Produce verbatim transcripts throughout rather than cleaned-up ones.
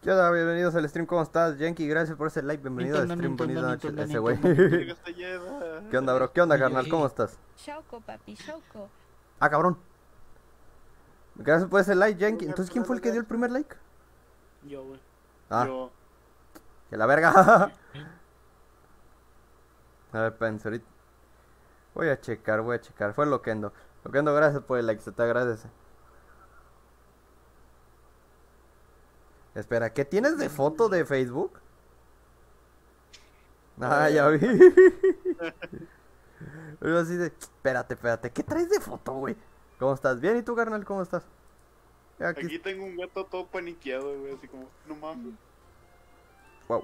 ¿Qué onda? Bienvenidos al stream, ¿cómo estás? Yankee, gracias por ese like, bienvenido al stream, bonita noche, ese güey. ¿Qué onda, bro? ¿Qué onda, carnal? ¿Cómo estás? Shauco, papi, Shauco. Ah, cabrón. Gracias por ese like, Yankee. Entonces, ¿quién fue el que dio el primer like? Yo, güey. Ah, Yo. que la verga. A ver, pensé ahorita. Voy a checar, voy a checar. Fue Loquendo. Loquendo, gracias por el like, se te agradece. Espera, ¿qué tienes de foto de Facebook? Ah, ya vi. Yo así de, espérate, espérate, ¿qué traes de foto, güey? ¿Cómo estás? ¿Bien? ¿Y tú, carnal? ¿Cómo estás? Aquí, Aquí tengo un gato todo paniqueado, güey, así como, no mames. Wow.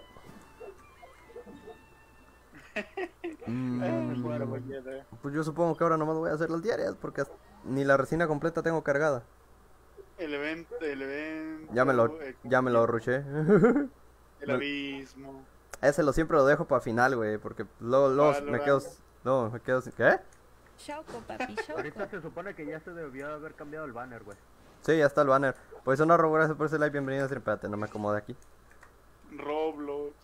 mm, pues yo supongo que ahora nomás voy a hacer las diarias porque ni la resina completa tengo cargada. El evento, el evento. Ya me lo, ya me lo rushé. El abismo. Ese lo siempre lo dejo para final, güey, porque luego, luego me quedo, no, me quedo sin, ¿qué? Shauco, papi, Shauco. Ahorita se supone que ya se debió haber cambiado el banner, güey. Sí, ya está el banner. Pues una robo, gracias por ese like, bienvenido. Espérate, no me acomode aquí. Roblox.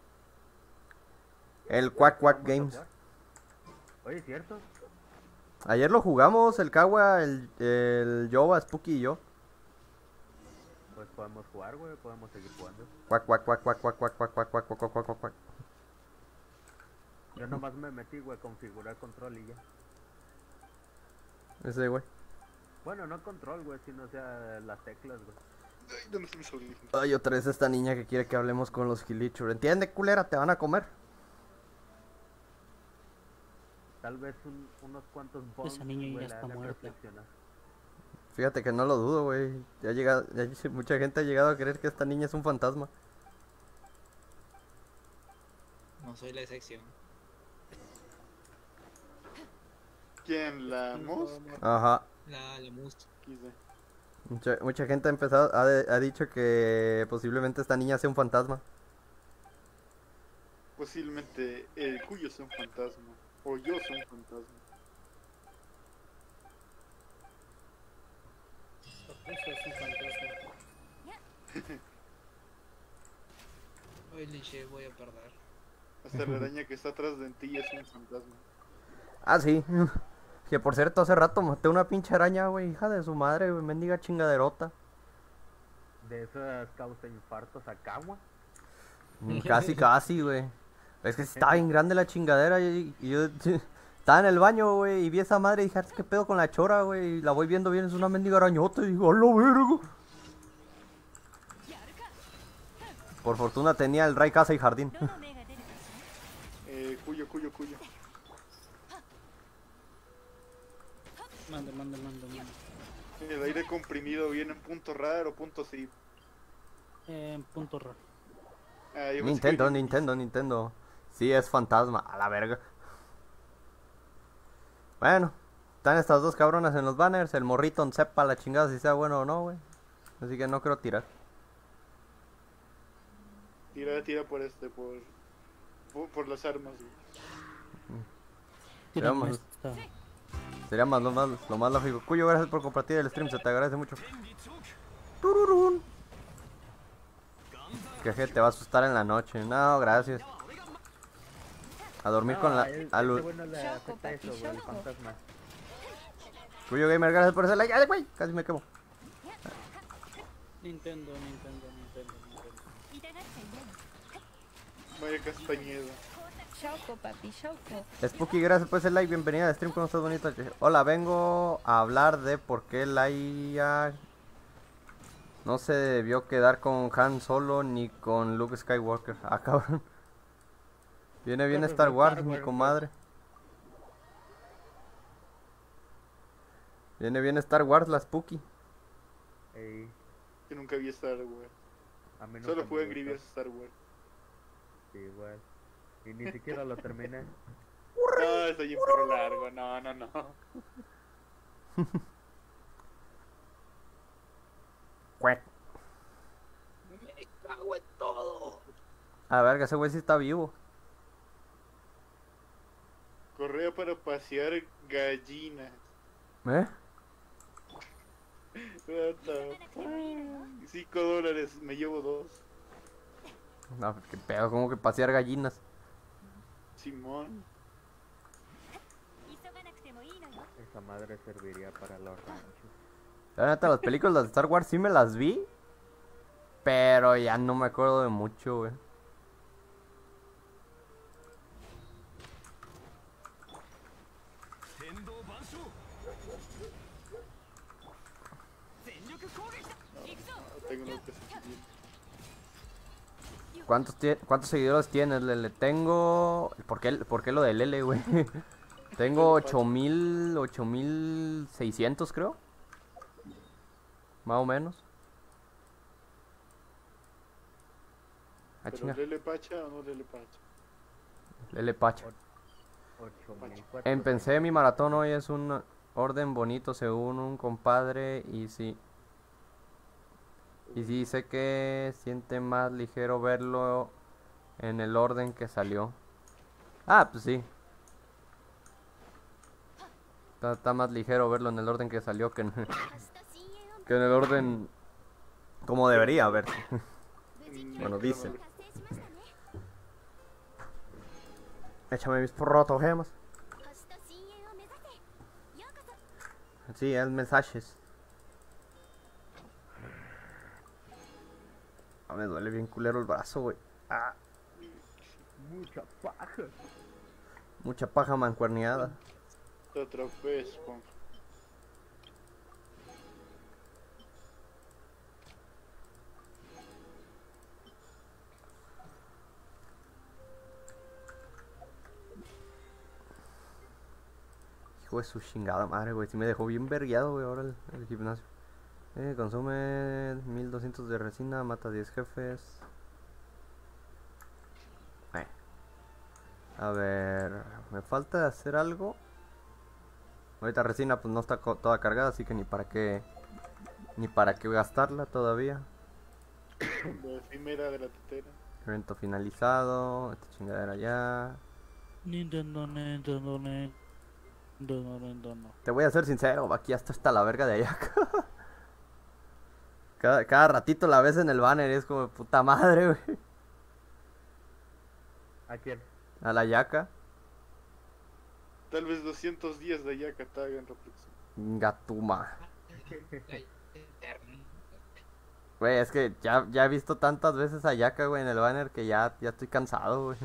El Quack Quack Games. Oye, ¿cierto? Ayer lo jugamos, el Kawa, el, el Yoba, Spooky y yo. Pues podemos jugar, güey, podemos seguir jugando. Cuac, cuac, cuac, cuac, cuac, cuac, cuac, cuac, cuac, cuac, cuac, cuac, cuac. Yo nomás me metí, güey, configurar control y ya. Ese, güey. Bueno, no control, güey, sino, o sea, las teclas, güey. Ay, ¿dónde está mi sobrino? Ay, otra vez esta niña que quiere que hablemos con los Gilichur. ¿Entiende, culera? Te van a comer. Tal vez un, unos cuantos bombs, esa niña ya está muerta. Fíjate que no lo dudo, güey. Ya, llega, ya mucha gente ha llegado a creer que esta niña es un fantasma. No soy la excepción. ¿Quién? ¿La Mus? Ajá. La, la Mus. Mucha, mucha gente ha empezado, ha, de, ha dicho que posiblemente esta niña sea un fantasma. Posiblemente el Cuyo sea un fantasma. O yo soy un fantasma. Eso es un fantasma. Hoy Liche, voy a perder. Hasta la araña que está atrás de ti es un fantasma. Ah, sí. Que por cierto, hace rato maté una pinche araña, güey. Hija de su madre, güey. Mendiga chingaderota. ¿De esas causa infartos a Kawa? Casi, casi, güey. Es que está bien grande la chingadera. Y, y yo estaba en el baño, güey. Y vi esa madre y dije, ¿qué pedo con la chora, güey? Y la voy viendo bien, es una mendiga arañota. Y digo, ¡a la verga! Por fortuna tenía el Ray Casa y Jardín. Eh, Cuyo, Cuyo, Cuyo. Manda, manda, manda, manda. El aire comprimido viene en punto rar o punto zip. Eh, punto raro. Ah, Nintendo, que... Nintendo, Nintendo. Sí, es fantasma, a la verga. Bueno, están estas dos cabronas en los banners. El morrito sepa la chingada si sea bueno o no, güey. Así que no creo tirar. Tira, tira por este, por... Por, por las armas, güey. Sería más, sería más lo, más lo más lógico. Cuyo, gracias por compartir el stream, se te agradece mucho. Tururún. Que gente te va a asustar en la noche. No, gracias. A dormir no, con la... El, a lu... bueno le afecta eso, güey, el fantasma. Cuyo Gamer, gracias por ese like. ¡Ay, güey! Casi me quemo. Nintendo, Nintendo, Nintendo, Nintendo. Vaya Castañeda. Shauco, papi, Shauco. Spooky, gracias por ese like. Bienvenida al stream, ¿cómo estás, bonito? Hola, vengo a hablar de por qué Laia no se debió quedar con Han Solo ni con Luke Skywalker. Ah, cabrón. Viene bien Star Wars, mi comadre. Viene bien Star Wars, la Spooky. Ey. Yo nunca vi Star Wars. A mí Solo jugué en Grievous Star Wars. Sí, igual. Y ni siquiera lo terminé. No, estoy un perro largo, no, no, no. Cuec. Me cago en todo. A ver, que ese güey sí está vivo. Correa para pasear gallinas. ¿Eh? What the fuck? Cinco dólares, me llevo dos. No, qué pedo, como que pasear gallinas. Simón. Esa madre serviría para los ranchos. La neta, las películas de Star Wars sí me las vi. Pero ya no me acuerdo de mucho, güey. No tengo lo que seguir. ¿Cuántos, tie- ¿Cuántos seguidores tienes, Lele? Tengo... ¿Por qué, por qué lo de Lele, güey? Tengo ocho mil... ocho mil seiscientos, creo. Más o menos. Ah, ¿Pero chinga. Lele Pacha o no Lele Pacha? Lele Pacha. ocho mil cuatrocientos. Empecé mi maratón hoy, es un orden bonito según un compadre y sí. Y sí, sé que siente más ligero verlo en el orden que salió. Ah, pues sí. Está, está más ligero verlo en el orden que salió que en, que en el orden como debería verse. Bueno, dicen. Échame mis protogemas. Sí, es mensajes. Ah, me duele bien culero el brazo, güey. Ah, Mucha paja. mucha paja mancuerneada. Otra vez, Juan. Hijo de su chingada madre, güey. Sí me dejó bien vergueado, güey, ahora el, el gimnasio. Eh, consume mil doscientos de resina, mata diez jefes. Eh. A ver, me falta hacer algo. Ahorita resina pues no está co- toda cargada, así que ni para qué ni para qué gastarla todavía. La efímera de la tetera. Evento finalizado, esta chingadera ya. Nintendo, Nintendo, Nintendo, Nintendo. Te voy a ser sincero, aquí hasta está la verga de Ayaka. cada, cada ratito la ves en el banner y es como puta madre, güey. ¿A quién? A la Ayaka. Tal vez doscientos días de allá que te hagan reflexión. Gatuma. Güey, es que ya, ya he visto tantas veces a Ayaka, güey, en el banner que ya, ya estoy cansado, güey.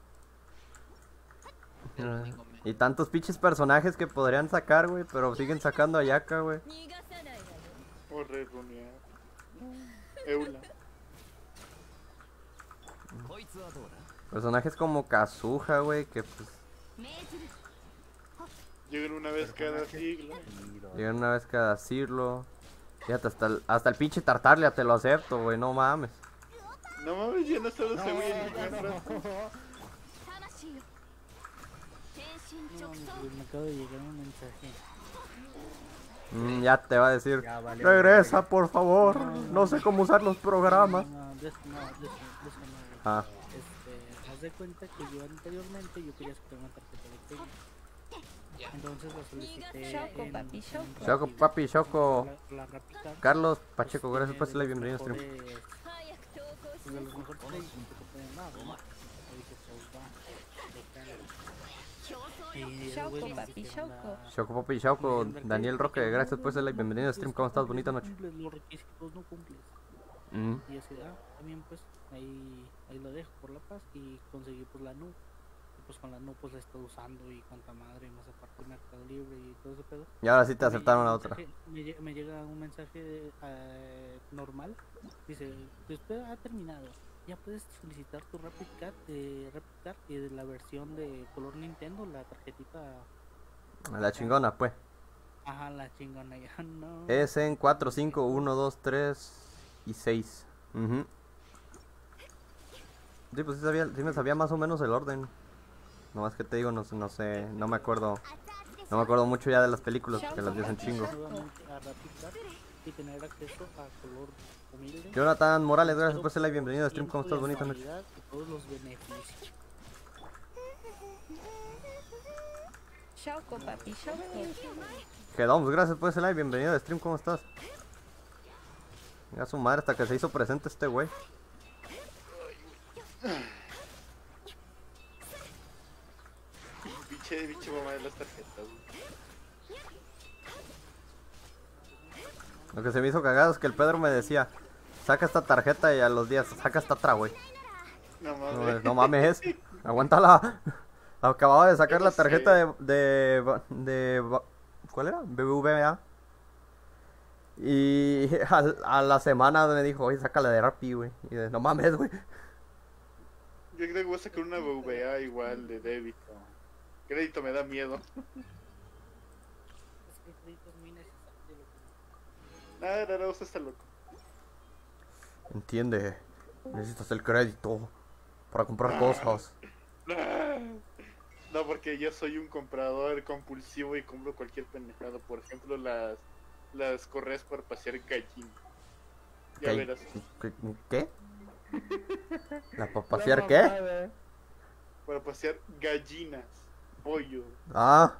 Y tantos pinches personajes que podrían sacar, güey, pero siguen sacando a Ayaka, güey. O rerunear. Eula. Personajes como Kazuha, güey, que pues Llegan una vez cada siglo. llegan una vez cada siglo. Fíjate, hasta el, hasta el pinche Tartaglia te lo acepto, güey, no mames. No mames, ya no solo se ve en el rato. No, me acaba de llegar un mensaje. Mm, ya te va a decir, Ya valió regresa, verga. por favor, no sé cómo usar los programas. No, de eso no, de eso, de eso no. güey. Ah, Este, haz de cuenta que yo anteriormente yo quería sacar una tarjeta de crédito. Entonces la solicité Choco, en, papi, en choco. Rappi, Choco, papi, Choco. La, la Rappi-Card. Carlos Pacheco, Pues, gracias por tiene la de bienvenida a los stream. mejores- pues, de los mejores créditos que te pueden dar, ¿no? Y dije, pues va, déjalo. Y esos Choco, güeyes me papi, dijeron choco. la- Choco, papi, Choco. me dijeron, Daniel Roque, "No gracias por cumples, la no bienvenida a cumples, stream. ¿Cómo estás? no Bonita noche. cumples los requisitos, no cumples". Mm. Y así, ah, también pues ahí, ahí lo dejo por la paz y conseguí pues la Nu. Y pues con la Nu pues la estoy usando y cuanta madre, más aparte Mercado Libre y todo ese pedo. Y ahora sí te Me aceptaron llega la un otra. mensaje- Me, lle- me llega un mensaje eh, normal. Dice, tu espera ha terminado. Ya puedes solicitar tu Rapid Card de Rapid Card y de la versión de color Nintendo, la tarjetita. La chingona, pues. Ajá, la chingona ya no. Es en cuatro, cinco, uno, dos, tres y seis. Ujú. Sí, pues sí, sabía, sí me sabía más o menos el orden. Nomás que te digo, no, sé- no sé, no me acuerdo. No me acuerdo mucho ya de las películas porque las vi hace un chingo. Nuevamente a Rapid Card y tener acceso a color humilde. Jonathan Morales, gracias por Todo la bienvenida a stream. ¿Cómo estás? tiempo de Bonita noche. validad y todos los beneficios. Choco, papi, choco. Quedamos, gracias por ese like, bienvenido a stream, ¿cómo estás? Venga su madre hasta que se hizo presente este güey. Pinche, pinche mamá de las tarjetas, güey. Lo que se me hizo cagado es que el Pedro me decía, saca esta tarjeta y a los días, saca esta otra, güey. No No, mames. no mames, aguántala. Acababa de sacar Yo la lo tarjeta sé. de, de, de, ¿cuál era? B B V A. Y a, a la semana me dijo, oye, sácala de Rappi, güey. Y de, no mames, güey. Yo creo que voy a sacar una B V A igual de débito. Crédito me da miedo. Es que el crédito es muy necesario. Loco. Nada, no, no, usted está loco. Entiende, necesitas el crédito para comprar cosas. No, porque yo soy un comprador compulsivo y compro cualquier pendejado. Por ejemplo, las las correas para pasear gallina. Ya ¿Qué? verás. ¿Qué? ¿Qué? ¿La para La pasear qué? mamada. Para pasear gallinas, pollo. Ah.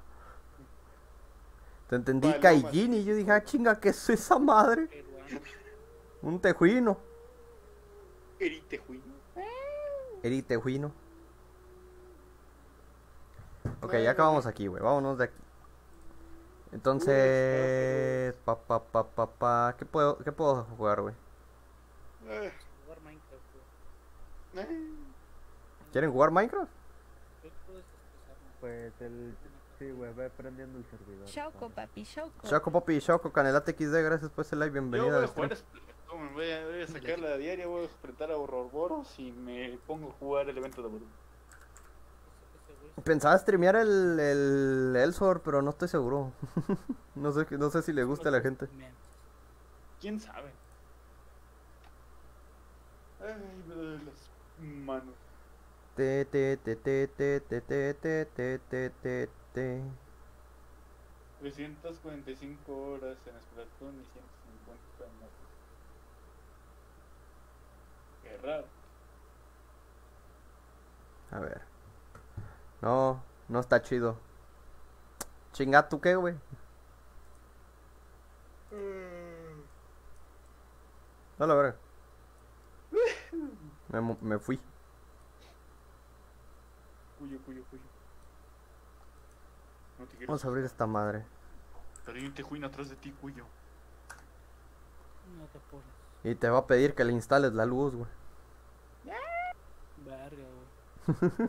Te entendí Palomas. Caillín y yo dije, ah, chinga, ¿qué es esa madre? Peruano. Un tejuino. Erite, juino. Eri tejuino. Ok, ya acabamos aquí, güey. Vámonos de aquí. Entonces, pa, pa, pa, pa, pa. ¿Qué puedo, qué puedo jugar, güey? Ah, Jugar Minecraft, güey. ah. ¿Quieren jugar Minecraft? Yo puedo desestresarme. Pues el. Sí, güey, ve prendiendo el servidor. Shauco, papi, Shauco. Choco Popi y Choco, Canelate X D, gracias por ese like, Yo bienvenido voy al a jugar stream. Splatoon, voy a, voy a sacar la diaria, voy a enfrentar a Ouroboros y me pongo a jugar el evento de Ouroboros. Ese güey Pensaba streamear el, el Elsor, pero no estoy seguro. no sé, no sé si le gusta a la gente. Men. ¿Quién sabe? Ay, me duelen las manos. Te, te, te, te, te, te, te, te, te, te, te, te. trescientas cuarenta y cinco horas en Splatoon y ciento cincuenta en Mario. Qué raro. A ver. No, no está chido. Chinga, ¿tú qué, güey? No, la verga. Me, mo- me fui. Cuyo, cuyo, cuyo. No te quiero. Vamos a abrir esta madre. Pero hay un tejuino atrás de ti, cuyo. No te apures. Y te va a pedir que le instales la luz, güey. Verga, güey.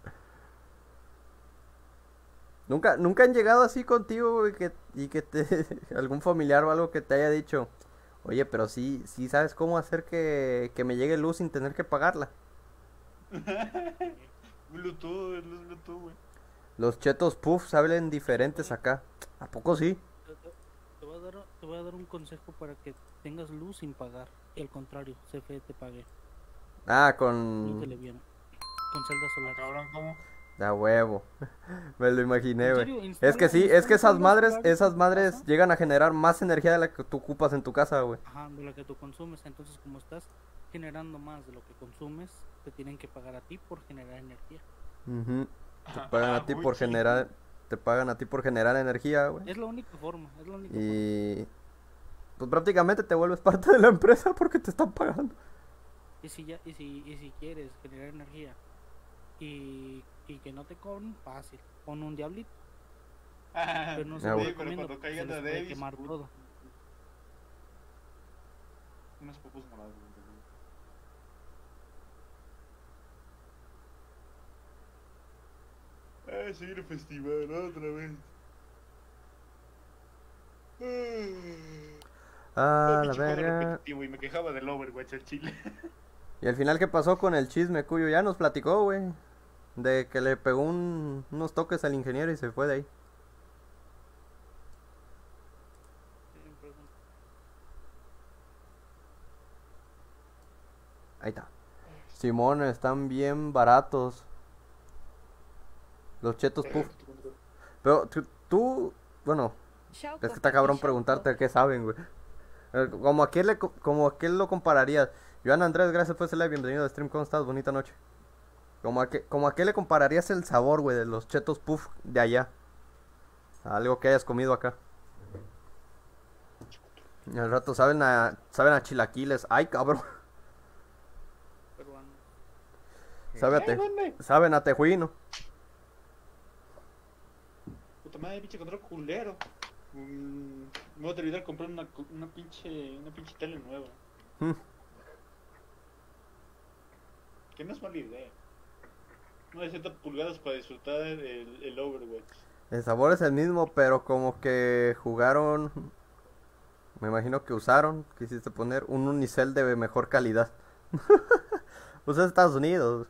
Nunca, nunca han llegado así contigo, güey, que, y que te, algún familiar o algo que te haya dicho, oye, pero sí, sí sabes cómo hacer que, que me llegue luz sin tener que pagarla. Bluetooth, es Bluetooth, güey. Los chetos puff salen diferentes acá. ¿A poco sí? Te, te- te voy a dar, te voy a dar un consejo para que tengas luz sin pagar. Y al contrario, C F E te pague. Ah, Pregúntale con... bien. Con celdas solares. Cabrón, ¿cómo? Da huevo. Me lo imaginé, ¿En güey. serio? Es que Instala- sí, es que instala esas celdas madres, solares en esas tu madres casa. llegan a generar más energía de la que tú ocupas en tu casa, güey. Ajá, de la que tú consumes. Entonces, como estás generando más de lo que consumes, te tienen que pagar a ti por generar energía. Ujú. Te pagan Ah, a ti muy por chido. generar, te pagan a ti por generar energía, güey. Es la única forma, es la única forma. Y pues prácticamente te vuelves parte de la empresa porque te están pagando. Y si ya, y si, y si quieres generar energía y, y que no te cobren, fácil. Pon un diablito, pero no se Ah, lo bueno. Sí, pero recomiendo cuando porque caiga se les la puede Davis, quemar todo. unos pocos morados, güey. Ah, seguir el festival otra vez. Ah, la Pinche juego verga. repetitivo, y me quejaba del Overwatch al chile. Y al final, ¿qué pasó con el chisme, Cuyo? Ya nos platicó, güey. De que le pegó un- unos toques al ingeniero y se fue de ahí. Tienen preguntas. Ahí está. Simón, están bien baratos. Los chetos puff. Pero tú, tú- bueno, Shauco, es que está papi, cabrón Shauco. preguntarte qué saben, güey. Eh, Como a quién le, co- como a quién lo compararías. Joan Andrés, gracias por ese like, bienvenido a stream, ¿cómo estás? Bonita noche. Como a qué, como a qué le compararías el sabor, güey, de los chetos puff de allá. A algo que hayas comido acá. Y al rato saben a, saben a chilaquiles. Ay, cabrón. Peruano. Sabe a te- saben a tejuino. madre, pinche control culero. Mm, me voy a terminar de comprar una, co- una pinche una pinche tele nueva. Hmm. Que no es mala idea. No de setenta pulgadas para disfrutar el, el Overwatch. El sabor es el mismo, pero como que jugaron. Me imagino que usaron, quisiste poner un unicel de mejor calidad. Pues es Estados Unidos.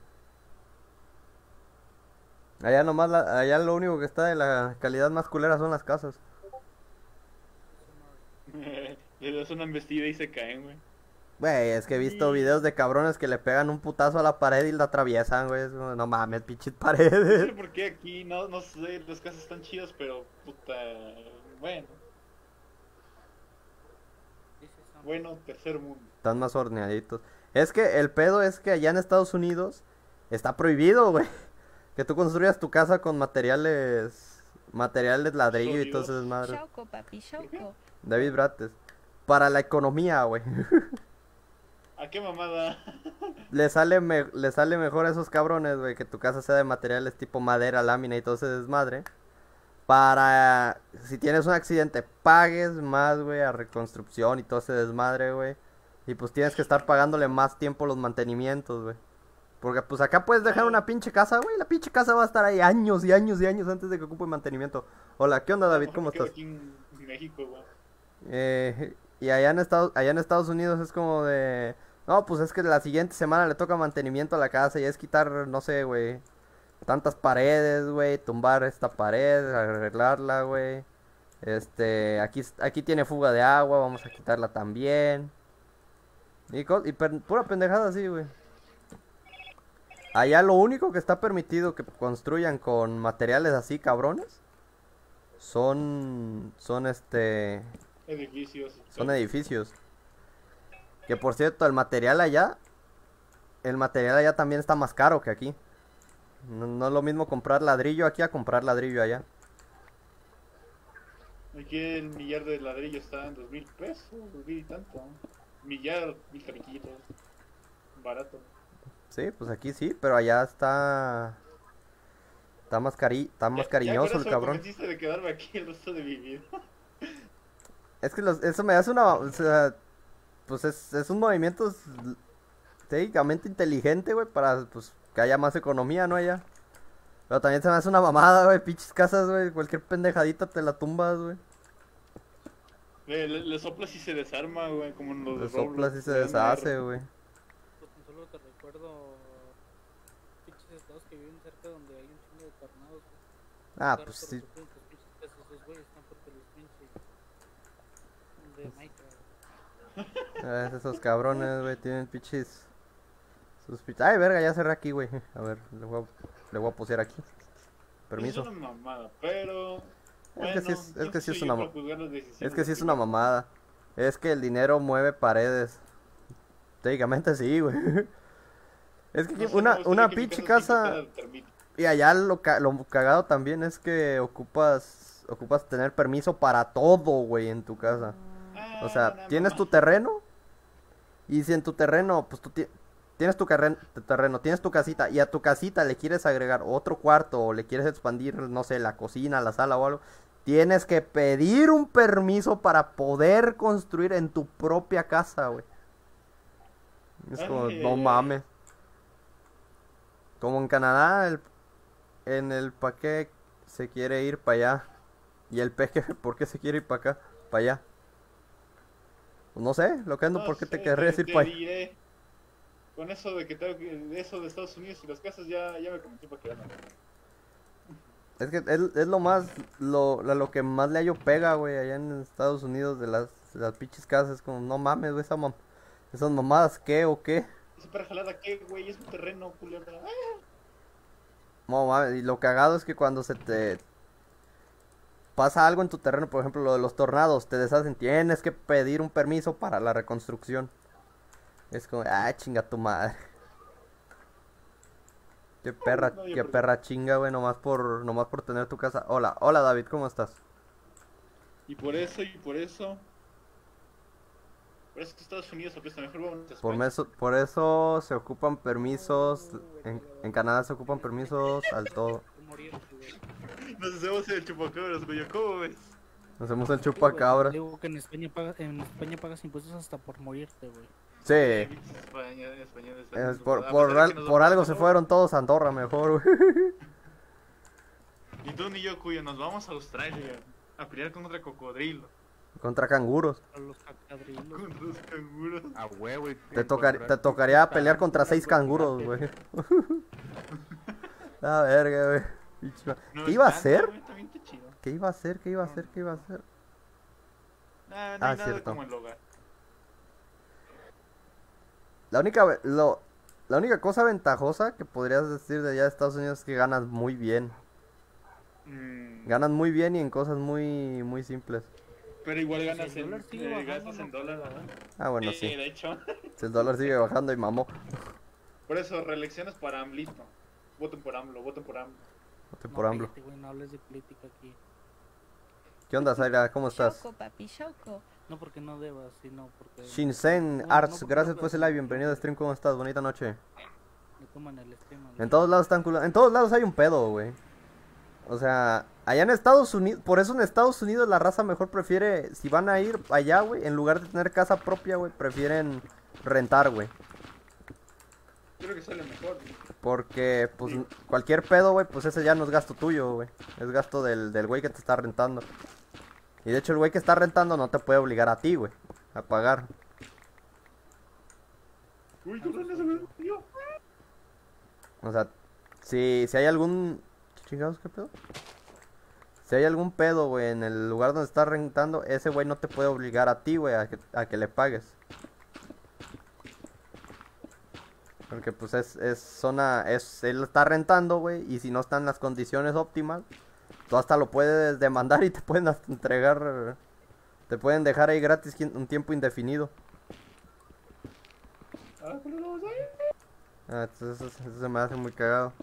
Allá nomás, la- allá lo único que está de la calidad más culera son las casas. Le das una embestida y se caen, güey. Güey, es que he visto videos de cabrones que le pegan un putazo a la pared y la atraviesan, güey. Es como, no mames, pinches No sé paredes. por qué aquí, no, no sé, las casas están chidas, pero puta. Bueno, Dice Sam. bueno, tercer mundo. Están más horneaditos. Es que el pedo es que allá en Estados Unidos está prohibido, güey. Que tú construyas tu casa con materiales. Materiales ladrillo y todo ese desmadre. Shauco, papi, shauco. David Brates. Para la economía, güey. ¿A qué mamada? Le sale, me- le sale mejor a esos cabrones, güey, que tu casa sea de materiales tipo madera, lámina y todo ese desmadre. Para, si tienes un accidente, pagues más, güey, a reconstrucción y todo ese desmadre, güey. Y pues tienes que estar pagándole más tiempo los mantenimientos, güey. Porque pues acá puedes dejar una pinche casa, güey. La pinche casa va a estar ahí años y años y años antes de que ocupe mantenimiento. Hola, ¿qué onda, David? ¿Cómo Porque estás? Aquí en México, güey. Eh, y allá en Estados, allá en Estados Unidos es como de... No, pues es que la siguiente semana le toca mantenimiento a la casa y es quitar, no sé, güey, tantas paredes, güey, tumbar esta pared, arreglarla, güey. Este, aquí, aquí tiene fuga de agua, vamos a quitarla también. Y, co- y per- pura pendejada así, güey. Allá lo único que está permitido que construyan con materiales así, cabrones, son, son este... Edificios. Son edificios. Que por cierto, el material allá, el material allá también está más caro que aquí. No, no es lo mismo comprar ladrillo aquí a comprar ladrillo allá. Aquí el millar de ladrillo está en dos mil pesos, dos mil y tanto. Millar, mil cariquitos. Barato. Sí, pues aquí sí, pero allá está... Está más, cari está más Ya- ya cariñoso con el eso cabrón. me convenciste de quedarme aquí el resto de mi vida. Es que los- eso me hace una... O sea, pues es, es un movimiento s- técnicamente inteligente, güey, para pues que haya más economía, ¿no? Allá. Pero también se me hace una mamada, güey, pinches casas, güey, cualquier pendejadita te la tumbas, güey. Le, le- le soplas y se desarma, güey, como en los Le de soplas Roblox. y se Le dan deshace, R. güey. Pues tan solo te recuerdo pinches estados que viven cerca donde hay un chingo de tornados. güey. Ah, Cada pues rato sí. resuelven tus pinches casas, esos güeyes están porque los pinches de Minecraft. Ah, esos cabrones, güey, tienen pinches... Sus pinches... Ay, verga, ya cerré aquí, güey. A ver, le voy a, le voy a poseer aquí. Permiso. Es una mamada, pero. Es que sí es- es que sí es una ma- ma- Es que sí es una mamada. Es que el dinero mueve paredes. Técnicamente sí, güey. Es que aquí una, una pinche casa... Y allá lo, ca- lo cagado también es que ocupas... Ocupas tener permiso para todo, güey, en tu casa. O sea, tienes tu terreno. Y si en tu terreno, pues tú ti- tienes tu, carren- tu terreno, tienes tu casita. Y a tu casita le quieres agregar otro cuarto. O le quieres expandir, no sé, la cocina, la sala o algo. Tienes que pedir un permiso para poder construir en tu propia casa, güey. Es como, Ay, no ay, ay. mames. Como en Canadá, el, en el paquete se quiere ir para allá. Y el peje, ¿por qué se quiere ir para acá? Para allá. Pues no sé, lo que ando, No ¿por qué te sé, querrías ir te para allá? diré. Con eso de que tengo que, de eso de Estados Unidos y las casas ya, ya me convencí para quedarme. Es que es, es lo más, lo, lo, lo que más le hallo pega, güey, allá en Estados Unidos de las, de las pinches casas. Como, no mames, güey, esa mam esas mamadas, ¿qué o qué? ¿Esa para jalada qué, güey? Es un terreno, culera. Ah, No mames, y lo cagado es que cuando se te pasa algo en tu terreno, por ejemplo, lo de los tornados, te deshacen, tienes que pedir un permiso para la reconstrucción. Es como, ah, chinga tu madre. Qué perra, no había qué por qué. perra chinga, güey, nomás por, nomás por tener tu casa. Hola, hola David, ¿cómo estás? Y por eso, y por eso. Por eso que Estados Unidos apuesta mejor, vamos a Por, España. meso- por eso se ocupan permisos, en, en Canadá se ocupan permisos al todo. De morir, güey. Nos hacemos el chupacabras, güey. ¿Cómo ves? Nos hacemos el Sí, güey, chupacabra. Digo que en España, pagas, en España pagas impuestos hasta por morirte, güey. Sí. España, España está Es por, a por, pesar de al- que nos por vamos algo a se Andorra. fueron todos a Andorra mejor, güey. Ni tú ni yo, cuyo, nos vamos a Australia a pelear contra cocodrilo. Contra canguros. A los cacadrilos. Contra los canguros. A huevo, y Te, tocar, te tocaría pelear contra seis canguros, güey. La verga, güey. Pinche ma- No, ¿Qué iba a España, hacer? güey, también está chido. ¿Qué iba a hacer? ¿Qué iba a hacer? ¿Qué iba a hacer? Nah, no Ah, hay nada cierto. como el hogar. La única, ve- lo, la única cosa ventajosa que podrías decir de allá de Estados Unidos es que ganas muy bien. Mm, Ganas muy bien y en cosas muy, muy simples. pero igual ganas Si el en, dólar sigue eh, bajando, gastas no en dólar. creo, ¿eh? Ah, bueno, Sí, sí. de hecho. Si el dólar sigue bajando y mamó. Por eso, reelecciones para AMLito. Voten por AMLO, voten por AMLO. Voté No, por AMLO. cállate, güey, no hables de política aquí. ¿Qué onda, Zaira? ¿Cómo estás? Shauco, papi, Shauco. No porque no debas, sino porque Shinsen Bueno, no Arts, porque gracias no por ese veas. live, bienvenido a stream, ¿cómo estás? Bonita noche. le toman el esquema. En todos lados están culo- en todos lados hay un pedo, güey. O sea, allá en Estados Unidos, por eso en Estados Unidos la raza mejor prefiere, si van a ir allá, güey, en lugar de tener casa propia, güey, prefieren rentar, güey. Yo creo que sale mejor. Porque, pues, cualquier pedo, güey, pues ese ya no es gasto tuyo, güey. Es gasto del, del güey que te está rentando. Y de hecho el güey que está rentando no te puede obligar a ti, güey, a pagar. Uy, ¿tú no se me dio? O sea, si, si hay algún... ¿Qué chingados, qué pedo? Si hay algún pedo, güey, en el lugar donde estás rentando, ese güey no te puede obligar a ti, güey, a que, a que le pagues. Porque pues es, es zona, es, él está rentando, güey, y si no están las condiciones óptimas, tú hasta lo puedes demandar y te pueden hasta entregar, te pueden dejar ahí gratis quin- un tiempo indefinido. Ah, ¿cuál lo vamos a ver? Ah, entonces eso, eso se me hace muy cagado.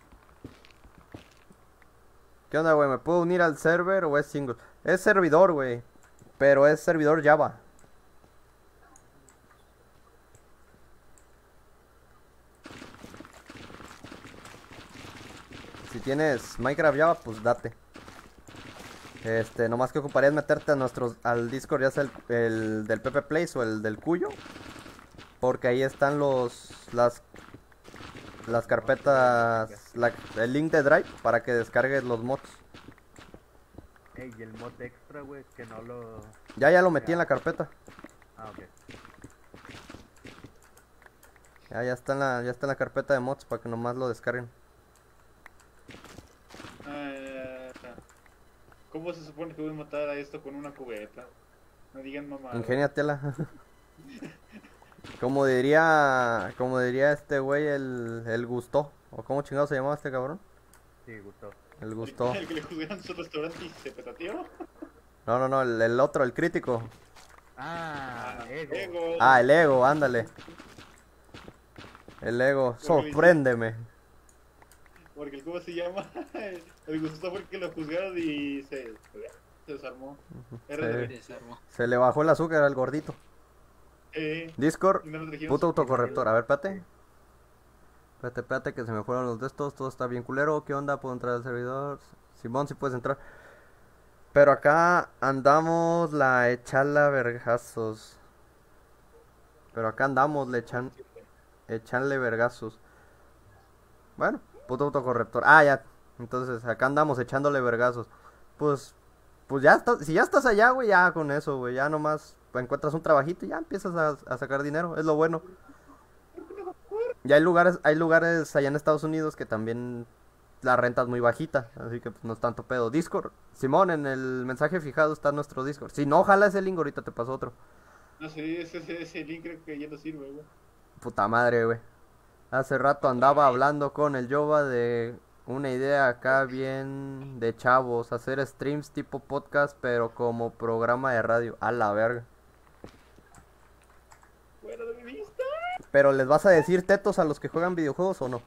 ¿Qué onda, güey? ¿Me puedo unir al server o es single? Es servidor, güey, pero es servidor Java. Si tienes Minecraft Java, pues date. Este, nomás que ocuparías meterte a nuestros, al Discord, ya sea el, el del Pepe Place o el del Cuyo. Porque ahí están los, las, las carpetas, la- el link de Drive para que descargues los mods. Ey, y el mod extra, güey, que no lo... Ya, ya lo metí en la carpeta. Ah, ok. Ya, ya está en la, ya está en la carpeta de mods para que nomás lo descarguen. Ah, ¿cómo se supone que voy a matar a esto con una cubeta? No digan mamá. Ingéniatela. Como diría, como diría este güey, el, el Gusto. ¿O cómo chingado se llamaba este cabrón? Sí, gustó. El Gusto. El que le juzgaron su restaurante y se petateó. No, no, no, el, el otro, el crítico. Ah, ego. Ego. Ah, el ego, ándale. El ego, sorpréndeme. Porque el, ¿cómo se llama? El Gustavo fue el que lo juzgaron y se, se desarmó. Era de Sí. Desarmó. Se le bajó el azúcar al gordito. eh, Discord, y no nos trajimos puto su- autocorrector. A ver, espérate. Espérate, espérate, que se me fueron los de estos. Todo está bien culero. ¿Qué onda? ¿Puedo entrar al servidor? Simón, si puedes entrar. Pero acá andamos la echala vergazos. Pero acá andamos le echan, echanle vergazos. Bueno, puto autocorrector. Ah, ya. Entonces, acá andamos echándole vergazos. Pues, pues ya estás, si ya estás allá, güey, ya con eso, güey. Ya nomás encuentras un trabajito y ya empiezas a, a sacar dinero. Es lo bueno. Y hay lugares, hay lugares allá en Estados Unidos que también la renta es muy bajita, así que pues no es tanto pedo. Discord, Simón, en el mensaje fijado está nuestro Discord. Si no, ojalá ese link, ahorita te paso otro. No sé, ese, ese, ese link creo que ya no sirve, güey. Puta madre, güey. Hace rato andaba hablando con el Jova de una idea acá bien de chavos, hacer streams tipo podcast, pero como programa de radio. A la verga. Bueno, de mi vista. Pero ¿les vas a decir tetos a los que juegan videojuegos o no?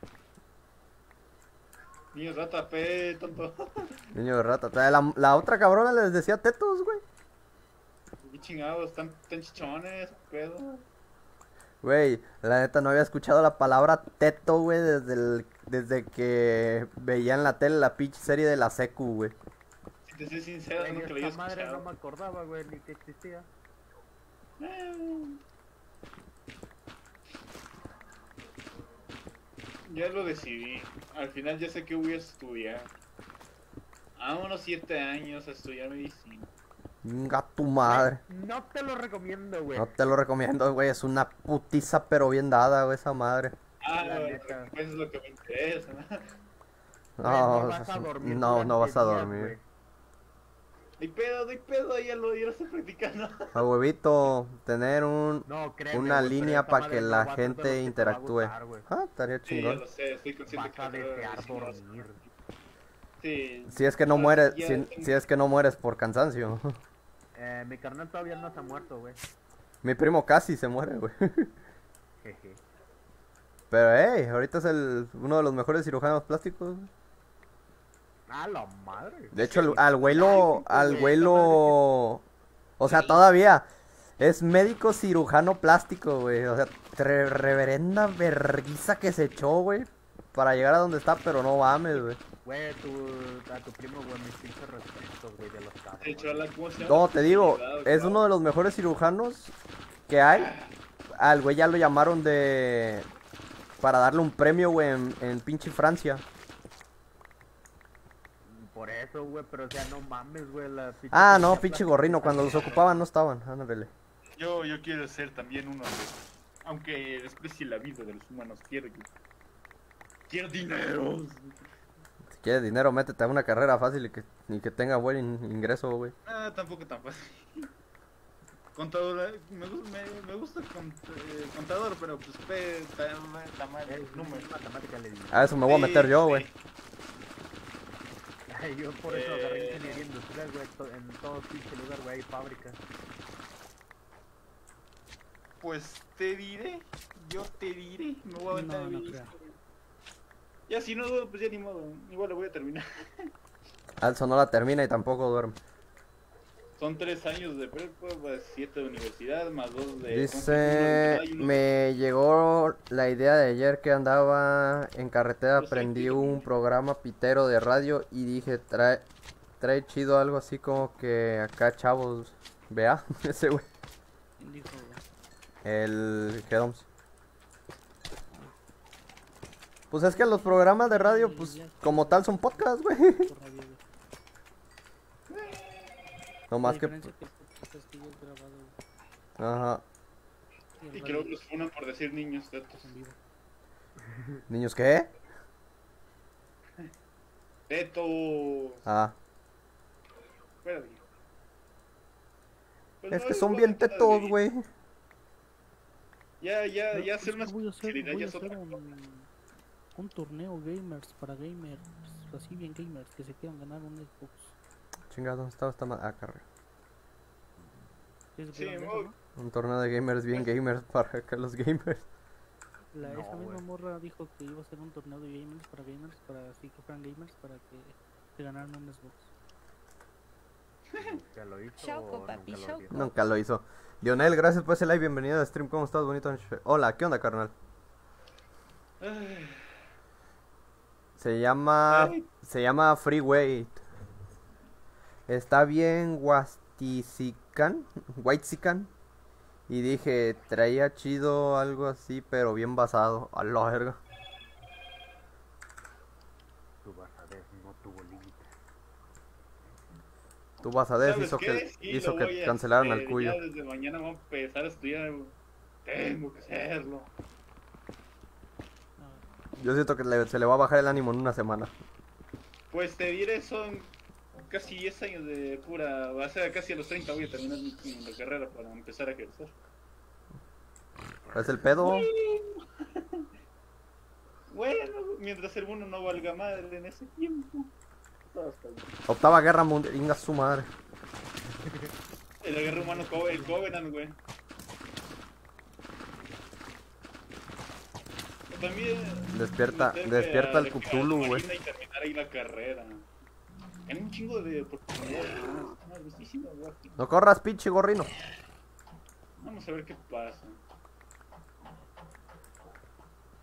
Niños rata, pe, tonto. Niño de rata. O sea, La, la otra cabrona les decía tetos, güey. Qué chingados, están tan chichones, pedo. Güey, la neta no había escuchado la palabra teto, güey, desde el, desde que veía en la tele la pinche serie de la secu, güey. Si te soy sincero, Güey, nunca lo había esta madre no escuchado. me acordaba, güey, ni que existía. Ya lo decidí. Al final ya sé que voy a estudiar. A unos siete años a estudiar medicina. Venga tu madre. No te lo recomiendo, güey. No te lo recomiendo, güey, es una putiza pero bien dada, güey, esa madre. Ah, La bueno, neta. pues es lo que me interesa. Güey, No, vas a dormir no, no vas a durante días, dormir. güey. Doy pedo, doy pedo, ya lo, ya lo estoy practicando. A huevito, tener un No, créeme, una güey, pero línea esta para madre que no la va a ser de los gente que te va a interactúe. gustar, güey. Ah, estaría Sí, ya chingón. lo sé, estoy consciente Vas que a la carrera de desear medicina va a ser- dormir. Sí. Si es que no Ahora mueres, sí ya si, tengo- si es que no mueres por cansancio. Eh, mi carnal todavía no se ha muerto, güey. Mi primo casi se muere, güey. Jeje. Pero hey, ahorita es el uno de los mejores cirujanos plásticos. Ah, la madre. De hecho, al, al güey lo, al güey lo, o sea, Sí. todavía es médico cirujano plástico, güey. O sea, tre- reverenda verguiza que se echó, güey, para llegar a donde está, pero no mames, güey. Güey, tu, a tu primo, güey, mis pinches respetos, güey, de los casos. De hecho, la, ¿cómo se llama? No, te digo, Cuidado, es cuidado. uno de los mejores cirujanos que hay. Al güey ya lo llamaron de, para darle un premio, güey, en, en pinche Francia. Por eso, güey, pero o sea, no mames, güey, la pinche... Ah, no, cirugía pinche plástica gorrino, está cuando los bien, ocupaban no estaban. Ándale. Yo, yo quiero ser también uno de esos. Aunque desprecie la vida de los humanos, quiero que... Quiero dinero. Si quieres dinero, métete a una carrera fácil y que, y que tenga buen in- ingreso, güey. Ah, tampoco tan fácil. Contador, eh, me, gu- me, me gusta cont- eh, contador, pero pues pe, tam- tamaño, Eh, número. matemática le digo. A eso me voy a meter yo, güey. Ay, yo por eso Eh. agarré ingeniería industrial, güey, to- en todo pinche lugar, güey, hay fábricas. Pues te diré, yo te diré, me voy a aventar No, mi no lista. creo. Ya si no, pues ya ni modo, igual lo voy a terminar. Alzo no la termina y tampoco duerme. Son tres años de prepa, más siete de universidad, más dos de... Dice, hay uno- me llegó la idea de ayer que andaba en carretera, Pues sí, aprendí sí. un programa pitero de radio y dije, trae, trae chido algo así como que acá chavos, vea, ese güey, ¿Quién dijo, güey? el Gedoms. Pues es que los programas de radio, pues como tal son podcasts, güey. Por radio, güey. No La más que, diferencia que el podcast es que ya es grabado, güey, ajá, y el Y radio creo que los funan por decir niños tetos. es en vivo. niños, ¿qué? Tetos. Ah, Espérate. Pues es no, que yo son voy a bien aventar tetos, de- güey. Ya, ya, Pero, ya pues, hacer una ¿qué voy a hacer? especialidad Voy ya a es hacer otra un, cosa. un torneo gamers para gamers, así bien gamers, que se quieran ganar un Xbox. Chingado, ¿dónde estaba esta ma- ah, carrera. ¿Sí se Sí, acuerdan de mo- eso, no? Un torneo de gamers bien gamers para acá los gamers. La, No, esa misma güey. morra dijo que iba a hacer un torneo de gamers para gamers, para así que fueran gamers, para que se ganaran un Xbox. ¿Ya lo hizo Shauco, o papi, nunca lo shauco. hizo? Nunca lo hizo. Lionel, gracias por ese like, bienvenido al stream, ¿cómo estás? Bonito noche. Hola, ¿qué onda, carnal? Ay, Se llama... Ay. Se llama Freeway. Está bien Huasticican, Whitezican. Y dije, traía chido algo así, pero bien basado. A la verga. Tu basadez no tuvo límites. Tu basadez ¿sabes hizo qué? que, Sí, hizo lo que voy a cancelaran al hacer, cuyo. Ya desde mañana voy a empezar a estudiar. Tengo que hacerlo. Ah, Yo siento que le- se le va a bajar el ánimo en una semana. Pues te diré, son casi diez años de pura... Va a ser casi a los treinta voy a terminar mi, mi carrera para empezar a ejercer. ¿Es el pedo? Bueno, mientras el mundo no valga madre en ese tiempo. Todo está bien. Octava guerra mundial. Inga su madre. En la guerra humana, Co- el Covenant, güey. O también... Despierta- meterme despierta a el la- a la Cthulhu, güey. marina y terminar ahí la carrera. Hay un chingo de oportunidades. ¿no? Ah, listísimo, güey. No corras, pinche gorrino. Vamos a ver qué pasa.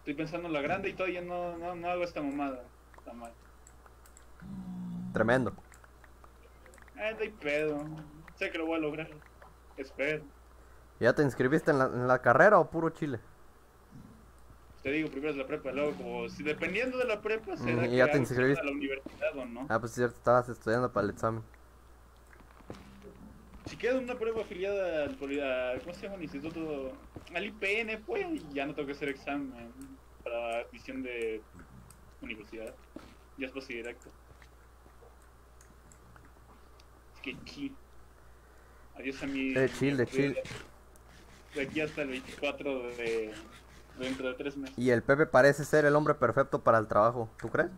Estoy pensando en la grande y todavía no, no, no hago esta mamada. Está mal. Tremendo. Eh, no hay pedo. Sé que lo voy a lograr. Espero. ¿Ya te inscribiste en la, en la carrera o puro chile? Te digo, primero es la prepa, luego como si dependiendo de la prepa será Mm, y que ya te hago inscribiste. a la universidad o no. Ah, pues cierto, estabas estudiando para el examen. Si queda una prueba afiliada al poli- a- ¿cómo se llama el instituto? Al I P N, pues ya no tengo que hacer examen para admisión de universidad. Ya es pase directo. Es que chill. Adiós a mi. De chill, de chill. De aquí hasta el veinticuatro de. Dentro de tres meses. Y el Pepe parece ser el hombre perfecto para el trabajo, ¿tú crees?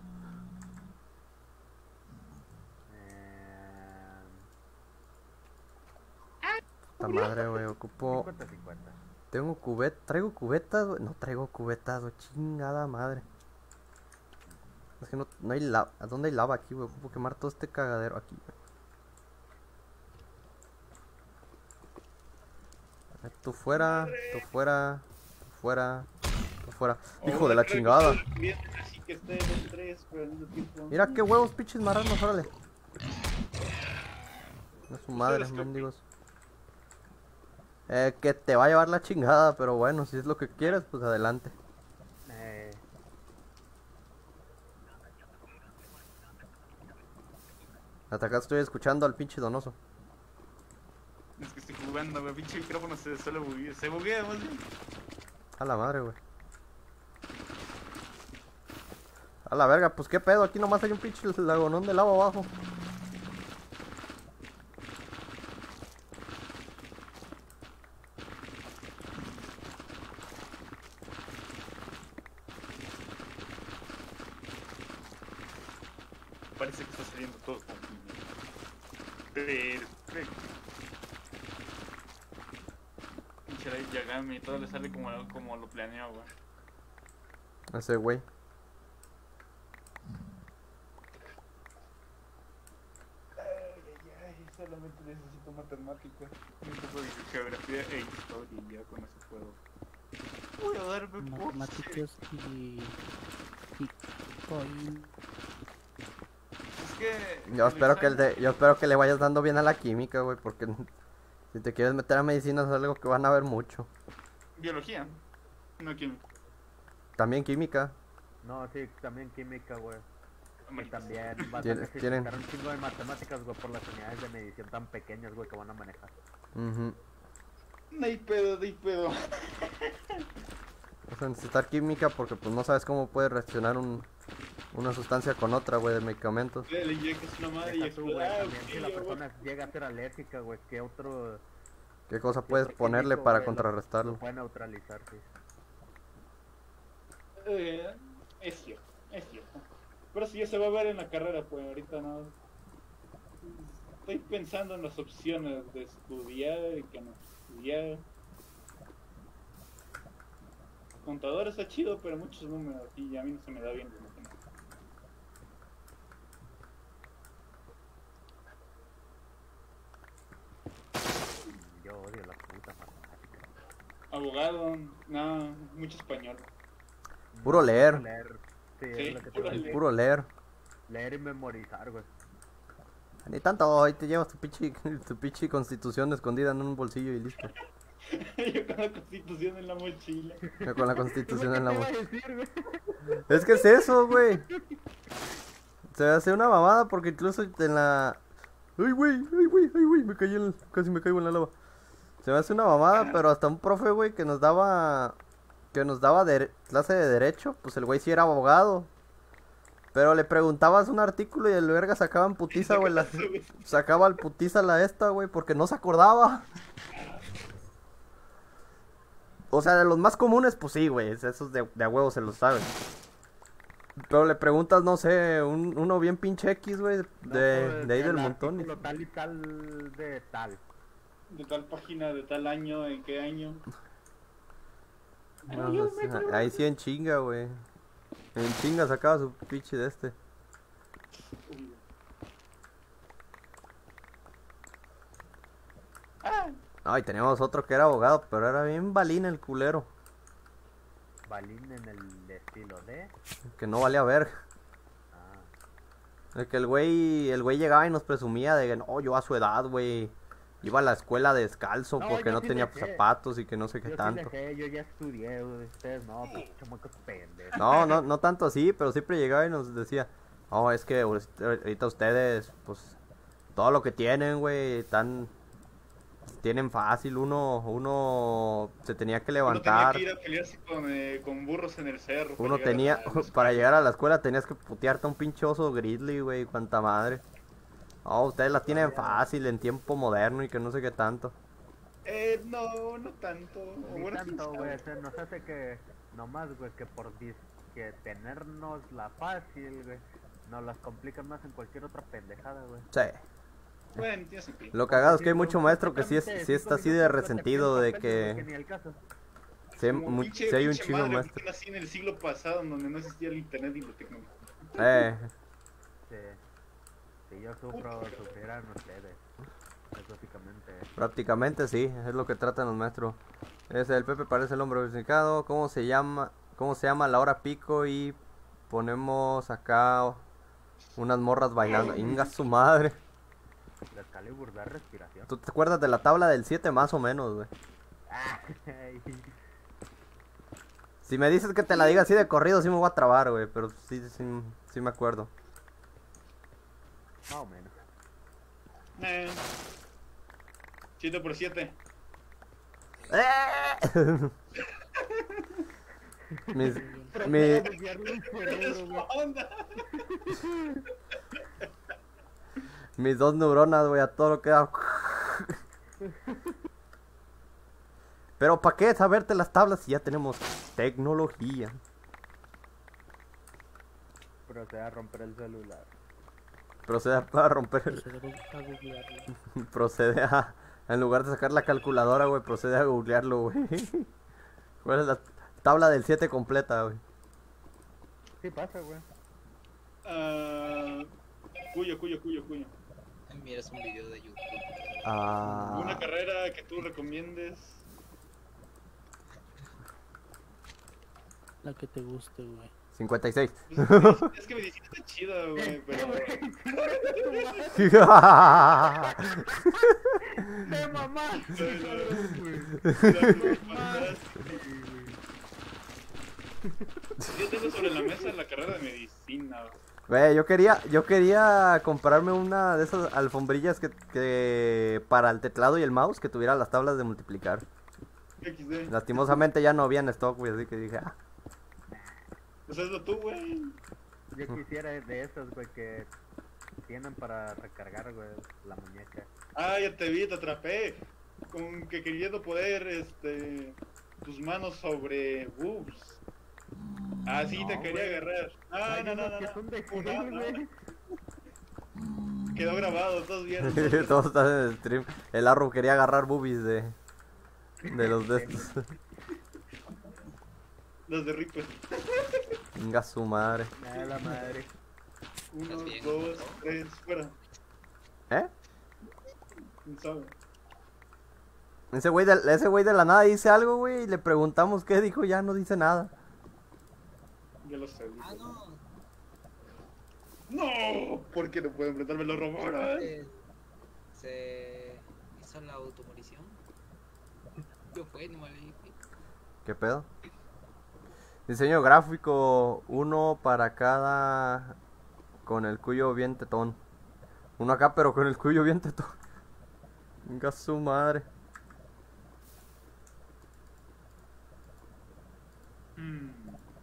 Eh, Puta madre, güey, ocupo... cincuenta cincuenta. Tengo cubeta, traigo cubetas, güey. No traigo cubetas, güey, chingada madre. Es que no, no hay lava, ¿a dónde hay lava aquí, güey? Ocupo quemar todo este cagadero aquí, güey. A ver, Tú fuera, tú fuera, tú fuera, tú fuera. Hijo de la chingada. Así que esté los tres, pero al mismo tiempo. Mira qué huevos, pinches marranos, órale. No es su madre, Ustedes qué mendigos. Eh, que te va a llevar la chingada, pero bueno, si es lo que quieres, pues adelante. Eh, Hasta acá estoy escuchando al pinche Donoso. Es que estoy jugando, güey. Pinche micrófono se suele buguear. Se buguea más bien. A la madre, güey. A la verga, pues qué pedo, aquí nomás hay un pinche lagonón de lava abajo. Parece que está saliendo todo conmigo. Perfecto. Pinche Light Yagami y todo le sale como, como lo planeó, güey. Ese güey. Ay, ay, ay, solamente necesito matemáticas. Un poco de geografía e historia y ya con eso puedo. Puedo darme por Matemáticas y. y. Bitcoin. Es que. Yo espero que el de, yo espero que le vayas dando bien a la química, güey, porque si te quieres meter a medicina es algo que van a ver mucho. Biología, no química. También química. no, sí, también química, güey. Y Marica. también vas a Tiene- tienen- necesitar un chingo de matemáticas, güey, por las unidades de medición tan pequeñas, güey, que van a manejar. Ujú. No hay pedo, no hay pedo. Vas a necesitar química porque pues no sabes cómo puede reaccionar un, una sustancia con otra, güey, de medicamentos. Le inyectas una madre y Deja tú, güey, explota. también si la persona llega a ser alérgica, güey, ¿qué otro, ¿Qué cosa qué puedes otro ponerle químico, para güey, lo- contrarrestarlo? lo puede neutralizar, sí? Eh, es cierto, es cierto. Pero si ya se va a ver en la carrera, pues ahorita no. Estoy pensando en las opciones de estudiar y que no estudiar. Contador está chido, pero muchos números y a mí no se me da bien las matemáticas. Yo odio la puta matemática. Abogado, no, mucho español. Puro leer. Leer, sí, Sí, es lo que te puro voy a leer. decir. Puro leer. Leer y memorizar, güey. Ni tanto, ahí te llevas tu pinche, tu pinche constitución escondida en un bolsillo y listo. Yo con la constitución en la mochila. Yo con la constitución en la ¿Qué te mano. iba a decir, güey? Es que es eso, güey. Se hace una mamada porque incluso en la... Ay, güey, ay, güey, ay, güey, me caí en el... Casi me caigo en la lava. Se me hace una mamada, pero hasta un profe, güey, que nos daba... Que nos daba dere- clase de derecho, pues el güey sí era abogado. Pero le preguntabas un artículo y el verga sacaba en putiza, güey, la... Sacaba al putiza la esta, güey, porque no se acordaba. O sea, de los más comunes, pues sí, güey, esos de, de a huevo se los saben. Pero le preguntas, no sé, un, uno bien pinche X, güey, de, No, de, pues, de ahí el del montón. y- artículo tal y tal de tal. De tal página, de tal año, en qué año. No, pues, a- ahí sí en chinga, güey. En chinga sacaba su pinche de este. Uy. Ah, Ay, teníamos otro que era abogado, pero era bien balín el culero. Balín en el estilo de... Que no valía verga. Ah, De que el güey, el güey llegaba y nos presumía de que no, yo a su edad, güey, iba a la escuela descalzo No, porque yo no sí tenía dejé. zapatos y que no sé qué yo sí tanto. dejé, yo ya estudié, güey, ustedes no, pinche chamacos pendejos. No, no, no tanto así, pero siempre llegaba y nos decía, no, es que usted- ahorita ustedes, pues, todo lo que tienen, güey, tan, tienen fácil, uno, uno se tenía que Uno tenía levantar, que ir a pelearse con, eh, con burros en el cerro. para uno llegar a tenía, la- a la para escuela. llegar a la escuela tenías que putearte a un pinche oso grizzly, güey, cuánta madre. No, ustedes la tienen fácil en tiempo moderno y que no sé qué tanto. Eh, no, no tanto. O Ni bueno, quién tanto, sabe. güey, se nos hace que, nomás, güey, que por dis- que tenernos la fácil, güey, nos las complican más en cualquier otra pendejada, güey. Sí. Bueno, tiene sentido. Lo cagado es que hay Sí, mucho güey, maestro que sí, es, completamente sí está cinco así de minutos, güey, te resentido piden de papeles, güey, que ni al caso. sí hay, Como mu- pinche- sí hay un pinche chingo de madre, maestros. ¿por qué nací en el siglo pasado donde no existía el internet y la tecnología? Eh, Sí. Si yo sufro, sufrirán ustedes. Es básicamente. prácticamente sí, es lo que tratan los maestros. Ese el Pepe parece el hombre unificado. ¿Cómo se llama? ¿Cómo se llama la hora pico? Y ponemos acá unas morras bailando. Inga su madre. La Excalibur da respiración. ¿Tú te acuerdas de la tabla del siete más o menos, güey? Ay, Si me dices que te la diga así de corrido, sí me voy a trabar, güey. Pero sí, sí, sí me acuerdo. más o menos. Eh. siete por siete. mis, Pero mi- para desviarle un cerebro, güey. Responda. mis dos neuronas, güey, a todo lo que da. Pero ¿para qué saberte las tablas si ya tenemos tecnología? Procede a romper el celular. Procede a romper, el- Proceder a googlearlo. procede a, en lugar de sacar la calculadora, güey, procede a googlearlo, güey. ¿Cuál es la tabla del siete completa, güey? Sí pasa, güey. Ah, cuyo, cuyo, cuyo, cuyo. Miras un video de YouTube. Ah, Una carrera que tú recomiendes. La que te guste, güey. cincuenta y seis. Pues, es que medicina está chida, güey, pero. ¡Me mamaste! Yo tengo sobre la mesa la carrera de medicina. Güey, yo quería, yo quería comprarme una de esas alfombrillas que, que para el teclado y el mouse que tuviera las tablas de multiplicar. equis de. Lastimosamente ya no había en stock, güey, así que dije, ah, Pues hazlo tú, güey. Yo quisiera de esas, güey, que tienen para recargar, güey, la muñeca. Ah, ya te vi, te atrapé. Con que queriendo poder, este. Tus manos sobre boobs. Ah, sí, te No, quería güey. agarrar. Ah, Hay no, no, unos no. que no. son de No, gel, no. güey. Quedó grabado, todos vieron. todos vieron. todos están en el stream. El Arrow quería agarrar boobies de, de los de estos. Los de Reaper. Venga su madre. Nada, la madre. Uno, ¿Estás bien? dos, tres, fuera. ¿Eh? ¿Quién sabe? Ese güey de, ese güey de la nada dice algo, güey, y le preguntamos qué dijo, ya no dice nada. Ya lo sé. Ah, no. No, ¿por qué no puedo enfrentarme a los robots? Se, se hizo la automorición. Yo fue, no me leí. ¿Qué pedo? Diseño gráfico, uno para cada con el cuyo bien tetón. Uno acá, pero con el cuyo bien tetón. Venga su madre. Hmm.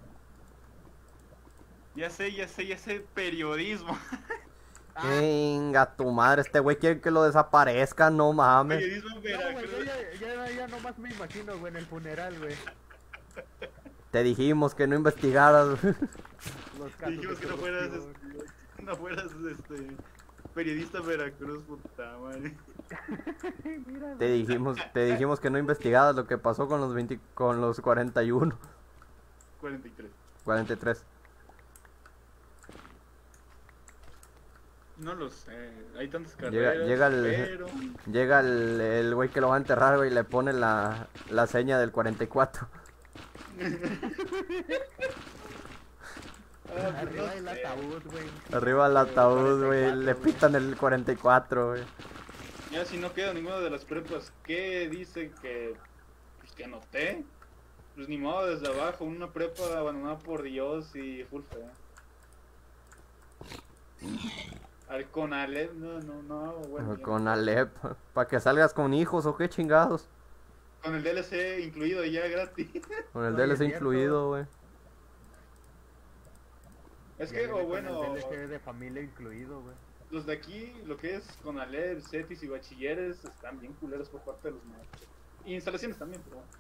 Ya sé, ya sé, ya sé, periodismo. Venga tu madre, este güey quiere que lo desaparezca, no mames. Periodismo en No, güey, yo Veracruz. ya, ya, ya nomás me imagino, güey, en el funeral, güey. Te dijimos que no investigaras. Los casos Dijimos de que no fueras, corrupción. este, no fueras, este, periodista en Veracruz, puta madre. Mira, Te güey. dijimos, te dijimos que no investigaras lo que pasó con los veinte, con los cuarenta y uno, cuarenta y tres. cuarenta y tres. No lo sé, hay tantas Llega- carreras, llega el- pero... Llega el, el güey que lo va a enterrar, güey, y le pone la, la seña del cuarenta y cuatro. pues, Arriba no del sé. ataúd, güey. Arriba del ataúd, güey. Le pitan el cuarenta y cuatro, güey. Ya si no queda ninguna de las prepas, ¿qué dice que, pues, que anoté? Pues ni modo, desde abajo, una prepa abandonada por Dios y full fe. Al con Alep, no, no, no, bueno. Con Alep. Para que salgas con hijos o qué chingados. Con el D L C incluido ya gratis. Con el Oye, D L C cierto. incluido, güey. Es Ya que, viene o con bueno, el D L C de familia incluido, güey. los de aquí, lo que es con Alep, Cetis y bachilleres, están bien culeros por parte de los maestros. Y instalaciones también, pero bueno.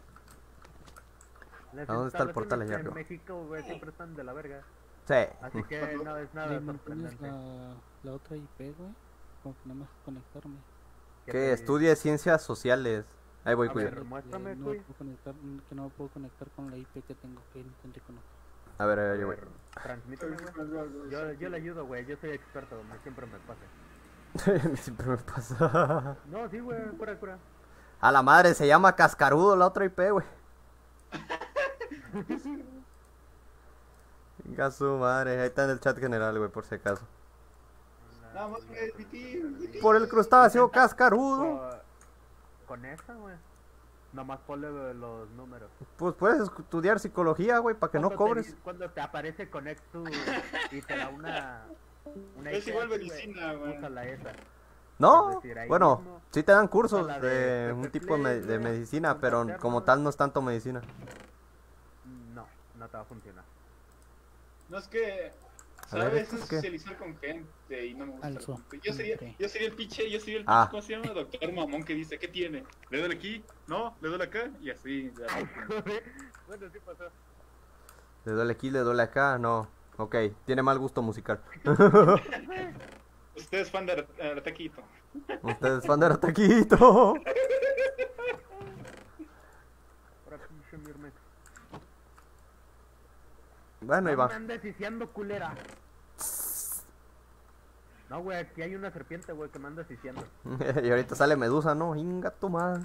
Las ¿A dónde está el portal allá instalaciones arriba? en México, güey, siempre están de la verga. Sí. Así que no es nada Ahí no tienes sorprendente. la, la otra I P, güey. Como que nada más conectarme. Que Que te- estudie ciencias sociales. Ahí voy, A cuyo. ver, muéstrame, Eh, no güey. puedo conectar, que no me puedo conectar con la I P que tengo, que intenté conectar. A ver, A ahí voy. ver, transmíteme, güey. Yo, yo le ayudo, güey. Yo soy experto, me, siempre me pasa. Siempre me pasa. No, sí, güey, cura, cura. A la madre, se llama Cascarudo la otra I P, güey. Venga su madre, ahí está en el chat general, güey, por si acaso. Nada más me admití, admití. Por el crustáceo cascarudo. Con, con esa, güey. Nomás ponle los números. Pues puedes estudiar psicología, güey, para que no Cuando te cobres. di- Cuando te aparece Connect to y te da una. una Es I P igual así, medicina, güey. Úsala esa. No, Es decir, ahí bueno, mismo, sí te dan cursos la de de un Pepe tipo de, me- Play, de güey, medicina, un pero paterno, como güey. tal no es tanto medicina. No, no te va a funcionar. No es que, A ver, ¿sabes? ¿esto es Es qué? socializar con gente y no me gusta la Alzo. gente. Yo sería, Ok. yo sería el pinche, yo sería el pinche, Ah. ¿cómo se llama? Doctor mamón que dice, ¿qué tiene? Le doy aquí, no, le doy acá y así. ya. Bueno, sí pasó. Le duele aquí, le duele acá, no. Ok, tiene mal gusto musical. Usted es fan de Ar- Arataquito. Ustedes fan de Arataquito. Ahora pinche Mirmex. Bueno, ahí No va. me andes diciendo, culera. No, güey, aquí hay una serpiente, güey, que me andas diciendo. Y ahorita sale Medusa, ¿no? Inga tu madre.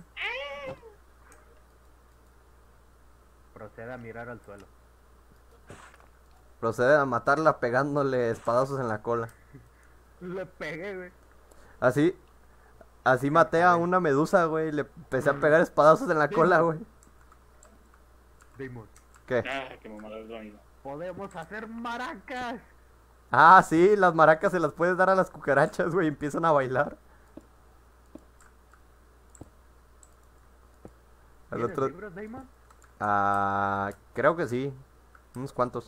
Procede a mirar al suelo. Procede a matarla pegándole espadazos en la cola. Le pegué, güey. Así, así maté a una medusa, güey. Le empecé a pegar espadazos en la cola, güey. Damon, ¿Qué? Ah, qué mamada es lo mismo. podemos hacer maracas. Ah, sí, las maracas se las puedes dar a las cucarachas, güey. Empiezan a bailar. Al ¿Tienes otro... libros, Damon? Ah, creo que sí. Unos cuantos.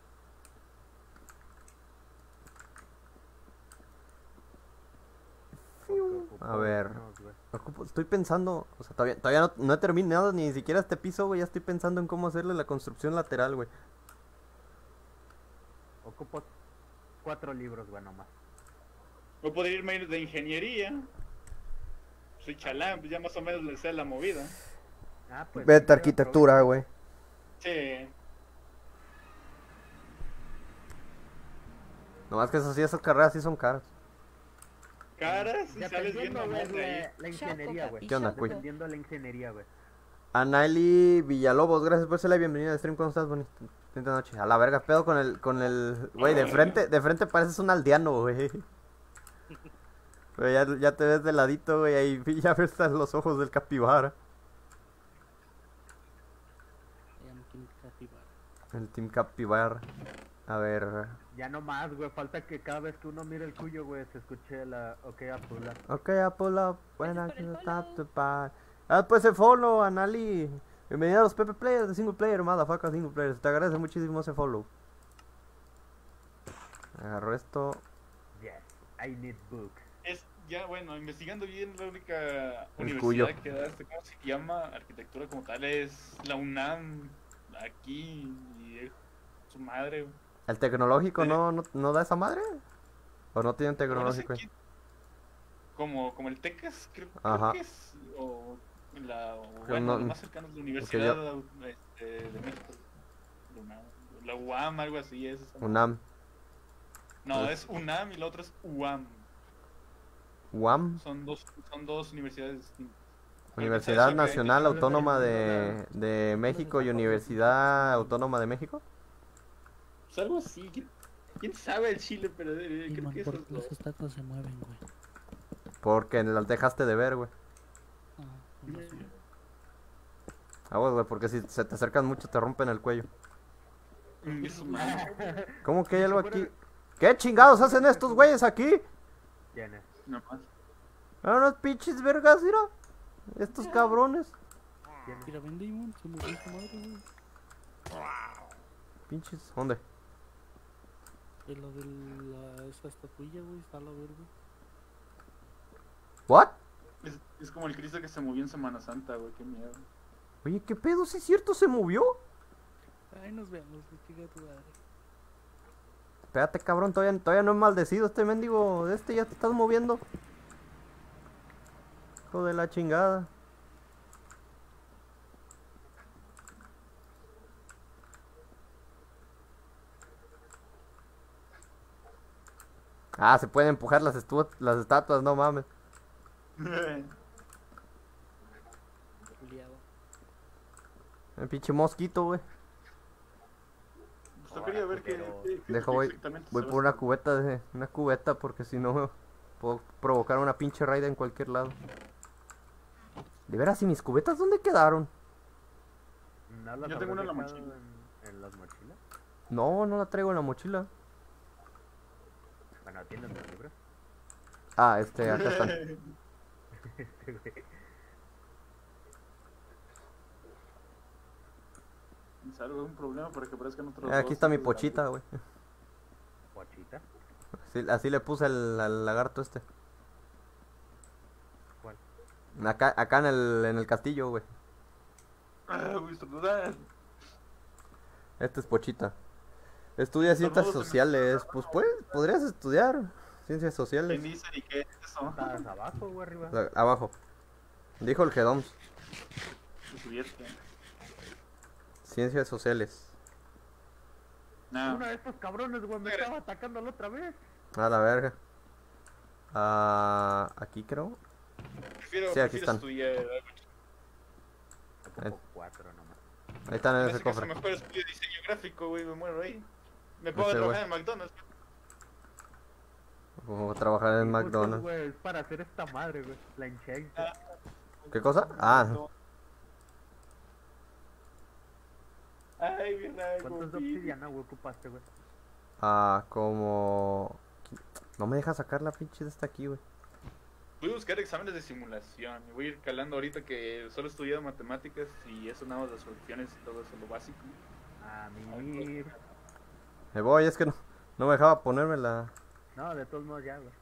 A ver. Unos, güey. Ocupo- Estoy pensando, o sea, todavía, todavía no, no he terminado ni siquiera este piso, güey. Ya estoy pensando en cómo hacerle la construcción lateral, güey. Ocupo cuatro libros, güey, nomás. Voy a poder irme a ir de ingeniería. Soy chalán, pues ya más o menos le sé la movida. Ah, pues. Vete sí, arquitectura, güey. Sí. Nomás que eso sí, esas carreras sí son caras. Caras y sales bien Dependiendo, mamón güey, de ahí. la, la ingeniería, güey. ¿Qué onda, Choco, cuy? Dependiendo de la ingeniería, güey. Anaili Villalobos, gracias por ser la bienvenida al stream. ¿Cómo estás, bonita? Bonita noche. A la verga, pedo con el, con el, güey, de frente, de frente pareces un aldeano, güey. Güey, ya, ya te ves de ladito, güey, ahí ya ves hasta los ojos del capibara. Se llama King Capybara. El team capibara. A ver, Ya no más, güey. Falta que cada vez que uno mire el cuyo, güey, se escuche la. Ok, Apula. ok, I pull up when I Gracias por el can tap follow. the bar. Ah, pues el follow, Anali. Bienvenido a los Pepe Players de single player, motherfucker single players. Te agradece muchísimo ese follow. Agarro esto. Yes, I need books. Es ya, bueno, investigando bien, la única El universidad cuyo. que da este, ¿cómo se llama? Arquitectura como tal es la UNAM, aquí, y es su madre. güey. ¿El tecnológico Sí. no, no, no da esa madre? ¿O no tienen Pero no sé tecnológico? ahí? qué- como, como el TECAS, creo, creo Ajá. que es, o la, o Yo bueno, no- lo más cercano es la yo- Universidad este, de México, la UNAM, la U A M, algo así es. esa madre. UNAM. No, Pues- es UNAM y la otra es U A M, U A M. son dos, son dos universidades distintas. Universidad Ok. Nacional Autónoma de, de México y Universidad Autónoma de México. Pues algo así. ¿Quién, quién sabe el chile? Pero eh, Sí, creo man, que eso ¿por es qué lo... las estatuas se mueven, güey? Porque las dejaste de ver, güey. Ah, con razón. Ah, güey, porque si se te acercan mucho te rompen el cuello. Mm, eso, madre. ¿Cómo que hay algo aquí? ¿Qué chingados hacen estos güeyes aquí? ¿Quién es? No más. Ah, unos pinches vergas, mira. Estos cabrones. ¿Quién es? Mira, ven Damon, se movió esta madre, güey. Pinches, ¿dónde? En lo de la, esa estatuilla, güey, está a la verga. ¿What? Es, es como el Cristo que se movió en Semana Santa, güey. Qué miedo. Oye, ¿qué pedo? ¿Sí es cierto? ¿Se movió? Ay, nos vemos, güey, chica tu madre. Espérate, cabrón, todavía, todavía no he maldecido este mendigo de este, ya te estás moviendo. Hijo de la chingada. Ah, se pueden empujar las, estu- las estatuas, no mames. Liado. El pinche mosquito, güey. Yo quería ver qué, Pero- qué- qué Deja, voy, exactamente voy se por va a una hacer. cubeta de, una cubeta porque si no puedo provocar una pinche raid en cualquier lado. De veras, ¿y mis cubetas dónde quedaron? ¿No las Yo tengo una en la habrás dejado mochila. En, en las mochilas? No, no la traigo en la mochila. Bueno, ¿tienes los libros? Ah, este, acá están. Este, güey. Es algo, es un problema para que aparezcan otros Eh, aquí dos está mi de la- pochita, güey. ¿Pochita? Así, así le puse al, al lagarto este. ¿Cuál? Acá, acá en el, en el castillo, güey. Ah, güey, estornudar. Este es pochita. Estudia ciencias Saludos, sociales. Pues pues, podrías estudiar ciencias ¿Quién sociales. dice y qué es eso? ¿Estás abajo o arriba? La- Abajo. Dijo el Gedoms. Si subiste. Ciencias sociales. No. Uno de estos cabrones, güey, me estaba atacando la otra vez. A la verga. Ah, aquí creo. Prefiero, Sí, aquí prefiero están. estudiar algo. Ocupo Eh. cuatro nomás. Ahí están en En ese ese caso cofre. mejor estudio diseño gráfico, güey, me muero ahí. Me pongo a Ese trabajar en McDonald's. Voy a trabajar en Sí, justo, McDonald's. güey, es para hacer esta madre, güey. La hinché. Ah. ¿Qué cosa? Ah, Ay, bien algo. ¿Cuántos de obsidiana, güey, ocupaste, güey? ah, como... No me deja sacar la pinche de esta aquí, güey. Voy a buscar exámenes de simulación. y Voy a ir calando ahorita que solo he estudiado matemáticas y eso nada más las soluciones y todo eso, lo básico. A mí. Me voy, es que no, no me dejaba ponerme la... No, de todos modos ya, güey.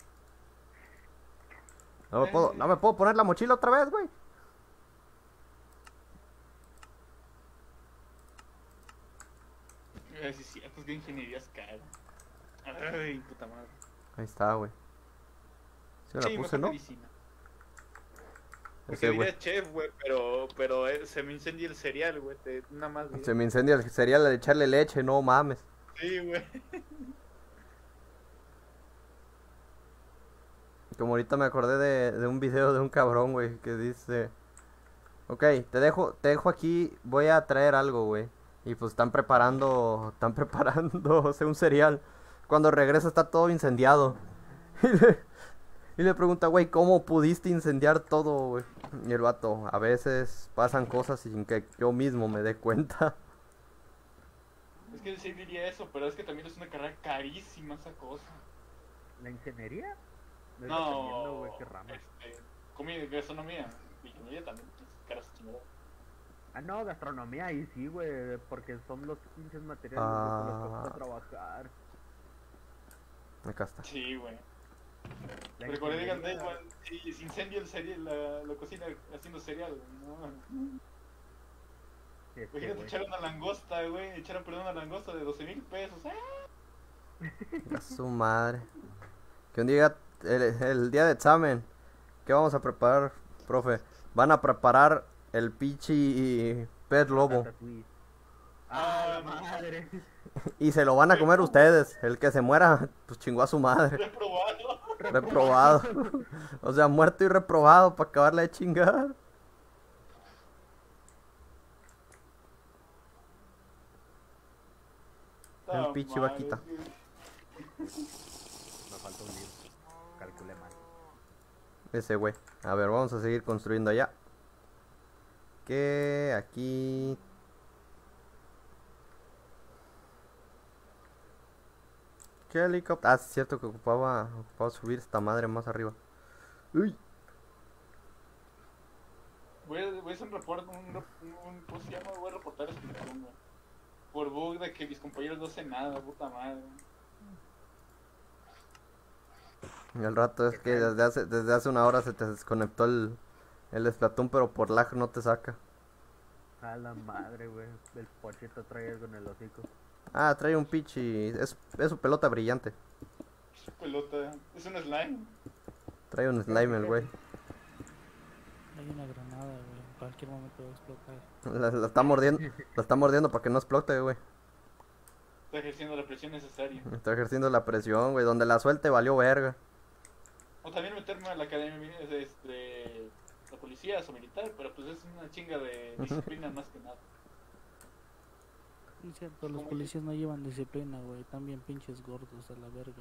No me puedo, no me puedo poner la mochila otra vez, güey. Ay, sí, sí, pues que ingeniería es cara. Ay, puta madre. Ahí está, güey. Sí me la Sí, puse, mejor ¿no? medicina. Porque Ese, güey. diría chef, güey, pero, pero eh, se me incendia el cereal, güey. te- Nada más, güey. Se me incendia el cereal al echarle leche, no mames. Sí, güey. Como ahorita me acordé de, de un video de un cabrón, güey, que dice... Ok, te dejo, te dejo aquí, voy a traer algo, güey. Y pues están preparando, están preparándose un cereal. Cuando regresa está todo incendiado. Y le, y le pregunta, güey, ¿cómo pudiste incendiar todo, güey? Y el vato, a veces pasan cosas sin que yo mismo me dé cuenta. Es que sí diría eso, pero es que también es una carrera carísima esa cosa. ¿La ingeniería? Es dependiendo, No, güey, qué rama. este, comida, gastronomía, ingeniería también, es cara esa chingada. Ah, no, gastronomía ahí sí, güey, porque son los pinches materiales güey, con los que vas Ah. a trabajar. Acá está. Sí, güey. La Pero cuando digan, ingeniería- Damon, si se incendia el cereal, la, la cocina haciendo cereal, güey, no. Sí, es que, Imagínate güey. echar una langosta, güey, echar a perder una langosta de doce mil pesos, ¡ah! A su madre. Que un día, el, el día de examen, ¿qué vamos a preparar, profe? Van a preparar el pichi pez lobo. Ratatouille. ¡Ah, la madre! Y se lo van a comer ustedes. El que se muera, pues chingó a su madre. Reprobado. Reprobado. O sea, muerto y reprobado para acabarla de chingar. Está Ah, pinche madre, vaquita. Me falta un libro. Calculé mal. Ese güey. A ver, vamos a seguir construyendo allá. Que aquí... ¿Qué helicóptero? Ah, sí, es cierto que ocupaba, ocupaba subir esta madre más arriba. Uy. Voy a, voy a hacer un reporte, un, un, un- ¿cómo se llama? Voy a reportar esto que pongo. Por bug de que mis compañeros no hacen nada, puta madre. Y al rato es que desde hace, desde hace una hora se te desconectó el, el Splatoon, pero por lag no te saca. A la madre, güey. El pochito trae algo en el hocico. Ah, trae un pichi. Es, es su pelota brillante. Su pelota, es un slime. Trae un slime el güey. Hay una granada, güey. En cualquier momento va a explotar. La, la está mordiendo, la está mordiendo para que no explote, güey. Está ejerciendo la presión necesaria. Está ejerciendo la presión, güey. Donde la suelte valió verga. O también meterme a la academia de este, la policía o militar, pero pues es una chinga de disciplina más que nada. Es cierto, los ¿Cómo policías no llevan disciplina, güey. También pinches gordos a la verga.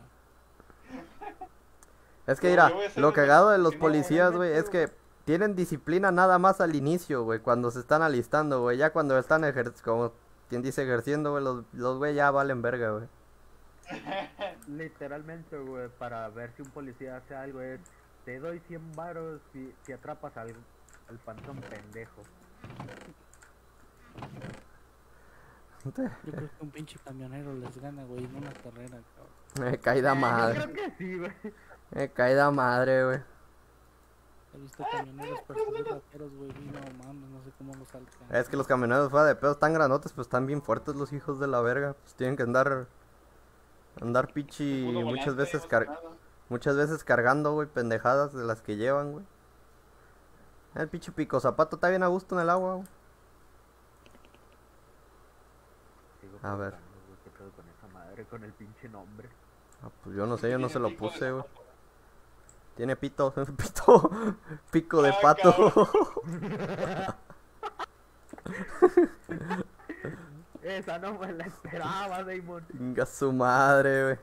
Es que Pero mira, yo voy a hacer lo una cagado de los disciplina, policías, güey, realmente, es que tienen disciplina nada más al inicio, güey, cuando se están alistando, güey. Ya cuando están ejer como quien dice ejerciendo, güey, los, los güey ya valen verga, güey. Literalmente, güey, para ver si un policía hace algo es... Te doy cien varos si, si atrapas al, al panzón pendejo. Yo creo que un pinche camionero les gana, güey, en una carrera, cabrón. Eh, caída Yo madre. creo que sí, güey. Eh, caída madre, güey. He visto camioneros perseguir rateros, güey. y No mames, no sé cómo los alcanzan. Es que los camioneros fuera de pedo están granotes, pues están bien fuertes los hijos de la verga. Pues tienen que andar... Andar pichi Puro muchas volante, veces no car hace nada. muchas veces cargando, güey, pendejadas de las que llevan, güey. El pinche pico zapato está bien a gusto en el agua, güey. Sigo A ver. pensando, güey, qué pedo con esa madre, con el pinche nombre. Ah, pues yo no sé, yo no se lo Tiene pico de puse, güey. zapato. Tiene pito, pito, pico de Ah, pato. Esa no me la esperaba, Damon. Venga su madre, güey.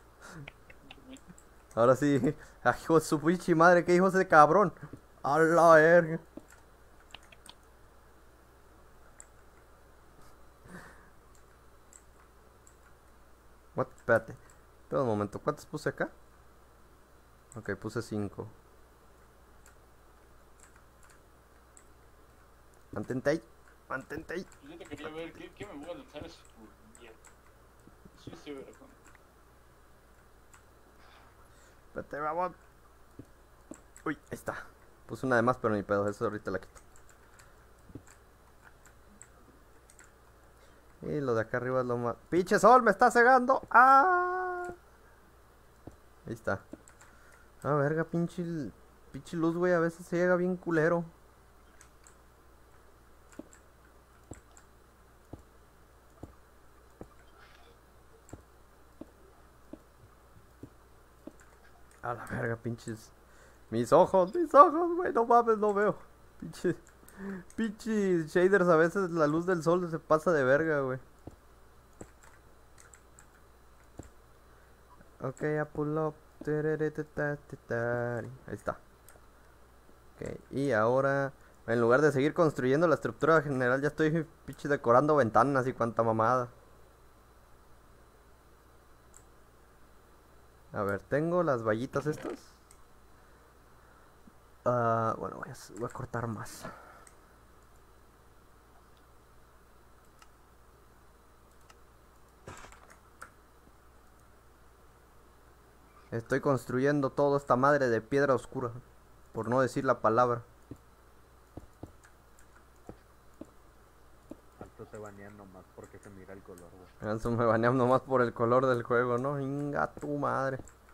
Ahora sí, ah, hijo de su pinche madre, ¿qué hijo ese cabrón? A la verga. What? Espérate. Espera un momento, ¿cuántos puse acá? Ok, puse cinco. Mantente ahí, mantente ahí. Yo te quería ver, ¿qué, qué me voy a lanzar a su mierda? Sí, sí, verá. Espérate, vamos. Uy, ahí está. Puse una de más, pero ni pedo, eso ahorita la quito. Y lo de acá arriba es lo más... ¡Pinche sol, me está cegando! ¡Ah! Ahí está. Ah, verga, pinche... Pinche luz, güey, a veces ciega bien culero. A la verga, pinches... Mis ojos, mis ojos, güey, no mames, no veo. Pinche... Pinche shaders, a veces la luz del sol se pasa de verga, güey. Ok, a pull up. Ahí está. Ok, y ahora, en lugar de seguir construyendo la estructura general, ya estoy pinche decorando ventanas y cuanta mamada. A ver, tengo las vallitas estas. Ah, bueno, voy a, voy a cortar más. Estoy construyendo toda esta madre de piedra oscura, por no decir la palabra. Alto te banean nomás porque se mira el color, güey. Eso me banean nomás por el color del juego, ¿no? Inga tu madre.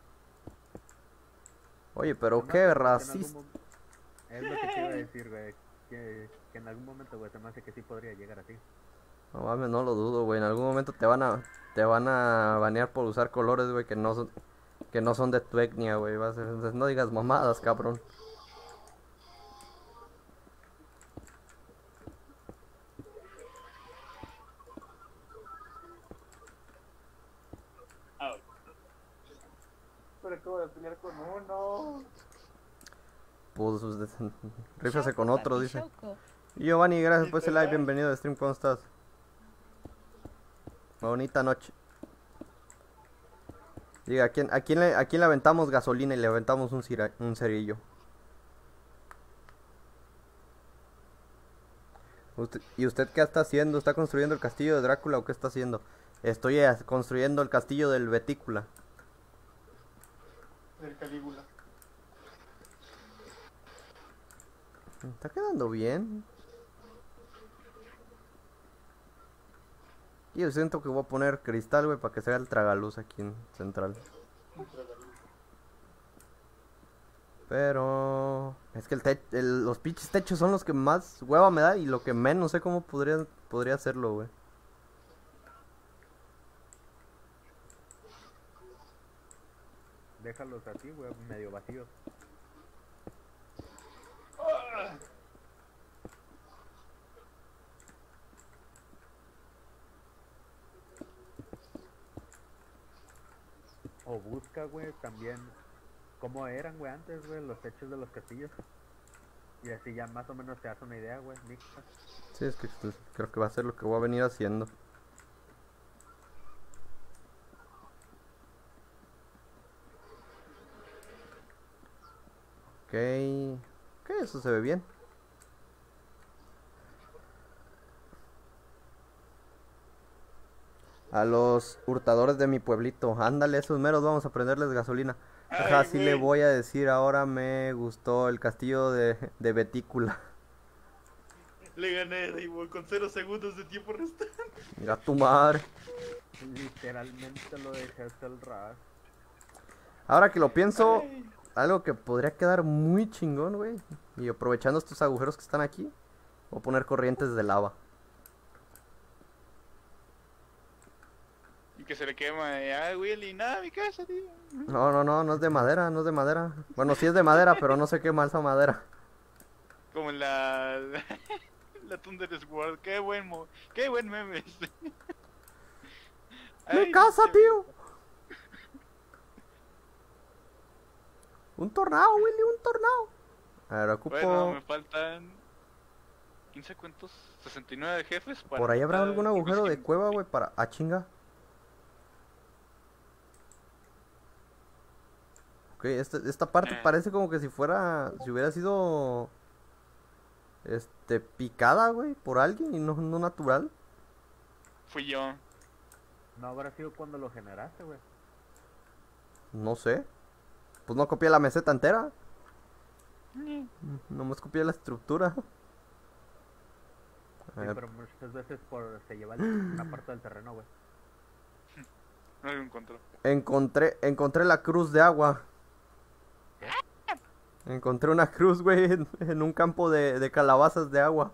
Oye, pero Se me qué hace que en algún racista. mom- Es lo que te iba a decir, güey. Que, que en algún momento, güey, se me hace que sí podría llegar así. No mames, no lo dudo, güey. En algún momento te van a te van a banear por usar colores, güey, que no son que no son de tu etnia, güey. Va a ser- entonces no digas mamadas, cabrón. pero acabo de pelear con uno. Pues rífase con Shauco, otro, papi, dice. Shauco. Y Giovanni, gracias por ese Literal. like, bienvenido de stream, ¿cómo estás? Bonita noche. Diga, ¿a quién, a quién le, a quién le aventamos gasolina y le aventamos un, cira- un cerillo? Usted- ¿Y usted qué está haciendo? ¿Está construyendo el castillo de Drácula o qué está haciendo? Estoy eh, construyendo el castillo del Betícula. Del Calígula. Está quedando bien. Y yo siento que voy a poner cristal, güey, para que sea el tragaluz aquí en central. Pero es que el te- el- los pinches techos son los que más hueva me da y lo que menos sé cómo podría, podría hacerlo, güey. Déjalos así, güey, medio vacíos. O busca, güey, también cómo eran, güey, antes, güey, los techos de los castillos. Y así ya más o menos te das una idea, güey, mixta. Sí, es que pues, creo que va a ser lo que voy a venir haciendo. Ok. Ok, eso se ve bien. A los hurtadores de mi pueblito. Ándale, esos meros vamos a prenderles gasolina. Ajá, Ay, sí le güey. voy a decir ahora me gustó el castillo de, de Betícula. Le gané, Dave, con cero segundos de tiempo restante. Mira tu madre. Literalmente lo dejaste al ras. Ahora que lo pienso, Ay. algo que podría quedar muy chingón, güey. Y aprovechando estos agujeros que están aquí, voy a poner corrientes de lava. Y que se le quema, ay, Willy, nada, mi casa, tío. No, no, no, no es de madera, no es de madera. Bueno, sí es de madera, pero no sé qué mal esa madera. Como la. La Thunder Sword, qué buen mo... qué buen meme este. ¡Mi Ay, casa, pinche- tío! Un tornado, Willy, un tornado. A ver, ocupo... Bueno, me faltan quince cuentos, sesenta y nueve jefes para ¿Por ahí habrá matar algún al agujero de Wiskin. cueva, güey? Para... Ah, chinga. Ok, esta, esta parte Eh. parece como que si fuera... Si hubiera sido... Este, picada, güey, por alguien y no, no natural. Fui yo. No habrá sido cuando lo generaste, güey. No sé. Pues no copié la meseta entera. Mm. Nomás copié la estructura. A Sí, ver, pero muchas veces por se lleva el- una parte del terreno, güey. No lo encontró. encontré, encontré la cruz de agua. Encontré una cruz, güey, en, en un campo de, de calabazas de agua.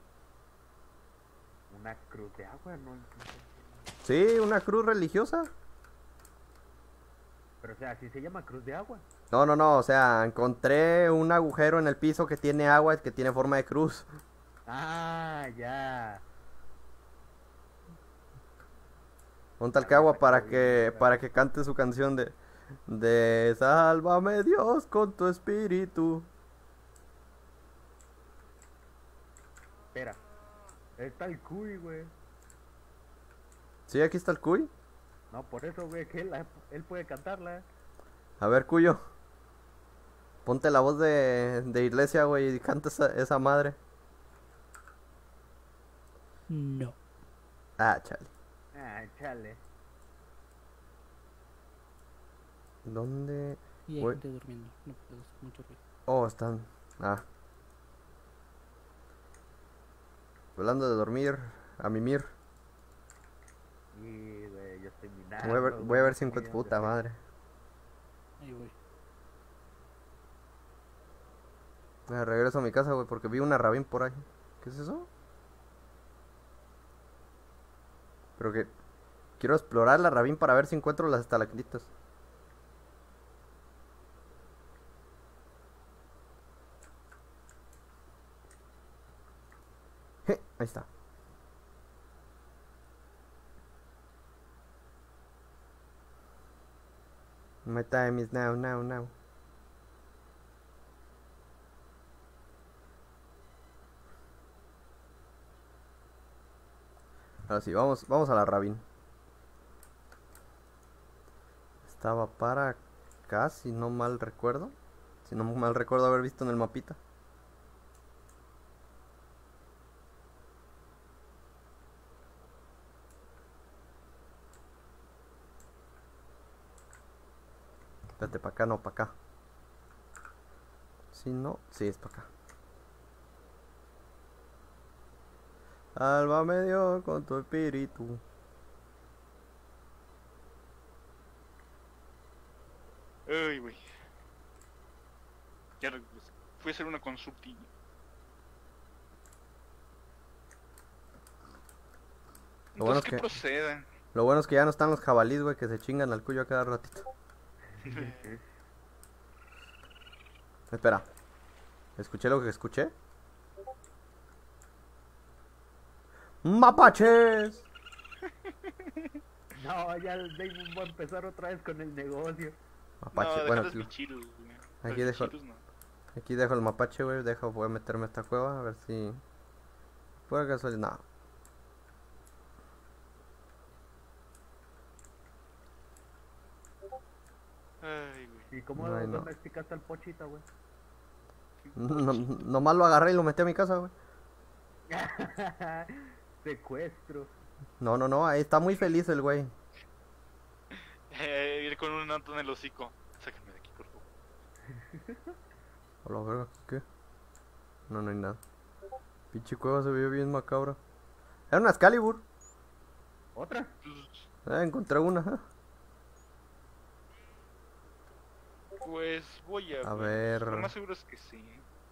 Una cruz de agua, ¿no? Sí, una cruz religiosa. Pero o sea, así se llama cruz de agua. No, no, no, o sea, encontré un agujero en el piso que tiene agua, que tiene forma de cruz. Ah, ya. Un tal que agua para que, para que cante su canción de, de Sálvame Dios con tu espíritu. Espera. Está el cuy, güey. Sí, aquí está el cuy. No, por eso, güey, que él, él puede cantarla. A ver, cuyo. Ponte la voz de, de iglesia, güey, y canta esa, esa madre. No. Ah, chale. Ah, chale. ¿Dónde? Y hay Güey. gente durmiendo. No puedo hacer mucho ruido. Oh, están. Ah. Hablando de dormir, a mimir. Y, güey, yo estoy minando. Voy a ver, voy a ver si güey, encuentro. muy Puta donde madre. Ahí voy. Me regreso a mi casa, güey, porque vi una rabín por ahí. ¿Qué es eso? Pero que... Quiero explorar la rabín para ver si encuentro las estalactitas. Je, ahí está. My time is now, now, now. Ahora sí, vamos, vamos a la Rabin. Estaba para acá, si no mal recuerdo. Si no mal recuerdo haber visto en el mapita. Espérate, para acá, no, para acá. Si no, sí, es para acá. Alma me dio con tu espíritu. Ay, güey. Ya regresé. Fui a hacer una consultilla. Lo bueno Entonces, es ¿qué que- proceden? Lo bueno es que ya no están los jabalís, güey, que se chingan al cuyo a cada ratito. Espera. ¿Escuché lo que escuché? ¡Mapaches! No, ya el Damon va a empezar otra vez con el negocio. Mapache, No, bueno, deja los aquí, bichiros, güey. aquí Los dejo- bichiros no. aquí dejo el mapache, güey. Dejo, voy a meterme a esta cueva a ver si... Por casualidad, no. Ay, güey. ¿Y cómo Ay, no. domesticaste al pochito, güey? No, nomás lo agarré y lo metí a mi casa, güey. Secuestro. No, no, no, ahí está muy feliz el güey. Eh, ir con un nato en el hocico. Sáquenme de aquí, por favor. A la verga, ¿qué? No, no hay nada. Pinche cueva se vio bien macabra. Era una Excalibur. ¿Otra? Eh, encontré una. ¿eh? Pues voy a, A ver. Lo más seguro es que sí.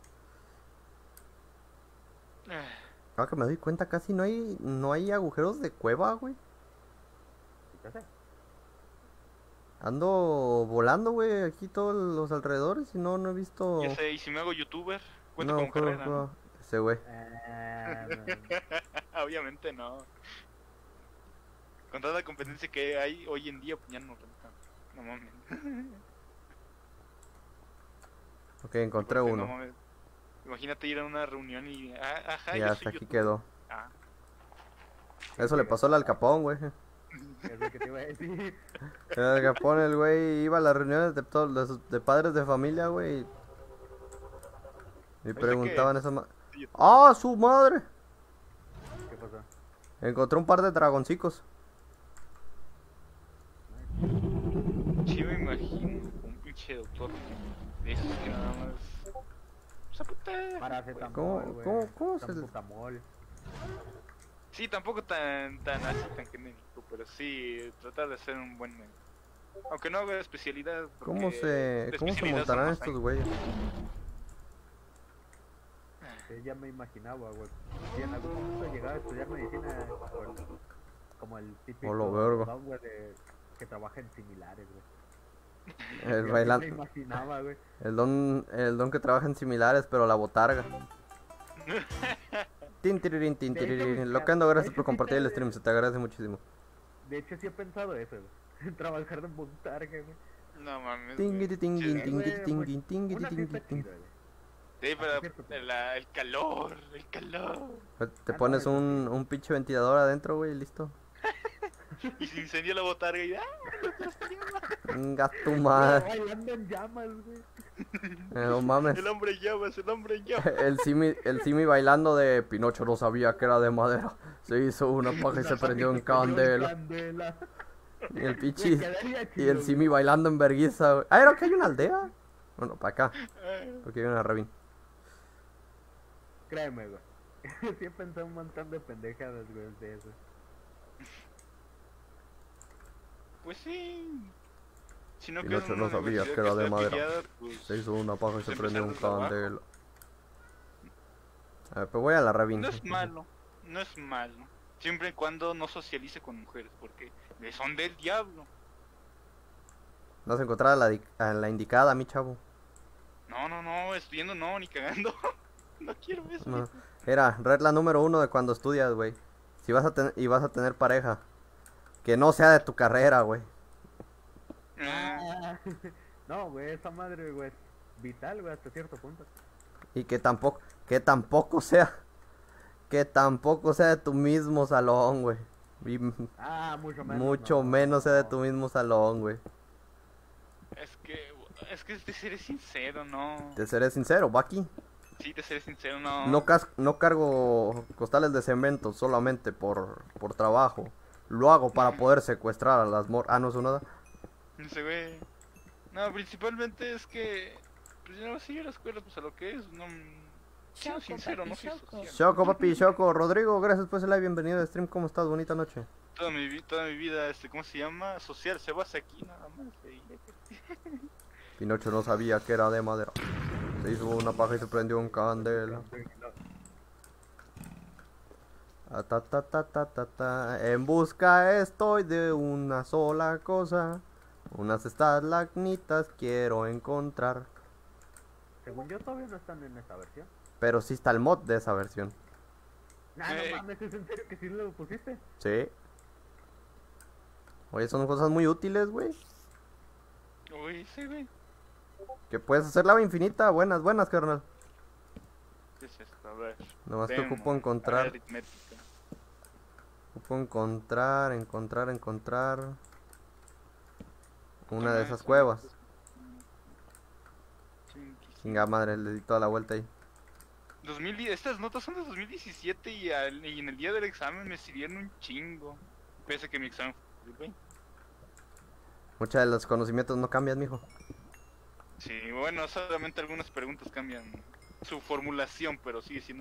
Ah, Ahora que me doy cuenta, casi no hay, no hay agujeros de cueva, güey. ¿Qué hace? Ando volando, güey, aquí todos los alrededores y no, no he visto... Ya sé, y si me hago youtuber, cuento no, como juego, carrera. juego. Ese güey. Ah, man. ¿No? Obviamente no. Con toda la competencia que hay hoy en día, pues ya no renta. No mames. Ok, encontré Porque uno. no mames. Imagínate ir a una reunión y. Ah, ajá, Y yo hasta soy aquí youtuber. quedó. Ah, Eso le pasó al Alcapón, güey. Es lo que te iba a decir. El Alcapón, el güey, iba a las reuniones de, to- de, sus- de padres de familia, güey. Y Ahorita preguntaban que- esa ma... sí, yo- ¡Ah, su madre! ¿Qué pasó? Encontré un par de dragoncicos. sí me imagino. Un pinche doctor. De esos que nada más. Pues, apunta, Paracetamol, ¿Cómo- güey. cómo- cómo es el- Salbutamol. Sí, tampoco tan, tan así, tan genérico, pero sí, tratar de hacer un buen médico. Aunque no haga especialidad. ¿Cómo porque se, de cómo se especialidad montarán son estos más güeyes? Sí, ya me imaginaba, güey. Si en algún momento llegaba a estudiar medicina, bueno, como el típico Hola, verga. don, güey, de, que trabaja en similares, güey. El Yo así me bailando. imaginaba, güey. El don, el don que trabaja en similares, pero la botarga. Tin, tirirín, tin, De hecho, tirirín. mi- Locando, de gracias hecho, por sí compartir el cabe- stream, se te agradece muchísimo. De hecho, sí he pensado eso, güey. Trabajar de montarga, güey. No mames. Tingui, güey. tingui, Sí, tingui, güey, tingui, pues, tingui, Una tingui, fiesta tingui. chida, güey. Sí, Hasta pero cierto punto. la- el calor, el calor. Te Ah, no, pones eso un, un pinche ventilador adentro, güey, y listo. Y se incendia la botarga y ¡ah! Venga tu Güey, madre. bailando en llamas, güey. Eh, no mames. El hombre en llamas, el hombre en llamas. El simi, el simi bailando de Pinocho no sabía que era de madera. Se hizo una paja y se prendió en candela. Candela. Y el Güey, pinche. quedaría Y chido, el güey. simi bailando en vergüenza, güey. Ah, era que hay una aldea. Bueno, para acá. Porque hay una rabín. Créeme, güey. Sí he pensado un montón de pendejadas, güey, de eso. Pues sí. Si no Pinocho queda en no una sabía universidad que era de esté madera. afiliada, pues, Se hizo una paja y se Se prendió en empezaron a trabajar. candela. A ver, pues voy a la rabín. no es malo, no es malo. Siempre y cuando no socialice con mujeres, porque le son del diablo. No has encontrado a la, di- a la indicada, mi chavo. No, no, no, estudiando no, ni cagando. No quiero eso. No. Era, regla número uno de cuando estudias, güey. Si vas a tener, y vas a tener pareja, que no sea de tu carrera, güey. Ah, Ah, no, güey, esa madre, güey, es vital, güey, hasta cierto punto. Y que tampoco, que tampoco sea, que tampoco sea de tu mismo salón, güey. Y Ah, mucho menos. mucho no, menos sea de no. tu mismo salón, güey. Es que, es que te seré sincero, no. Te seré sincero, Baki. Sí, te seré sincero, no. No, cas- no cargo costales de cemento solamente por, por trabajo. Lo hago para poder secuestrar a las mor... Ah, no, eso nada. No sé, güey. No, principalmente es que. Pues yo no voy a seguir a la escuela, pues a lo que es. No. Siendo Choco, sincero, papi, no soy choco. social. Choco, papi, Choco. Rodrigo, gracias por el live. Bienvenido de stream. ¿Cómo estás? Bonita noche. Toda mi, vi- toda mi vida, este, ¿cómo se llama? Social se basa aquí nada más. Y- Pinocho no sabía que era de madera. Se hizo una paja y se prendió un candela. Ah, ta, ta, ta, ta, ta, ta. En busca estoy de una sola cosa. Unas estalagmitas quiero encontrar. Según yo, todavía no están en esa versión. Pero sí está el mod de esa versión. Nah, Eh. no mames, ¿es en serio que sí lo pusiste? Sí. Oye, son cosas muy útiles, güey. Uy, sí, güey. Que puedes hacer lava infinita. Buenas, buenas, carnal. ¿Qué es esto? A ver. Nomás te Demo, ocupo encontrar. aritmética. Ocupo encontrar, encontrar, encontrar. Una Toma de esas eso. cuevas. Chinquis. Chinga madre, le di toda la vuelta ahí. dos mil diez, estas notas son de dos mil diecisiete y, al- y en el día del examen me sirvieron un chingo. Pese a que mi examen fue dos mil veinte. Muchos de los conocimientos no cambian, mijo. Sí, bueno, solamente algunas preguntas cambian su formulación, pero sigue siendo...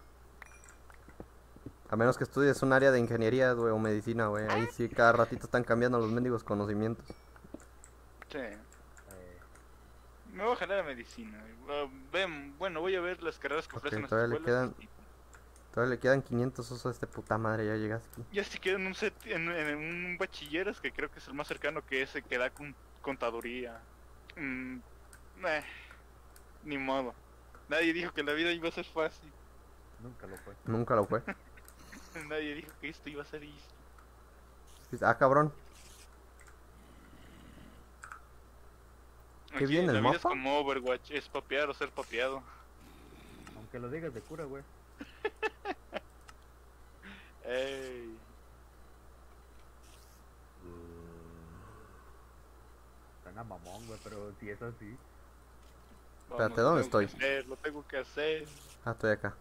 A menos que estudies un área de ingeniería, güey, o medicina, güey. Ahí sí, cada ratito están cambiando los mendigos conocimientos. Sí. Eh, Me voy a jalar a medicina. Ah, ven, bueno, voy a ver las carreras que Ok, ofrecen las todavía le escuelas. quedan- Todavía le quedan quinientos osos a este puta madre, ya llegaste aquí. Ya si queda en un set, en, en un bachilleres que creo que es el más cercano, que ese que da con contaduría. Mm, eh, ni modo. Nadie dijo que la vida iba a ser fácil. nunca lo fue. Nunca lo fue. Nadie dijo que esto iba a ser easy. Ah, cabrón. ¿Qué Aquí viene el la vida es mapa? como Overwatch, es papear o ser papeado. Aunque lo digas de cura, güey. Ey. Suena mamón, güey, pero si es así. Vamos, Espérate, lo ¿dónde tengo que estoy? hacer, lo tengo que hacer. Ah, estoy acá.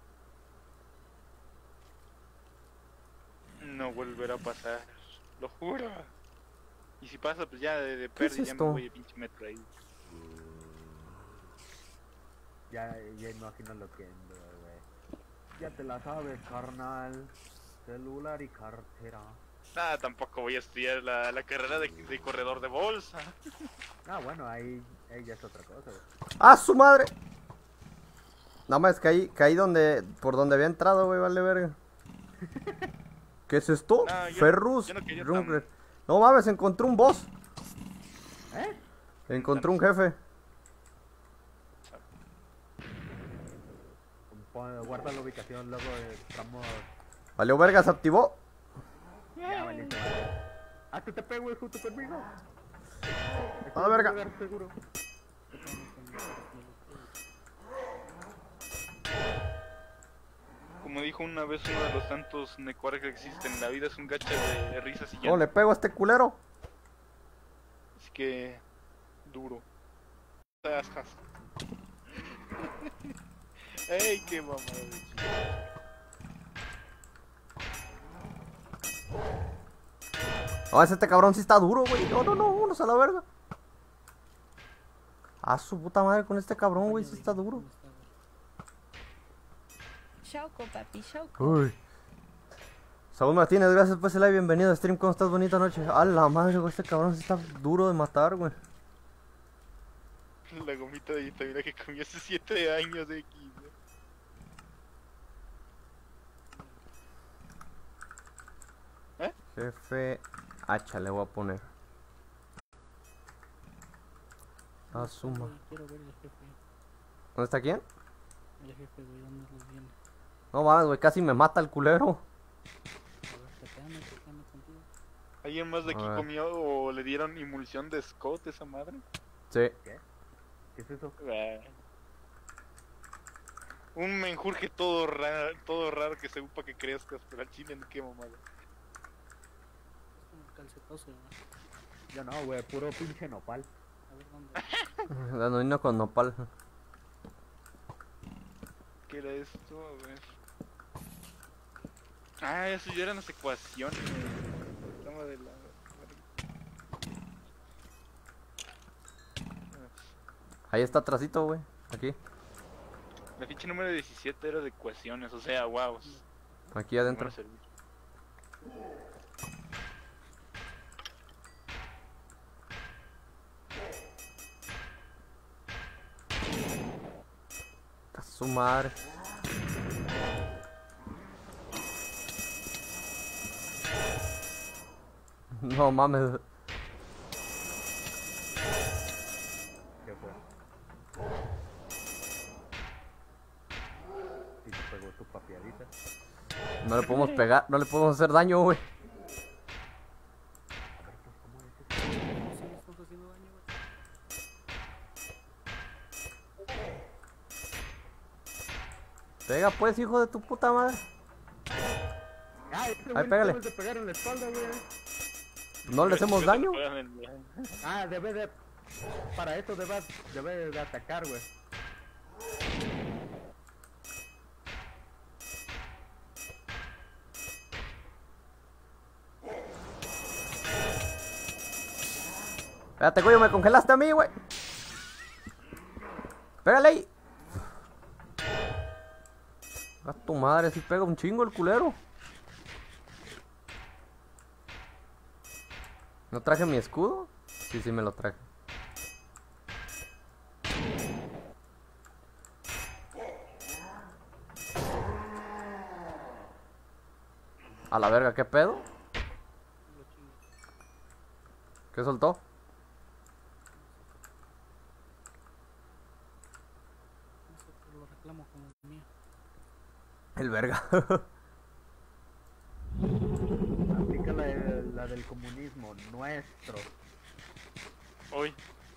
No volverá a pasar, lo juro. Y si pasa, pues ya de, de ¿Qué es pérdida ya esto? me voy a pinche metro ahí. Ya, ya imagino lo que, güey. Ya te la sabes, carnal. Celular y cartera. Ah, tampoco voy a estudiar la, la carrera de, de corredor de bolsa. Ah, bueno, ahí, ahí ya es otra cosa, güey. ¡Ah, su madre! Nada más caí, caí donde, por donde había entrado, güey, vale verga. ¿Qué es esto? No, yo- Ferrus, yo no quería Runkler. No mames, encontré un boss. ¿Eh? Encontré un jefe. Pon- guarda la ubicación, luego eh, estamos... Valió verga, se activó. Ya, valiste, madre. Ah, tú te pego, güey, junto conmigo. Estoy Ah, en un verga. lugar seguro. Como dijo una vez uno de los tantos necuares que existen, la vida es un gacha de, de risas y ¿Cómo llanto. le pego a este culero? Así que... duro. Tasjas. Ey, qué mamada de chico. No, ese este cabrón sí está duro, güey. No, no, no, vámonos a la verga. A su puta madre con este cabrón, güey, sí está duro. Choco, papi, choco. Uy. Saúl Martínez, gracias por ese live, bienvenido a stream, ¿cómo estás? Bonita noche. A la madre, güey, este cabrón sí está duro de matar, güey. La gomita de vitamina que comí hace siete años de aquí. Jefe hacha le voy a poner. Asuma. Quiero ver el jefe. ¿Dónde está quién? El jefe, güey, ¿dónde los viene? No mames, güey, casi me mata el culero. A ver, chateame, chateame contigo. ¿Alguien más de aquí A ver. comió o le dieron emulsión de Scott esa madre? Sí. ¿Qué es eso? Ah. Un menjurje todo raro, todo raro que se upa que crezcas, pero al chile no qué mamada. Es como calcetoso, ¿no? Yo no, güey, puro pinche nopal. A ver dónde. Danonino con nopal. ¿Qué era esto? A ver. Ah, eso ya eran las ecuaciones. Toma de la... Ahí está atrasito, güey. Aquí. La ficha número diecisiete era de ecuaciones, o sea, wow. Aquí adentro. A su madre. No mames. ¿Qué fue? Sí, te pegó tu papiadita. No le podemos pegar, no le podemos hacer daño, güey. Sí, estamos haciendo daño, güey. Pega pues, hijo de tu puta madre. ¡Ay, ese Ahí, güey pégale. le acabas de pegar en la espalda, güey! No le hacemos daño. Ah, debe de... Para eso debe, debe de atacar, güey. Espérate, güey, me congelaste a mí, güey. Pégale ahí. A tu madre, si pega un chingo el culero. ¿No traje mi escudo? Sí, sí me lo traje. A la verga, ¿qué pedo? Lo chingo. ¿Qué soltó? No sé, pero lo reclamo como mío. El verga. Aplica la, la del comunismo, nuestro. Hoy.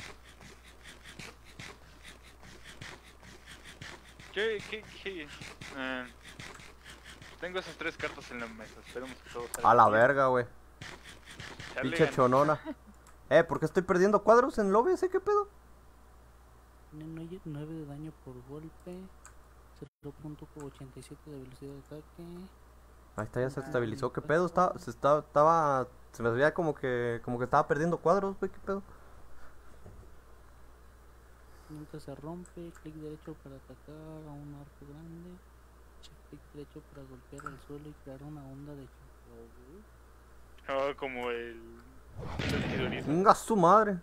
¿Qué, qué, qué? Eh, tengo esas tres cartas en la mesa, esperemos que todo salga A la bien. verga, güey. Chale, Pinche chonona. Eh, ¿por qué estoy perdiendo cuadros en lobby? ¿Ese qué pedo? Tiene nueve de daño por golpe. cero punto ochenta y siete de velocidad de ataque. Ahí está, ya se estabilizó. ¿Qué pedo? Estaba, se estaba, estaba, se me veía como que, como que estaba perdiendo cuadros, güey. ¿Qué pedo? Nunca se rompe. Clic derecho para atacar a un arco grande. Clic derecho para golpear el suelo y crear una onda de choque. Oh, como el... el terrorista. Venga su madre.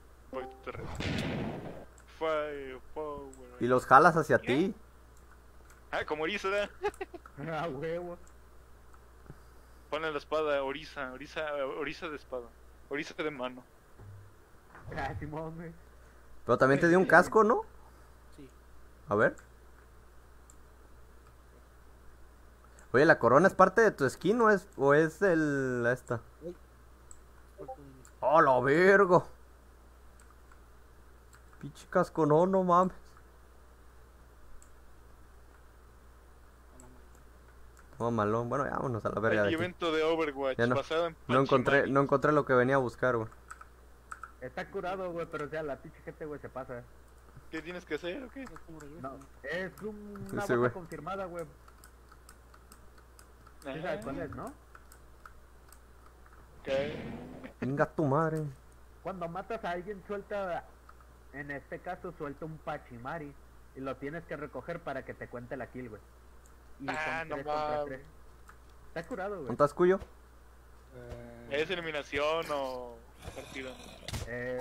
Fire, power. Y los jalas hacia ti. Ah, como Orisa, ¿verdad? Ah, huevo. Ponle la espada, Orisa, Orisa, Orisa de espada. Orisa de mano. Ah, Simón, güey. Pero también te dio un casco, ¿no? Sí. A ver. Oye, ¿la corona es parte de tu skin o es, o es el... esta? Parte de mis- ¡Oh, la verga! Pinche casco, no, no mames. Oh, malón. Bueno, ya vámonos a la verga de El aquí. evento de Overwatch Ya no- basado en No encontré, Pachimari. no encontré lo que venía a buscar, güey. Está curado, güey, pero o sea, la pinche gente, güey, se pasa. ¿Qué tienes que hacer o qué? Es como regreso, No, ¿no? es un- una Sí, bota güey. confirmada, güey. ¿Sí Ah, sabes cuál es, no? ok. Venga tu madre. Cuando matas a alguien, suelta, en este caso, suelta un Pachimari. Y lo tienes que recoger para que te cuente la kill, güey. Y Ah, son no tres contra mames. tres. Está curado, güey. ¿Montas cuyo? ¿Es eliminación o partida? Es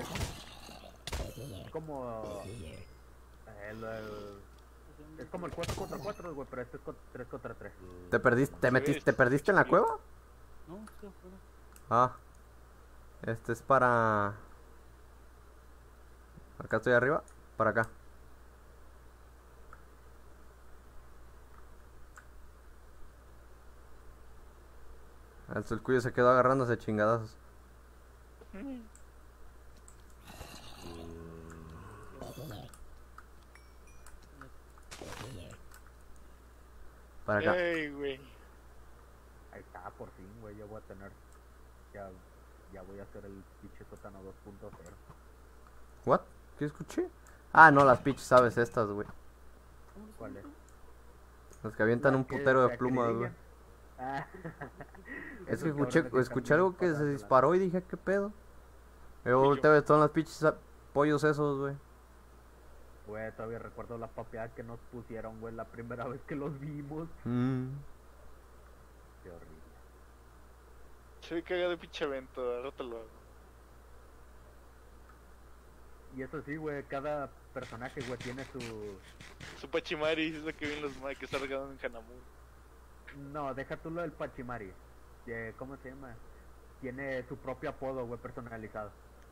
como... el- el- es como el cuatro contra cuatro, güey, pero este es tres contra tres. ¿Te perdiste, te Sí, metiste, es- te perdiste en la cueva? No, estoy afuera. Ah. Este es para... Acá estoy arriba. Para acá. Hasta el cuyo se quedó agarrándose chingadazos. Para acá. Ay, güey. Ahí está, por fin, güey, ya voy a tener... Ya, ya voy a hacer el pinche sótano dos punto cero. ¿What? ¿Qué escuché? Ah, no, las pinches aves estas, güey. ¿Cuál es? Las que avientan ¿La un que- putero de la que plumas, le güey. digan? Ah. Es que Esos escuché, cabrones escuché cambian algo que todas se las- disparó y dije, ¿qué pedo? Luego Fui ahorita ves todas las pinches a- pollos esos, güey. Güey, todavía recuerdo la papeada que nos pusieron, güey, la primera vez que los vimos. Mm. Qué horrible. Se ve cagado de pinche evento, al rato lo hago. Y eso sí, güey, cada personaje, güey, tiene su... Su Pachimari es lo que vi en los ma que está regado en Hanamur. No, deja tú lo del Pachimari. Eh, ¿Cómo se llama? Tiene su propio apodo, güey, personalizado.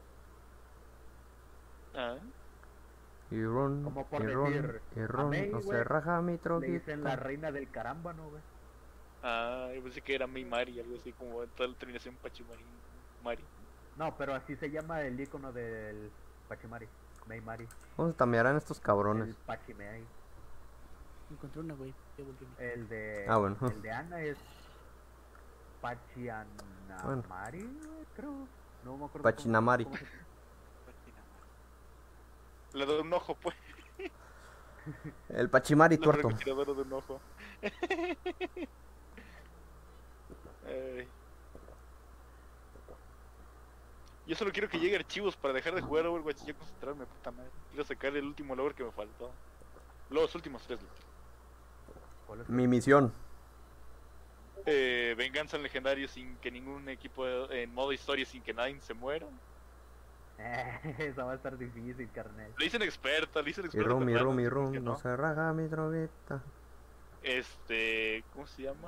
Ah, Y Ron, Como por y Ron, decir, y a Ron, May, no se güey, raja mi Le dicen la troquita. reina del carámbano, güey. ah, yo pensé que era Meimari, algo así como en toda la terminación Pachimari. Mari. No, pero así se llama el icono del Pachimari. Meimari. ¿Cómo se tamearán estos cabrones? El Pachimei. Encontré una, güey. Ya volví. El de... Ah, bueno. El de Ana es... Pachianamari, güey, creo. No me acuerdo. cómo- Pachinamari. cómo se- Le doy un ojo, pues. El Pachimari La tuerto. francotiradora de un ojo. Ay. Yo solo quiero que llegue archivos para dejar de jugar Overwatch y ya concentrarme, puta madre. Quiero sacar el último logro que me faltó. Los últimos tres. ¿Cuál es? Mi misión. Eh, venganza en legendario sin que ningún equipo en modo historia, sin que nadie se muera. Esa va a estar difícil, carnal. Le dicen experta, le dicen Y experta. Ron, mi pero Ron, mi no, Ron, que no no. se raja mi troquita. Este, ¿cómo se llama?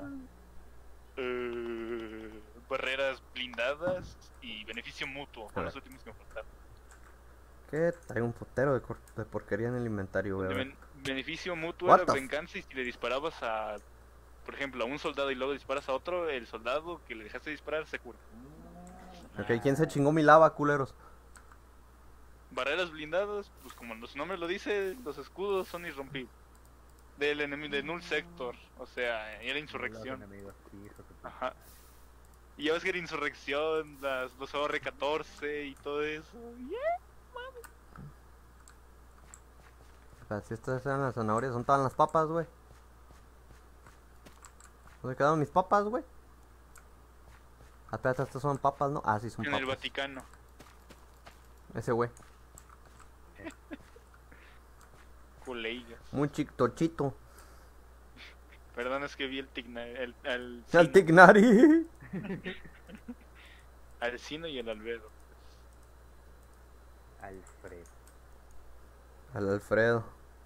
Eh, barreras blindadas y beneficio mutuo. Son A los ver. últimos que me faltaron. ¿Qué? Traigo un putero de, cor- de porquería en el inventario, güey. De a ver. ben- beneficio mutuo What era the f- venganza y si le disparabas a, por ejemplo, a un soldado y luego disparas a otro, el soldado que le dejaste disparar se cura. Ok, ¿quién se chingó mi lava, culeros? Barreras blindadas, pues como su nombre lo dice, los escudos son irrompibles. Del enemigo, de Null Sector, o sea, era insurrección. Los enemigos, sí, hijo de puta. Ajá. Y ya ves que era insurrección, las, los O R catorce y todo eso. Yeah. Si estas eran las zanahorias, son todas las papas, güey. ¿Dónde quedaron mis papas, güey? Ah, espérate, estas son papas, ¿no? Ah, sí, son En el papas. Vaticano. Ese güey. Colegas. Muy chiquitochito. Perdón, es que vi el tigna, el, al ¡El Cino- Tignari! al Cino y el Albedo. Alfred. Al Alfredo.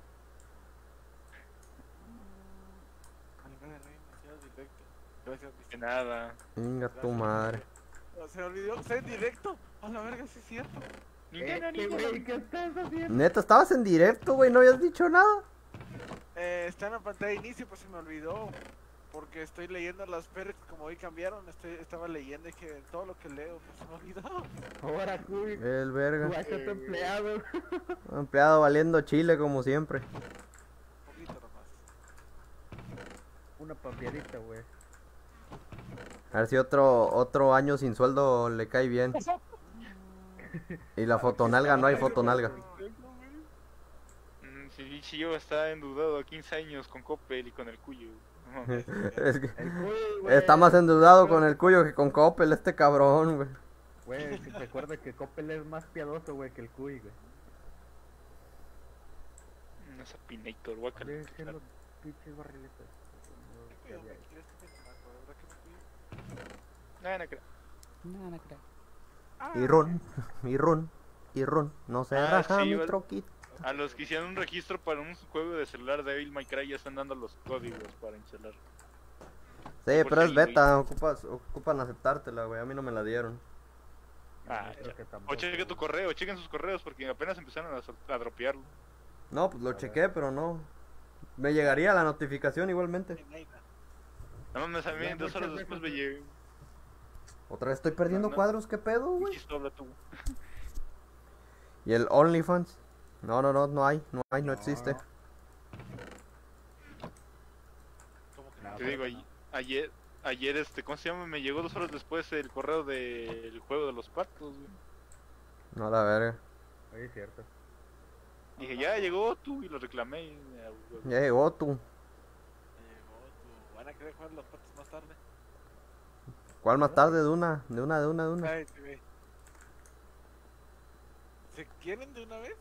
De nada. Venga tu madre. Se me olvidó, está en directo. A la verga, sí es cierto. Nintendo, Este Nintendo. güey, ¿qué estás haciendo? Neta, estabas en directo, güey, no habías dicho nada. Eh, está en la pantalla de inicio, pues se me olvidó. Porque estoy leyendo las perks, como hoy cambiaron, estoy, estaba leyendo y que todo lo que leo, pues se me olvidó. Ahora, Cuy. El Tú verga. vas a ser tu empleado. Empleado valiendo chile como siempre. Un poquito nomás. Una papiadita, güey. A ver si otro, otro año sin sueldo le cae bien. Y la fotonalga, no hay fotonalga. Mm, Si Shio está endeudado a quince años con Coppel y con el Cuyo. No mames. Es que El Cuy, güey. está más endeudado con el cuyo que con Coppel, este cabrón, güey. Güey, si recuerda que Coppel es más piadoso, güey, que el Cuy, güey. Una Sapinator, guacala. Dejen los pinches barriletes. ¿Qué pedo, güey? ¿Quieres que te mato? ¿Verdad que me fui? No, no creo. No, no creo. Ah, Y Ron, y Ron, y Ron. No se Ah, raja sí, mi vale. troquita. A los que hicieron un registro para un juego de celular de Devil May Cry ya están dando los códigos para instalar. Sí, Por pero es si, beta, ocupas, ocupan aceptártela, güey. A mí no me la dieron. Ah, Creo que ya. tampoco, O cheque tu güey. correo, chequen sus correos porque apenas empezaron a, sol- a dropearlo. No, pues lo chequé, pero no. Me llegaría la notificación igualmente. en Neina. No mames, a mí Ya dos horas muchas después me veces- llegó. Otra vez estoy perdiendo No, no. cuadros, ¿qué pedo, güey? Listo, habla tú. ¿Y el OnlyFans? No, no, no, no hay, no hay, no, No. existe. Como que No, no. Te digo, ay- ayer, ayer, este, ¿cómo se llama? Me llegó dos horas después el correo del juego de los patos, güey. No, la verga. Oye, es cierto. Dije, ya llegó tú, y lo reclamé. Y, ah, güey. Ya llegó tú. Llegó tu- Van a querer jugar los patos más tarde. ¿Cuál más tarde? De una, de una, de una, de una. Ay, sí, güey. ¿Se quieren de una vez?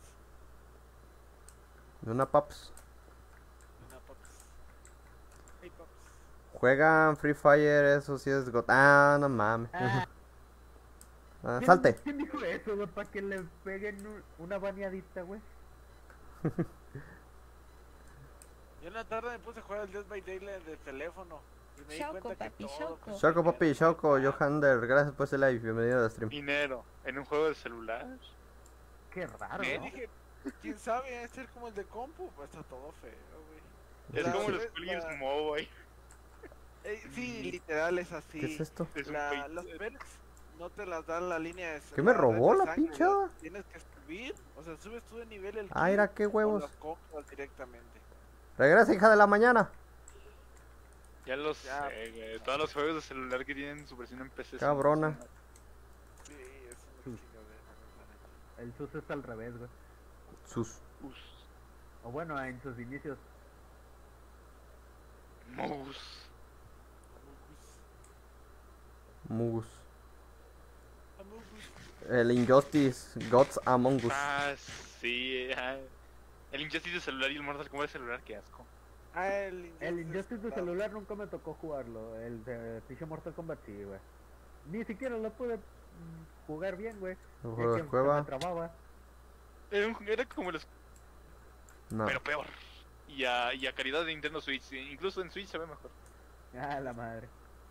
De una, paps. Una paps. Hey, paps. Juegan Free Fire, eso sí es got... Ah, no mames. Ah. Ah, ¿Quién- salte. ¿Quién dijo eso, güey? Para que le peguen un- una baneadita, güey. Yo en la tarde me puse a jugar el Dead by Daylight de teléfono. Y me di Choco, cuenta que papi, todo, choco. pues, Choco, papi, primero, Choco, ah, Johander, gracias por ese live, bienvenido al stream. Dinero, en un juego de celular. Qué raro, Me ¿no? dije, quién sabe, debe ser como el de compu, pues está todo feo, güey. Es La- como los la- Players Mobile. eh, sí, literal es así. ¿Qué es esto? Es un La- pay- los perks no te las dan la línea de ¿Qué me la red robó de la sangre, pinche las hada? Tienes que subir, o sea, subes tú de nivel el Ah, kill mira, qué o huevos. las compras directamente. Regresa, hija de la mañana. Ya los Ya. sé, güey. Todos los juegos de celular que tienen su versión en P C. son- Cabrona. son- Sí, es una Sus. chingadera, la neta. El sus es al revés, güey. Sus Us. O bueno, en sus inicios. Mouse. mugus. Amogus. El Injustice, Gods Among Us. Ah, sí. ah. El Injustice de celular y el Mortal Kombat de celular, qué asco. Ah, el Injustice. El Injustice de está- celular nunca me tocó jugarlo. El de pinche Mortal Kombat sí, güey. Ni siquiera lo pude mm, jugar bien, güey. El Ya juego que de se cueva. me trababa. Era, un- era como los. No. Pero peor. Y a, y a calidad de Nintendo Switch. Incluso en Switch se ve mejor. Ah, la madre.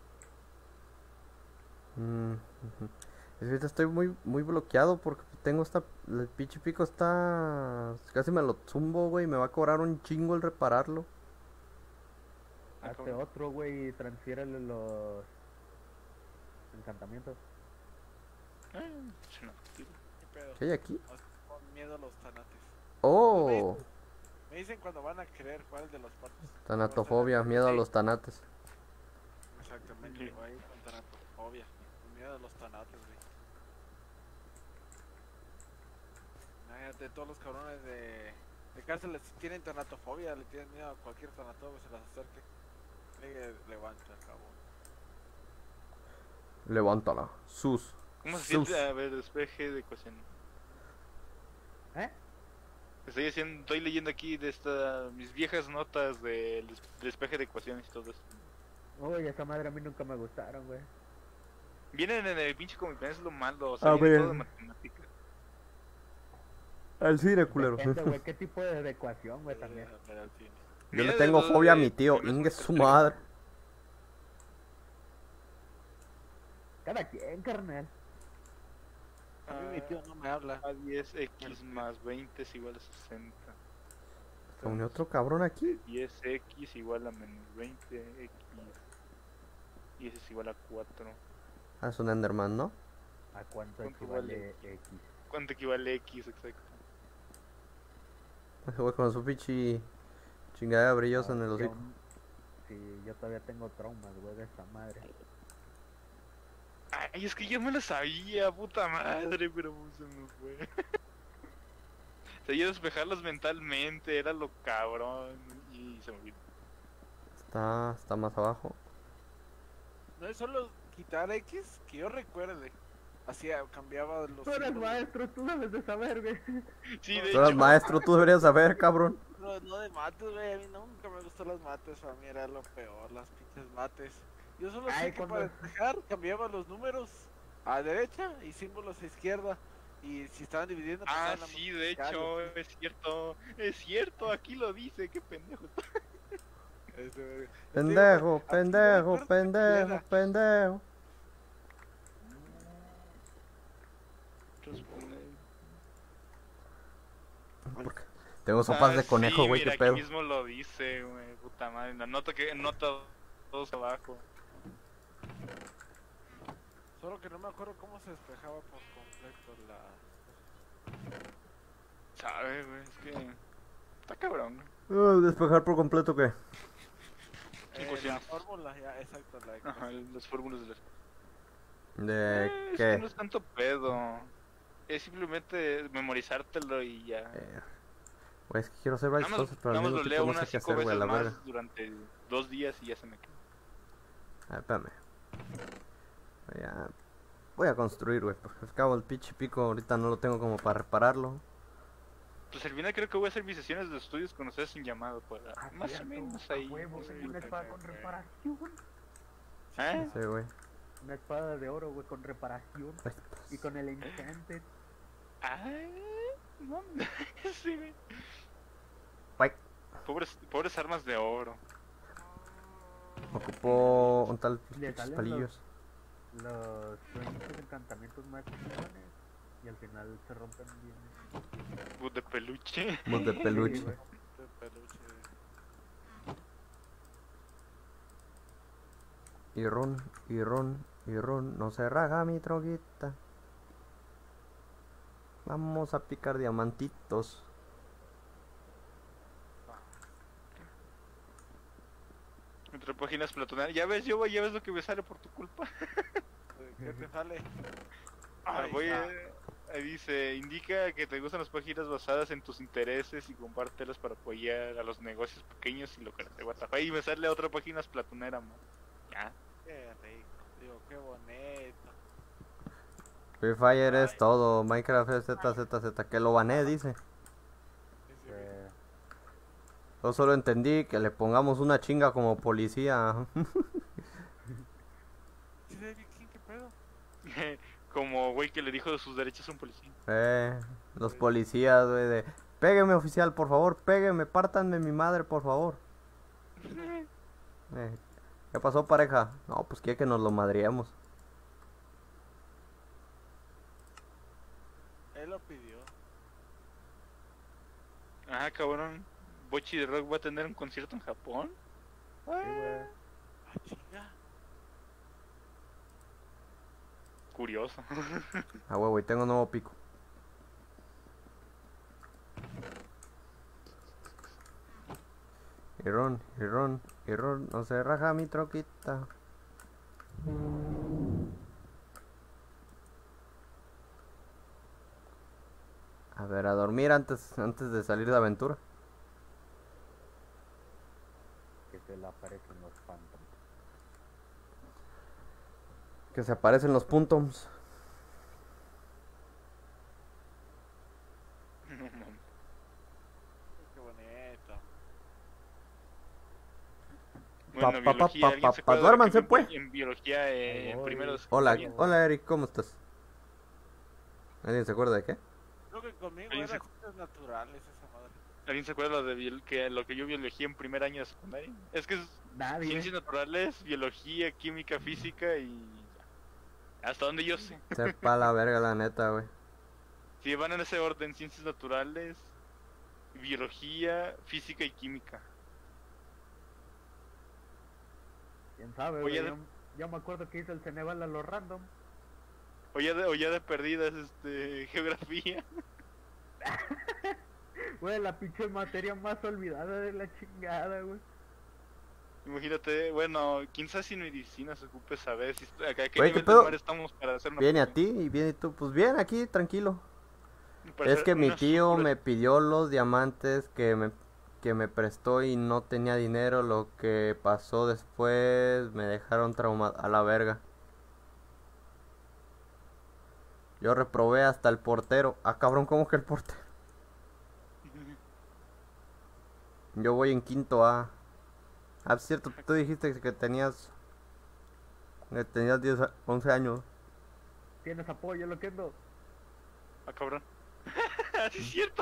Mm, ujú. Es que ahorita estoy muy, muy bloqueado porque tengo esta. El pinche pico está. Casi me lo zumbo, güey. Me va a cobrar un chingo el repararlo. Ah, Hazte cabrón. otro, güey, y transfiérele los encantamientos. Ah, sí, no, sí. ¿Qué pedo? ¿Qué hay aquí? Con miedo a los tanates. Oh, Me dicen cuando van a querer jugar el de los patos. tanatofobia, miedo a los tanates. Exactamente, Sí. güey, con tanatofobia. Con miedo a los tanates, güey. Imagínate, todos los cabrones de, de cárcel les tienen tanatofobia, le tienen miedo a cualquier tanato que se las acerque. Le, levanta, cabrón. Levántala. Sus. ¿Cómo se Sus. siente? A ver, despeje de ecuación. ¿Eh? Estoy haciendo, estoy leyendo aquí de esta, mis viejas notas del des- despeje de ecuaciones y todo eso. Uy, esa madre a mí nunca me gustaron, güey. Vienen en el pinche Comic Con, es lo malo, o sea, A viene ver. todo de matemáticas. Al cine, culero. Depende, güey, qué tipo de ecuación, güey, también. Eh, pero al fin. Yo le Mira, tengo de- fobia a de- mi tío. de- Ingue su madre. Cada quien, carnal. A mí mi tío no me habla. A diez x más veinte es igual a sesenta. ¿Se unió otro cabrón aquí? diez x igual a menos veinte x. Y ese es igual a cuatro. Ah, es un Enderman, ¿no? ¿A cuánto ¿Cuánto equivale X? ¿Cuánto equivale x exacto? Ese güey con su pinche chingada brillosa en el Ah, que hocico. aún- Sí, yo todavía tengo traumas, güey, de esa madre. Ay, es que yo me lo sabía, puta madre, pero se me fue. O sea, yo despejarlos mentalmente, era lo cabrón. Y se me olvidó. Está, está más abajo. No es solo quitar X, que yo recuerde. Hacía, cambiaba los Tú eres símbolos. maestro, tú debes de saber, güey. Sí, de Tú eres hecho. maestro, tú deberías saber, cabrón. No, no de mates, güey. A mí nunca me gustó las mates. Para mí era lo peor, las pinches mates. Yo solo Ay, sé que cuando- para despejar cambiaba los números a derecha y símbolos a izquierda. Y si estaban dividiendo, Ah, pasaban a sí, de multiplicar, hecho, güey. es cierto. Es cierto, aquí lo dice, qué pendejo. Este, güey. Pendejo, Aquí no pendejo, recuerdo que pendejo, era. pendejo. ¿Por qué? Tengo sopas de Ah, conejo, sí, güey, mira, qué pedo. aquí mismo lo dice, güey, puta madre. La nota que nota dos abajo. Solo que no me acuerdo cómo se despejaba por completo la... ¿Sabe, güey? Es que... Está cabrón, güey. Ah, despejar por completo, ¿qué? Eh, la Ecuaciones. fórmula, ya, exacto, la Ajá, ecuación. las fórmulas de las... ¿De Eh, es qué? que no es tanto pedo. Es simplemente memorizártelo y ya. Eh, Güey, es que quiero hacer varias Nada más, cosas, pero al nada más mismo lo tiempo leo no sé unas qué cinco hacer, güey, a veces la verga. más durante dos días y ya se me queda. Ah, espérame. Voy a... Voy a construir, güey, porque al cabo el pinche pico ahorita no lo tengo como para repararlo. Pues al final creo que voy a hacer mis sesiones de estudios con ustedes sin llamado para Ah, más o cierto, menos a ahí. huevo, no sé, tengo una espada con reparación. ¿Eh? Sí, güey. Una espada de oro, güey, con reparación. Y con el enchanted. Ay, no, sí, güey. Güey, Pobres, pobres armas de oro. ocupó un tal Le pinches salen palillos. Los sueños encantamientos más chingones. Y al final se rompen bien. Bus de peluche. Bus de Sí, peluche. güey. De peluche. Y ron, y ron, y ron, no se raja mi troguita. Vamos a picar diamantitos. Entre páginas platonarias. Ya ves, yo ya ves lo que me sale por tu culpa. ¿Qué te sale? Ah, Ahí voy está. a- ahí dice, indica que te gustan las páginas basadas en tus intereses y compártelas para apoyar a los negocios pequeños y locales de Guatemala. Y me sale otra página platonera, man. Ya. Qué rico. Digo, qué bonito. Free Fire es todo, Minecraft es Z Z Z, que lo bané, dice. Sí, sí, Eh, Yo solo entendí que le pongamos una chinga como policía. sí, David King, ¿qué pedo? Como güey que le dijo de sus derechos a un policía. Eh, los policías, güey, de... Pégueme, oficial, por favor, pégueme, pártanme mi madre, por favor. Eh, ¿qué pasó, pareja? No, pues quiere que nos lo madriemos. Él lo pidió. Ah, cabrón. Bochi de Rock va a tener un concierto en Japón. sí, güey. Ah, chinga. Curioso. Ah, güey, güey, tengo nuevo pico. Y ron, y ron, y ron, no se raja mi troquita. A ver, a dormir antes, antes de salir de aventura. Que se le aparecen los phantoms. Que se aparecen los puntos. No mames. Qué bonito. Bueno, Pa, pa, biología, pa, ¿alguien pa, se pa, acuerda de lo que duérmanse, vio pues. En biología, eh, Ahí en voy. primero de Hola, secundaria? hola Eric, ¿cómo estás? ¿Alguien se acuerda de qué? Creo que conmigo Ahí era se- ciencias naturales esa madre. ¿Alguien se acuerda lo de biol- que lo que yo biología en primer año de secundaria? Es que es Nadie. ciencias naturales, biología, química, física y ya. Hasta donde yo sé. Sepa la verga, la neta, güey. Si van en ese orden, ciencias naturales, biología, física y química. ¿Quién sabe, Oye, güey? de- Yo, yo me acuerdo que hice el Ceneval a lo random. O ya de, o ya de perdidas, este, geografía. Güey, la pinche materia más olvidada de la chingada, güey. Imagínate, bueno, quién sabe si en medicina se ocupe saber si est- acá a qué Güey, ¿qué nivel pedo? de mar estamos para hacer una Viene a prueba? ti y viene tú. Pues bien, aquí, tranquilo. Para Es hacer que mi una tío sutura- me pidió los diamantes que me, que me prestó y no tenía dinero. Lo que pasó después me dejaron traumado a la verga. Yo reprobé hasta el portero. Ah, cabrón, ¿cómo que el portero? Yo voy en quinto A. Ah, es cierto, tú dijiste que tenías... Que tenías diez, a- once años. Tienes apoyo, lo que ando. Ah, cabrón. Sí, es cierto.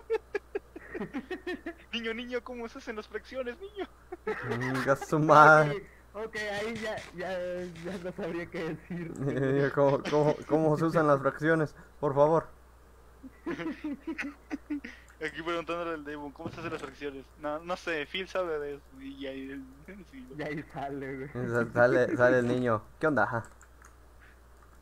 Niño, niño, ¿cómo se hacen las fracciones, niño? Venga su madre. Ok, ok, ahí ya, ya, ya no sabría qué decir. ¿Cómo, cómo, cómo se usan las fracciones? Por favor. Aquí preguntándole al Devon, ¿cómo se hacen las fracciones? No, no sé, Phil sabe de eso. Y ahí, sí, Y ahí sale, güey. Sa- Sale, sale el niño. ¿Qué onda? Ajá.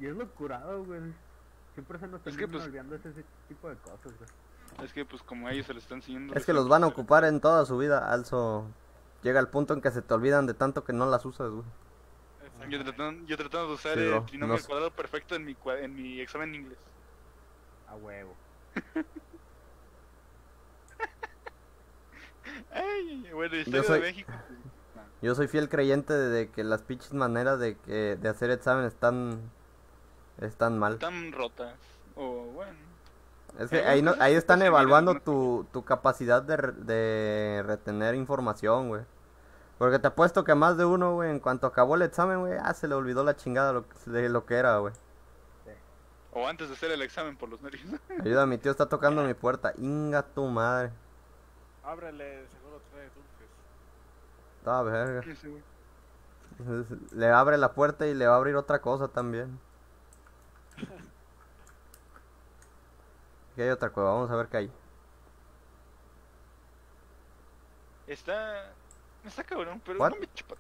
Y es lo curado, güey. Siempre se nos Es que, terminan pues- olvidando ese tipo de cosas, güey. Es que pues como a ellos se les están enseñando... Es que los van a ocupar en toda su vida, also. Llega el punto en que se te olvidan de tanto que no las usas, güey. Yo tratando, yo tratando de usar Sí, bro, el trinomio no al sé. cuadrado perfecto en mi, cua- en mi examen de inglés. A huevo. Ay, bueno, Yo historia soy- de México. Yo soy fiel creyente de que las pinches maneras de que de hacer examen están están mal. Están rotas. O bueno. Es que Hay ahí no, cosas ahí que están se miran, evaluando ¿no? tu, tu capacidad de, re- de retener información, güey. Porque te apuesto que a más de uno, güey, en cuanto acabó el examen, güey, ah, se le olvidó la chingada lo, que- de lo que era, güey. O antes de hacer el examen por los nervios. Ayuda, mi tío está tocando mi puerta. Inga tu madre. Ábrele, seguro trae dulces. Ah, verga. Sí, güey. Le abre la puerta y le va a abrir otra cosa también. Aquí hay otra cueva, vamos a ver qué hay. Está... Está cabrón, pero What? no me chupa.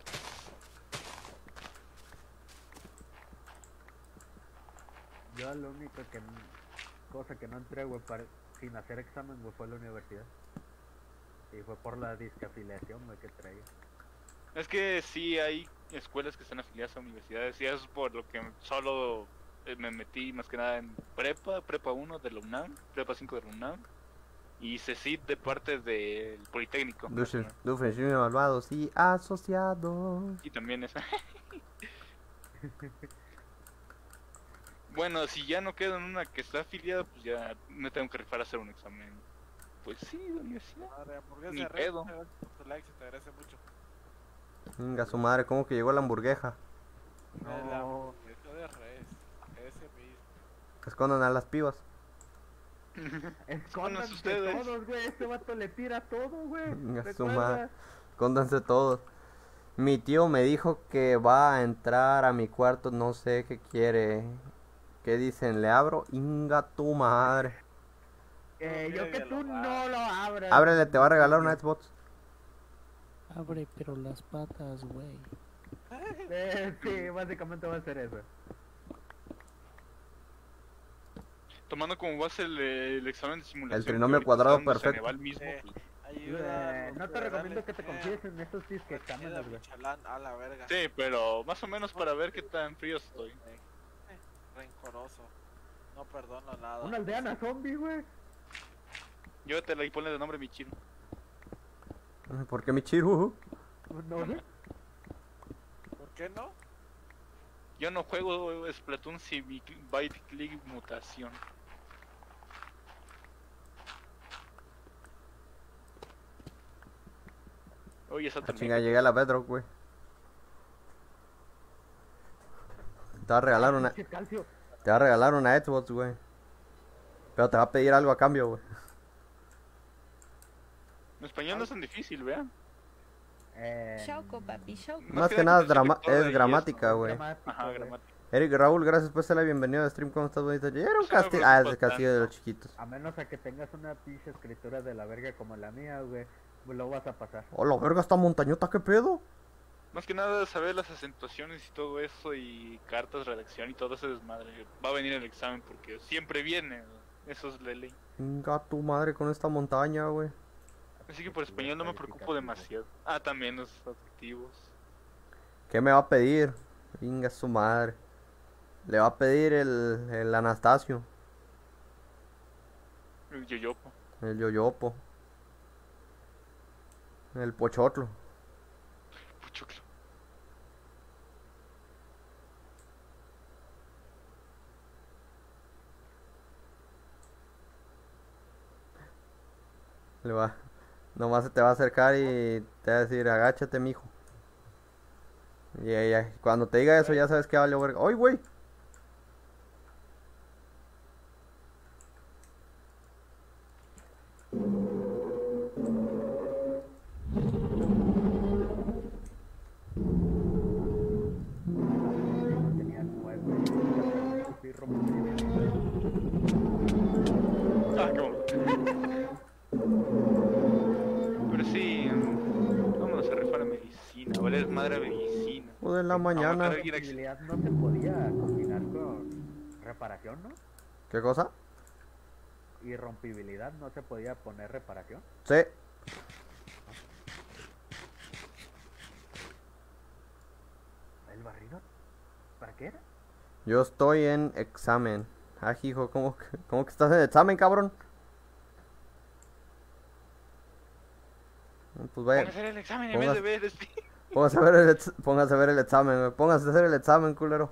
Yo lo único que... n- cosa que no entré, güey, para- sin hacer examen, güey, fue a la universidad. Y fue por la discafiliación, güey, que traía. Es que sí hay escuelas que están afiliadas a universidades y es por lo que solo eh, me metí más que nada en prepa, prepa uno de la UNAM, prepa cinco de la UNAM y CECIT de parte del Politécnico. Dufres Junior Malvados y asociados. Y también esa. Bueno, si ya no quedo en una que está afiliada, pues ya me tengo que rifar a hacer un examen. Pues sí, de universidad. Madre, hamburguesa Ni de res, pedo. gracias por tu like, se te agradece mucho. Venga, su madre, ¿cómo que llegó la hamburguesa? Es la No. hamburguesa de res, ese mismo. Escondan a las pibas. Escóndanse ustedes. todos, güey. Este vato le tira todo, güey. Venga, su Recuerda. madre. Escóndanse todos. Mi tío me dijo que va a entrar a mi cuarto, no sé qué quiere. ¿Qué dicen? ¿Le abro? Inga tu madre. Eh, No yo quiere que tú dialogar. no lo abras. Ábrele, te va a regalar una Xbox. Abre, pero las patas, güey. Eh, sí, básicamente va a ser eso. Tomando como base el, el examen de simulación. El trinomio que ahorita cuadrado está dando perfecto. Ceneval mismo, Eh, pues, ayuda. Eh, no te recomiendo que te confíes en estos disque exámenes, güey. Chalán a la verga. sí, pero más o menos para ver qué tan frío estoy. Eh, rencoroso. No perdono nada. Una aldeana zombie, güey. Llévatela y ponle de nombre Michiru. ¿Por qué mi chiru? No sé. ¿Por qué no? Yo no juego Splatoon sin mi Byte Click mutación. Oye, esa Ah, también. chinga, llegué a la Bedrock, güey. Te va a regalar una, Pinche calcio. te va a regalar una Xbox, güey. Pero te va a pedir algo a cambio, güey. En español no es tan difícil, vean. Eh, Shauco, papi, Shauco. Más que que nada nada es, drama- todo es y gramática, eso, güey. dramático, Ajá, güey. gramática. Eric Raúl, gracias por ser la bienvenida de stream. ¿Cómo estás, bonito? Ya era un No me castillo. Ah, es el preocupa castillo de tanto. los chiquitos. A menos a que tengas una pinche escritura de la verga como la mía, güey. Pues lo vas a pasar. Oh, la verga, esta montañota, ¿qué pedo? Más que nada saber las acentuaciones y todo eso y cartas, redacción y todo ese desmadre. Va a venir el examen porque siempre viene. Eso es la ley. Venga tu madre con esta montaña, güey. Así que por español no me preocupo demasiado. Ah, también los adjetivos. ¿Qué me va a pedir? Venga su madre. Le va a pedir el, el Anastasio, El yoyopo. el Yoyopo, el Pochotlo. Puchoclo. Le va. Nomás se te va a acercar y te va a decir, agáchate, mijo. Y ella, cuando te diga eso, ya sabes que vale verga. ¡Ay, güey! Tenía nueve, güey. Sí, rompería. Ah, qué bueno. Pero sí, mm, vámonos a rifar a medicina. Vale, es madre medicina. Joder, en la Vamos a mañana. matar a alguien acc- Posibilidad no se podía combinar con reparación, ¿no? ¿Qué cosa? Irrompibilidad, ¿no se podía poner reparación? Sí. ¿El barrido? ¿Para qué era? Yo estoy en examen. Ah, hijo, ¿cómo, que- ¿cómo que estás en examen, cabrón? Pues Póngase a vaya, hacer el examen en Pongas- vez de ver este. póngase a ver el, ex- póngase a ver el examen, güey. Póngase a hacer el examen, culero.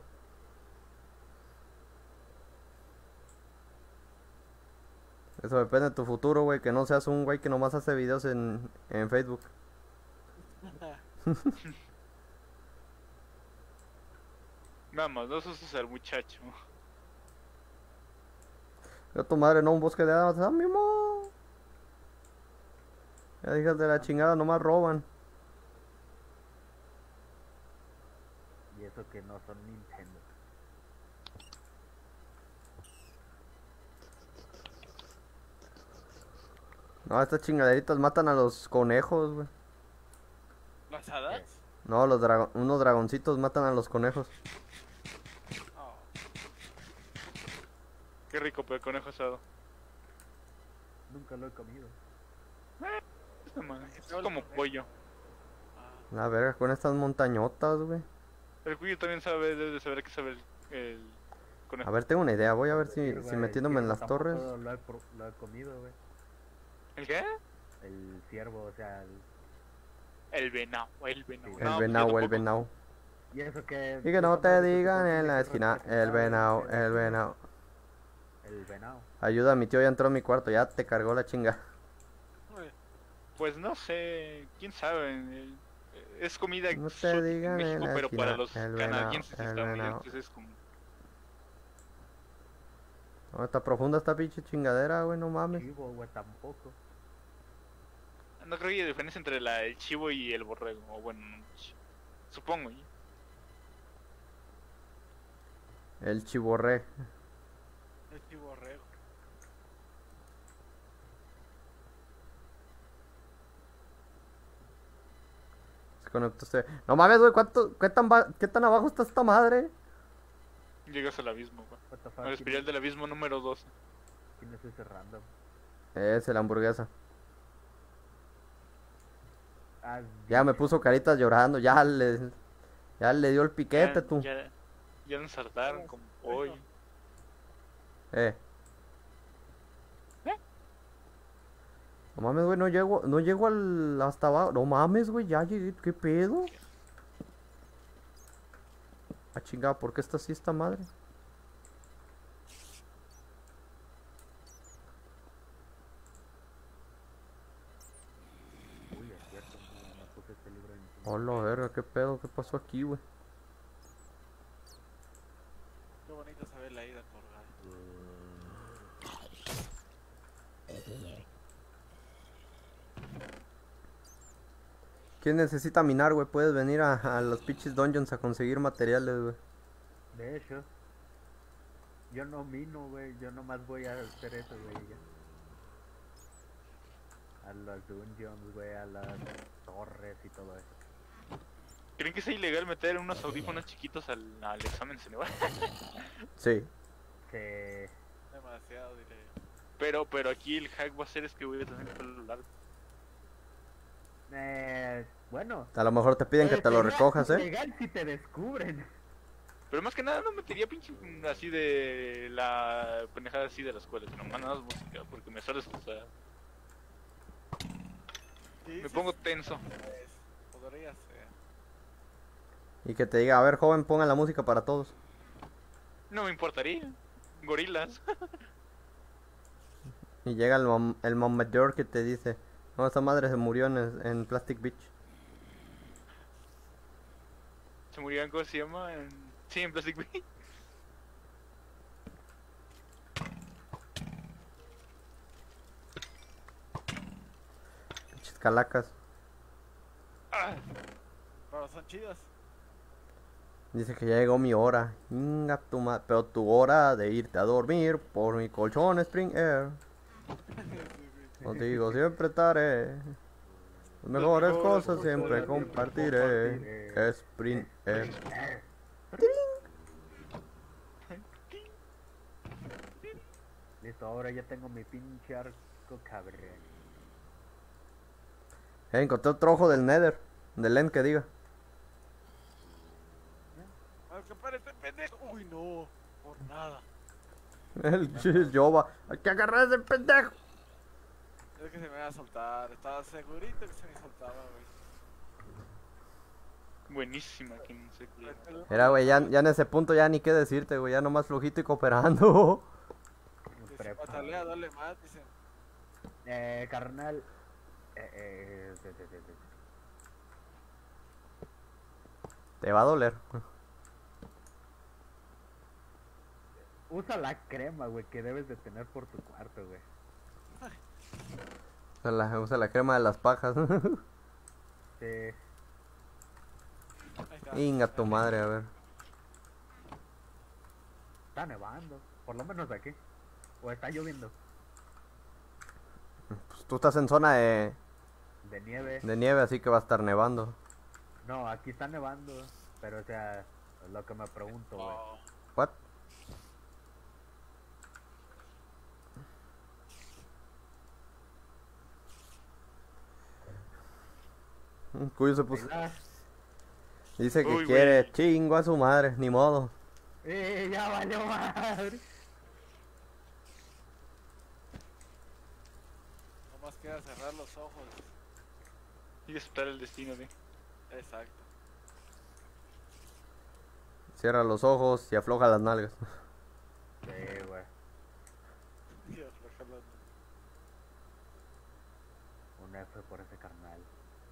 Eso depende de tu futuro, güey. Que no seas un güey que nomás hace videos en, en Facebook. Vamos, no asustes al muchacho. Yo tu madre, no un bosque de hadas. ¡Ah, mi mo! Ya hijas de la chingada, nomás roban. Y eso que no son Nintendo. No, estas chingaderitas matan a los conejos, güey. ¿Las hadas? No, los drago- unos dragoncitos matan a los conejos. Oh. Qué rico, pero conejo asado. Nunca lo he comido. Esta madre, Es todo el como conejo. pollo. Ah. La verga, con estas montañotas, güey. El cuyo también sabe, debe de saber que sabe el, el conejo. A ver, tengo una idea. Voy a ver si, Sí, si güey, metiéndome en ciervo las torres. tampoco Lo he, pro- lo he comido, güey. ¿El qué? El ciervo, o sea, el... El venado, el venado. El No, pues venado, yo el tampoco. venado. Y eso que... Y que no te digan en la esquina, el venado, el venado. El venado. Ayuda, mi tío ya entró a mi cuarto, ya te cargó la chinga. Uy, Pues no sé, quién sabe. eh, Es comida No te exótica en digan en México, la pero para esquina, los el venado, canadienses y el estadounidenses es como... No, está profunda esta pinche chingadera, güey, no mames. Chivo, güey, tampoco. No creo que hay diferencia entre la, el chivo y el borrego, o bueno, no, ch- supongo. ¿eh? El chiborré. el chiborrego. Se conectó usted. No mames, güey, ¿cuánto, qué tan, ba- qué tan abajo está esta madre? Llegas al abismo, güey. What the fuck, Al ¿quién espiral es- del abismo número doce. ¿Quién es ese random? Es el hamburguesa. Ah, Ya me puso caritas llorando, ya le, ya le dio el piquete, Ya, tú. ya, ya nos saltaron como pollo. Eh. No mames, güey, no llego, no llego al, hasta abajo. No mames, güey, ya llegué, ¿qué pedo? Ah, chingada, ¿por qué está así esta madre? Uy, es cierto, no, no puse este libro en... Hola, verga, ¿qué pedo? ¿Qué pasó aquí, güey? Qué bonito se ve la ida colgada. ¿Quién necesita minar, güey? Puedes venir a, a los pinches dungeons a conseguir materiales, güey. De hecho, yo no mino, güey, yo nomás voy a hacer eso, güey, ya. A los dungeons, güey, a las torres y todo eso. ¿Creen que es ilegal meter unos audífonos chiquitos al, al examen Ceneval? Sí. Que... Demasiado, diré yo. Pero, pero aquí el hack va a ser es que voy a tener el pelo largo. Eh, bueno. A lo mejor te piden que eh, te lo sería recojas, ¿eh? ilegal si te descubren. Pero más que nada no metería pinche mm, así de la pendejada así de la escuela, sino más nada más música, porque me suele estresar. Sí, Me sí, pongo sí, tenso. pues, podría ser. Y que te diga, a ver, joven, ponga la música para todos. No me importaría. Gorilas. Y llega el, mam el mayor que te dice, no, esa madre se murió en, en Plastic Beach. Se murió en, ¿cómo se llama? En... Sí, en Plastic Beach. Pinches calacas. Ah, Pero son chidos. Dice que ya llegó mi hora. Inga tu ma- Pero tu hora de irte a dormir por mi colchón Spring Air. Contigo siempre estaré. Las mejores cosas siempre compartiré. Spring Air. Listo, ahora ya tengo mi pinche arco cabrón. Eh, encontré otro ojo del Nether. Del End que diga. Al que pare este pendejo. Uy, no. Por nada. El, el Yoba. Hay que agarrar a ese pendejo. Es que se me iba a soltar. Estaba segurito que se me soltaba, güey. Buenísima, que no sé qué. Era, güey, ya, ya en ese punto ya ni qué decirte, güey. Ya nomás flojito y cooperando. Que si Prepa. patalea, dale más, dicen. Eh, carnal. Eh, eh, de- de- de- de- Te va a doler. Usa la crema, güey, que debes de tener por tu cuarto, güey. Usa la, usa la crema de las pajas. Sí. Ahí está. Inga tu madre, a ver. Está nevando, por lo menos aquí. O está lloviendo. Pues tú estás en zona de, De nieve. de nieve, así que va a estar nevando. No, aquí está nevando. Pero, o sea, es lo que me pregunto, güey. Oh, What? Cuyo se puso. Ahí va. Dice que Uy, quiere güey. chingo a su madre, ni modo. ¡Eh, ya valió madre! nomás queda cerrar los ojos. Y aceptar el destino de. Exacto. Cierra los ojos y afloja las nalgas. Sí, güey. Y aflojar las- Un F por ese carnal.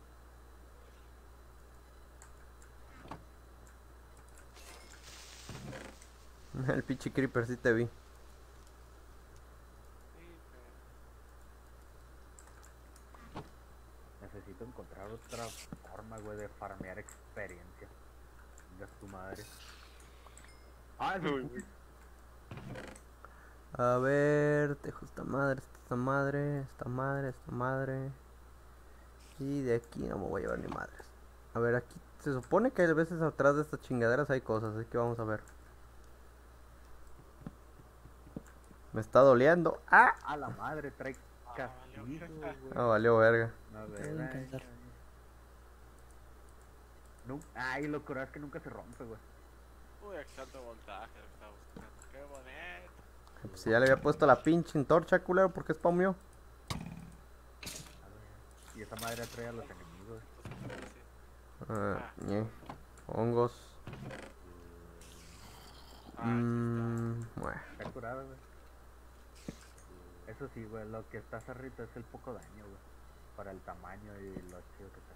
El pinche creeper sí te vi. Sí, pero- Necesito encontrar otra forma, güey, de farmear experiencia. Venga tu madre. Ah, es Uy, un güey. A ver, dejo esta madre, esta madre, esta madre, esta madre. Y de aquí no me voy a llevar ni madres. A ver, aquí se supone que a veces atrás de estas chingaderas hay cosas, así que vamos a ver. Me está doliendo. ¡Ah! A la madre, trae Ah, castigo, valió. güey. Ah, valió verga. No, Voy a verdad. intentar. Nu- Ay, lo curado es que nunca se rompe, güey. Uy, aquí alto voltaje lo que estaba buscando. Qué bonito. Pues si ya le había puesto la pinche antorcha, culero, ¿por qué spawneó? Y esa madre atrae a los enemigos. Sí. Ah, ñe. Hongos. Ah, aquí Mmm. Bueno. Está curado, güey. Eso sí, güey, lo que está cerrito es el poco daño, güey. Para el tamaño y lo chido que está.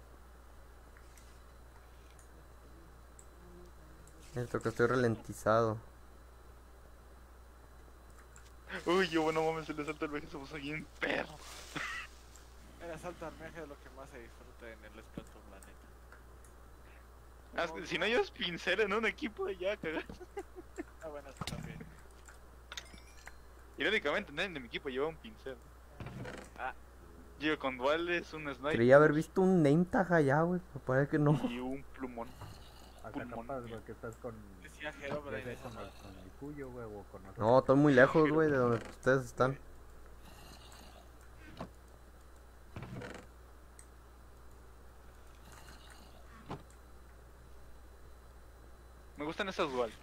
Esto que estoy ralentizado. Uy, yo, bueno, mames, se le salta el viaje, se puso bien perro. está. El asalto armeja es lo que más se disfruta en el Splatoon, la neta. Ah, es que si no llevas pincel en un equipo, ya cagas. Ah, bueno, eso también. Irónicamente, nadie de mi equipo lleva un pincel. Ah. Llevo con duales, un sniper Creí haber visto un name tag allá, güey. Me parece que no. y un plumón. Hasta Pulmón. capaz, güey, que estás con... Decía ya Herobrine sea esa con, el, madre. con el cuyo, güey, o con otro. No, estoy muy lejos, güey, de donde ustedes están. Me gustan esas duales.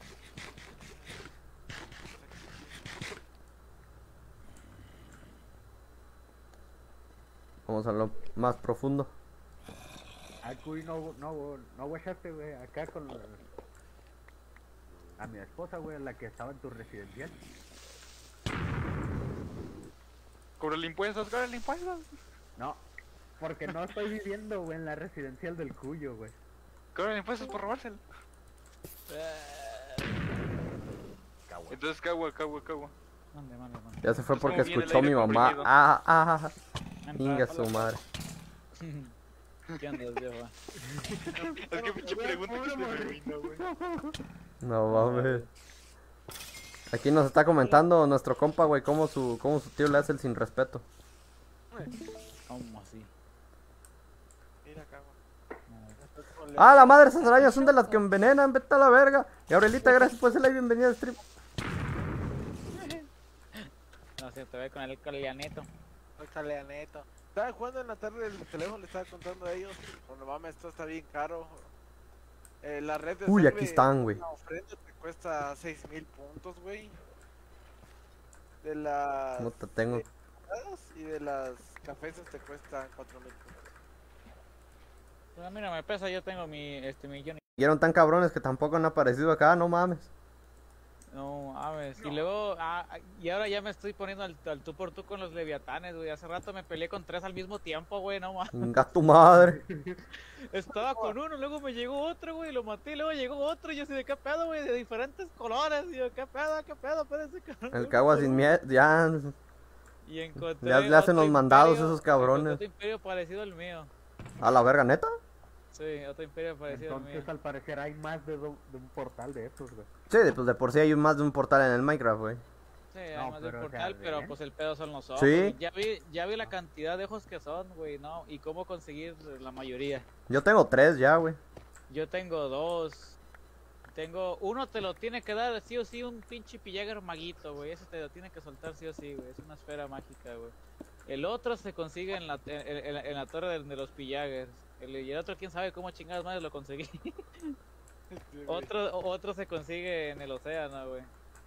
Vamos a lo más profundo. Ah, cuy, no, no, no guachaste, güey, acá con la- a mi esposa, güey, la que estaba en tu residencial. Cóbrale impuestos, cóbrale impuestos. No, porque no estoy viviendo, güey, en la residencial del cuyo, güey. Cóbrale impuestos por robárselo. Cagua. Entonces, cagua, cagua, cagua. Mande, mande, mande. Ya se fue Es porque como viene el escuchó a mi aire mamá. comprimido. Ah, ah, ah. Anda, Inga hola. su madre. ¿Qué andas, vieja? Es que pinche pregunta que se me vino, güey. No mames. Aquí nos está comentando nuestro compa, güey, cómo su, cómo su tío le hace el sin respeto. ¿Cómo así? Mira, cago. No. Ah, la madre, esas arañas son de las que envenenan, vete a la verga. Y Aurelita, gracias por hacerle la bienvenida al stream. No, sí, se te ve con el calianeto. El caleaneto. Estaba jugando en la tarde del teléfono, le estaba contando a ellos. Oh, no mames, esto está bien caro. Eh, la red de Uy, sangre, aquí están, güey. una ofrenda te cuesta seis mil puntos, güey. De las... ¿Cómo te tengo? de las- y de las cafés te cuestan cuatro mil puntos. Pues mira, me pesa, yo tengo mi, este, mi Johnny. Y eran tan cabrones que tampoco han aparecido acá, no mames. No, mames. Y luego, ah, ah, y ahora ya me estoy poniendo al, al tú por tú con los leviatanes, güey. Hace rato me peleé con tres al mismo tiempo, güey, no mames. Venga tu madre. Estaba con uno, luego me llegó otro, güey, lo maté, luego llegó otro, y yo así de qué pedo, güey, de diferentes colores. Y yo, qué pedo, qué pedo, espérense, cabrón. El cagua sin miedo, ya. Y encontré Ya le hacen otro los mandados imperio- esos cabrones. encontré otro imperio parecido al mío. A la verga, neta. Sí, otro imperio parecido al mío. Entonces al parecer hay más de, do- de un portal de esos, güey. Sí, de- pues de por sí hay más de un portal en el Minecraft, güey. Sí, hay No, más de un pero, o sea, portal, pero ¿ven? pues el pedo son los ojos. Sí. Ya vi, ya vi la cantidad de ojos que son, güey, ¿no? Y cómo conseguir la mayoría. Yo tengo tres ya, güey. Yo tengo dos. Tengo, uno te lo tiene que dar sí o sí un pinche pillager maguito, güey. Ese te lo tiene que soltar sí o sí, güey. Es una esfera mágica, güey. El otro se consigue en la, en, en la- en la torre de, de los pillagers. El, y el otro, quién sabe cómo chingadas madres lo conseguí. otro, otro se consigue en el océano, güey.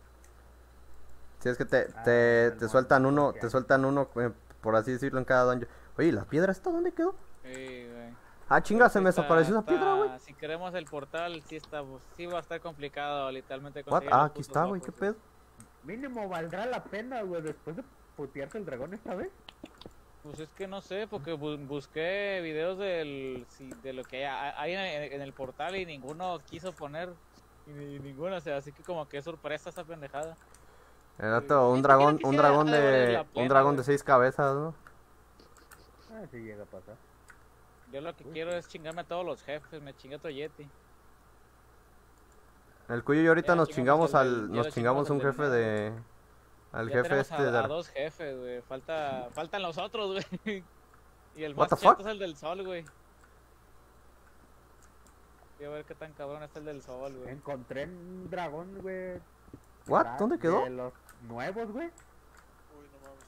Si es que te, Ah, te, el te sueltan monstruo uno, que te hay. sueltan uno, eh, por así decirlo, en cada dungeon. Oye, ¿y ¿la piedra esta dónde quedó? Sí, güey. Ah, chinga, se me Está- desapareció esa está- piedra, güey. Si queremos el portal, sí está, pues, sí va a estar complicado, literalmente. What? conseguir Ah, los aquí putos está, güey, ojos, qué pedo. Mínimo valdrá la pena, güey, después de putearte el dragón esta vez. Pues es que no sé, porque bu- busqué videos del, si- de lo que hay, hay en, en el portal y ninguno quiso poner, y, ni- ninguno, o sea, así que como que es sorpresa esa pendejada. El otro, un Ni dragón, siquiera un quisiera dragón devolver de, la un pena, dragón de güey. seis cabezas, ¿no? Ah, sí llega a pasar. Yo lo que quiero es chingarme a todos los jefes, me chingué otro Yeti. El cuyo y ahorita Ya nos chingamos chingamos el del- al, ya nos lo chingamos chingamos un el del jefe de, al Ya jefe tenemos este a, de, a dos jefes, güey, falta, faltan los otros, güey. Y el What más the cheto fuck? es el del sol, güey. Quiero ver qué tan cabrón está el del sol, güey. Encontré un dragón, güey. What? ra- ¿Dónde quedó? De los nuevos, güey. Uy, no mames.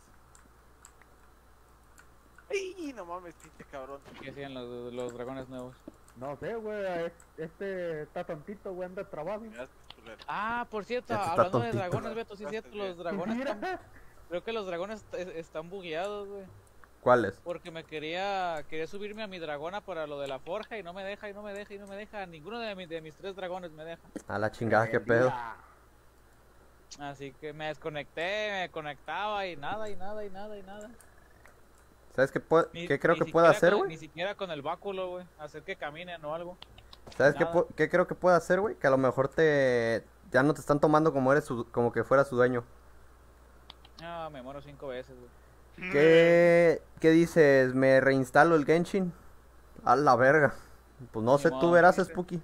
¡Ey! No mames, pinche cabrón. ¿Qué hacían los, los dragones nuevos? No sé, güey. es- Este está tontito, güey, anda trabajo. Ya, culero. Ah, por cierto, Este está hablando de tontito. dragones, Beto, sí es cierto, los dragones están, creo que los dragones est- están bugueados, güey. ¿Cuáles? Porque me quería, quería subirme a mi dragona para lo de la forja y no me deja, y no me deja, y no me deja. Ninguno de, mis de mis tres dragones me deja. A la chingada, qué pedo. Así que me desconecté, me conectaba y nada, y nada, y nada, y nada. ¿Sabes qué, puede- Ni- qué creo ni que pueda siquiera hacer, con- güey? Ni siquiera con el báculo, güey. Hacer que caminen o algo. ¿Sabes qué, nada. pu- qué creo que puede hacer, güey? Que a lo mejor te, ya no te están tomando como eres su, como que fuera su dueño. Ah, me muero cinco veces, güey. ¿Qué, qué dices? ¿Me reinstalo el Genshin? A la verga. Pues no Ni sé, tú modo, verás, dice. Spooky.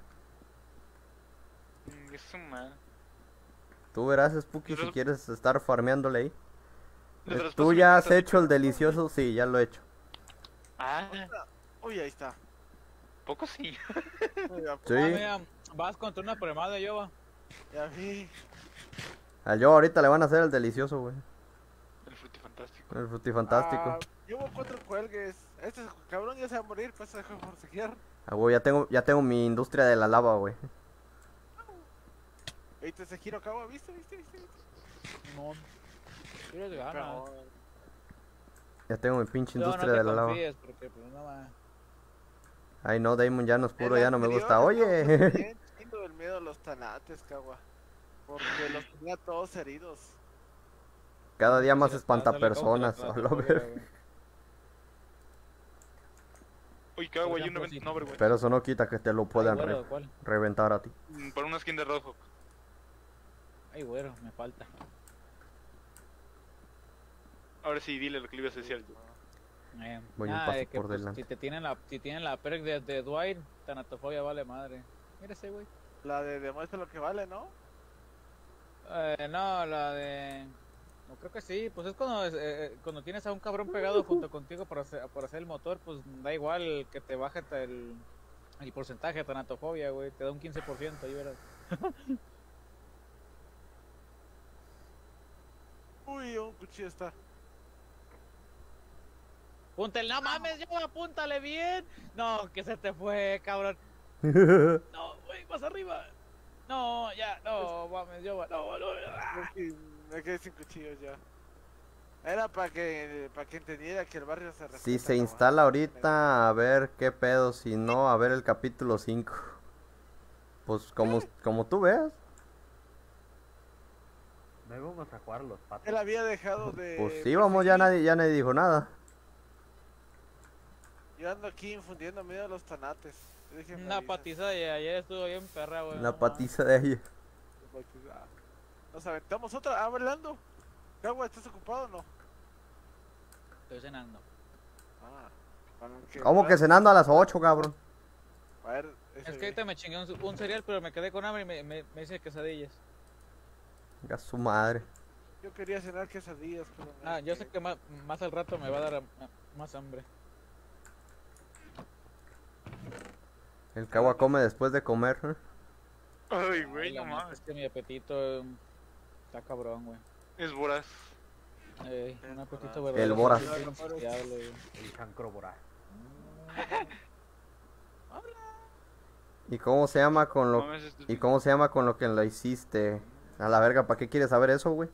Mm, Es una... Tú verás, Spooky, si Pero- quieres estar farmeándole ahí. de Eh, las ¿Tú ya has posibilidades- hecho el delicioso? Sí, ya lo he hecho. Ah, Uy, ahí está. poco sí. Uy, ya, Sí. Ah, mira, vas contra una premada, yo va. ya vi. Al yo ahorita le van a hacer el delicioso, güey. El frutifantástico. El frutifantástico. Ah, llevo cuatro cuelgues. Este cabrón ya se va a morir, pues se dejó forcejear. Ah, güey, ya tengo, ya tengo mi industria de la lava, güey. Ahorita ese giro acaba, ¿viste? ¿Viste? ¿Viste? ¿Viste? No. Tienes ganas. Pero, Ya tengo mi pinche No, no industria te de la lava. confíes, porque pues no va. Ay, no, Damon ya no es puro, el ya no me anterior gusta. estaba Oye. bien chido el miedo a los tanates, cagua. Porque los tenía todos heridos. Cada día Sí, más le- espanta dándole contra la personas. A la claustrofobia, verga. güey. Uy, cago, Por hay un ejemplo, evento sí. no, güey. Pero eso no quita que te lo puedan Ay, re- güero, ¿cuál? reventar a ti. Mm, Por una skin de rojo. Ay, güero, me falta. Ahora sí, dile lo que le ibas a decir. Eh, Voy un nada, paso de que, por pues, delante. Si te tienen la, si tienen la perk de, de Dwight, tanatofobia vale madre. Mira ese güey. La de demuestra lo que vale, ¿no? Eh, no, la de... No, creo que sí, pues es cuando, eh, eh, cuando tienes a un cabrón pegado junto contigo para hacer, para hacer el motor, pues da igual que te baje el, el porcentaje de tanatofobia, güey, te da un quince por ciento, ahí verás. Uy, un cuchillo está. Púntale, no mames, yo apúntale bien. No, que se te fue, cabrón. No, güey, más arriba. No, ya, no, mames, yo, no, no. Es que me quedé sin cuchillos ya. Era para que, para que entendiera que el barrio se respeta. Si se ¿no? instala ahorita, a ver qué pedo. Si no, a ver el capítulo cinco. Pues como, como tú veas. No íbamos a jugar los patos. Él había dejado de... Pues sí, vamos, ya nadie, ya nadie dijo nada. Yo ando aquí infundiendo miedo a los tanates. Déjenme Una avisar. patiza de ayer estuvo bien perra, güey. La no patiza de ella. Nos aventamos otra. Ah, bailando. Cagua, ¿estás ocupado o no? mames. Estoy cenando. Ah. Bueno, ¿Cómo que cenando a las ocho, cabrón? A ver, ese Es que güey. ahorita me chingué un, un cereal, pero me quedé con hambre y me, me, me hice quesadillas. A su madre. Yo quería cenar quesadillas, pero... me Ah, yo sé quedé. que más, más al rato me va a dar a- a- más hambre. El cagua come después de comer. ¿eh? Ay, güey, La no neta mames. Es que mi apetito eh, está cabrón, güey. Es voraz. Eh, un apetito El verdadero. Boras. es insaciable, güey. El chancro voraz. ¿Y cómo se llama con No lo mames, esto es y cómo se llama con lo que lo hiciste? A la verga, ¿para qué quieres saber eso, güey?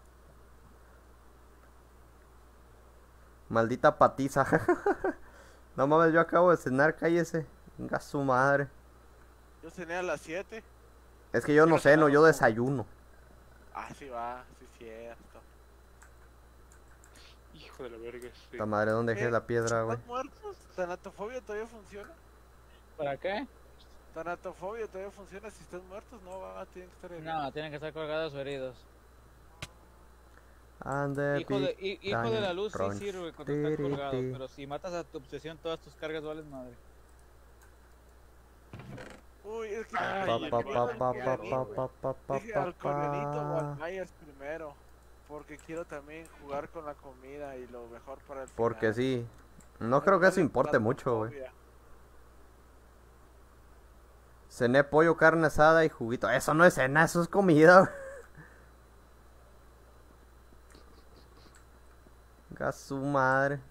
Maldita patiza. No mames, yo acabo de cenar, cállese. Venga su madre. Yo cené a las siete. Es que yo no ceno, yo desayuno. Ah, sí va, sí cierto. Hijo de la verga, sí. La madre, ¿dónde dejé Eh, la piedra, güey? ¿Están muertos? ¿Tanatofobia todavía funciona? ¿Para qué? ¿Tanatofobia todavía funciona si están muertos? No, va, tienen que estar heridos. No, tienen que estar colgados o heridos. And the Hijo de, big hi- hijo de la time luz sí crunch. sirve cuando están colgados, Tiriti. pero si matas a tu obsesión, todas tus cargas valen madre. Uy, es que... Ay, Pa, el pa, que pa, viene pa, al pa, piano, pa, pa, pa, Dije pa, al Corionito o al pa. Myers primero. Porque quiero también jugar con la comida y lo mejor para el final. Porque sí. No creo que eso importe mucho, güey. Tanatofobia. Cené pollo, carne asada y juguito. Eso no es cena, eso es comida, güey. Venga su madre.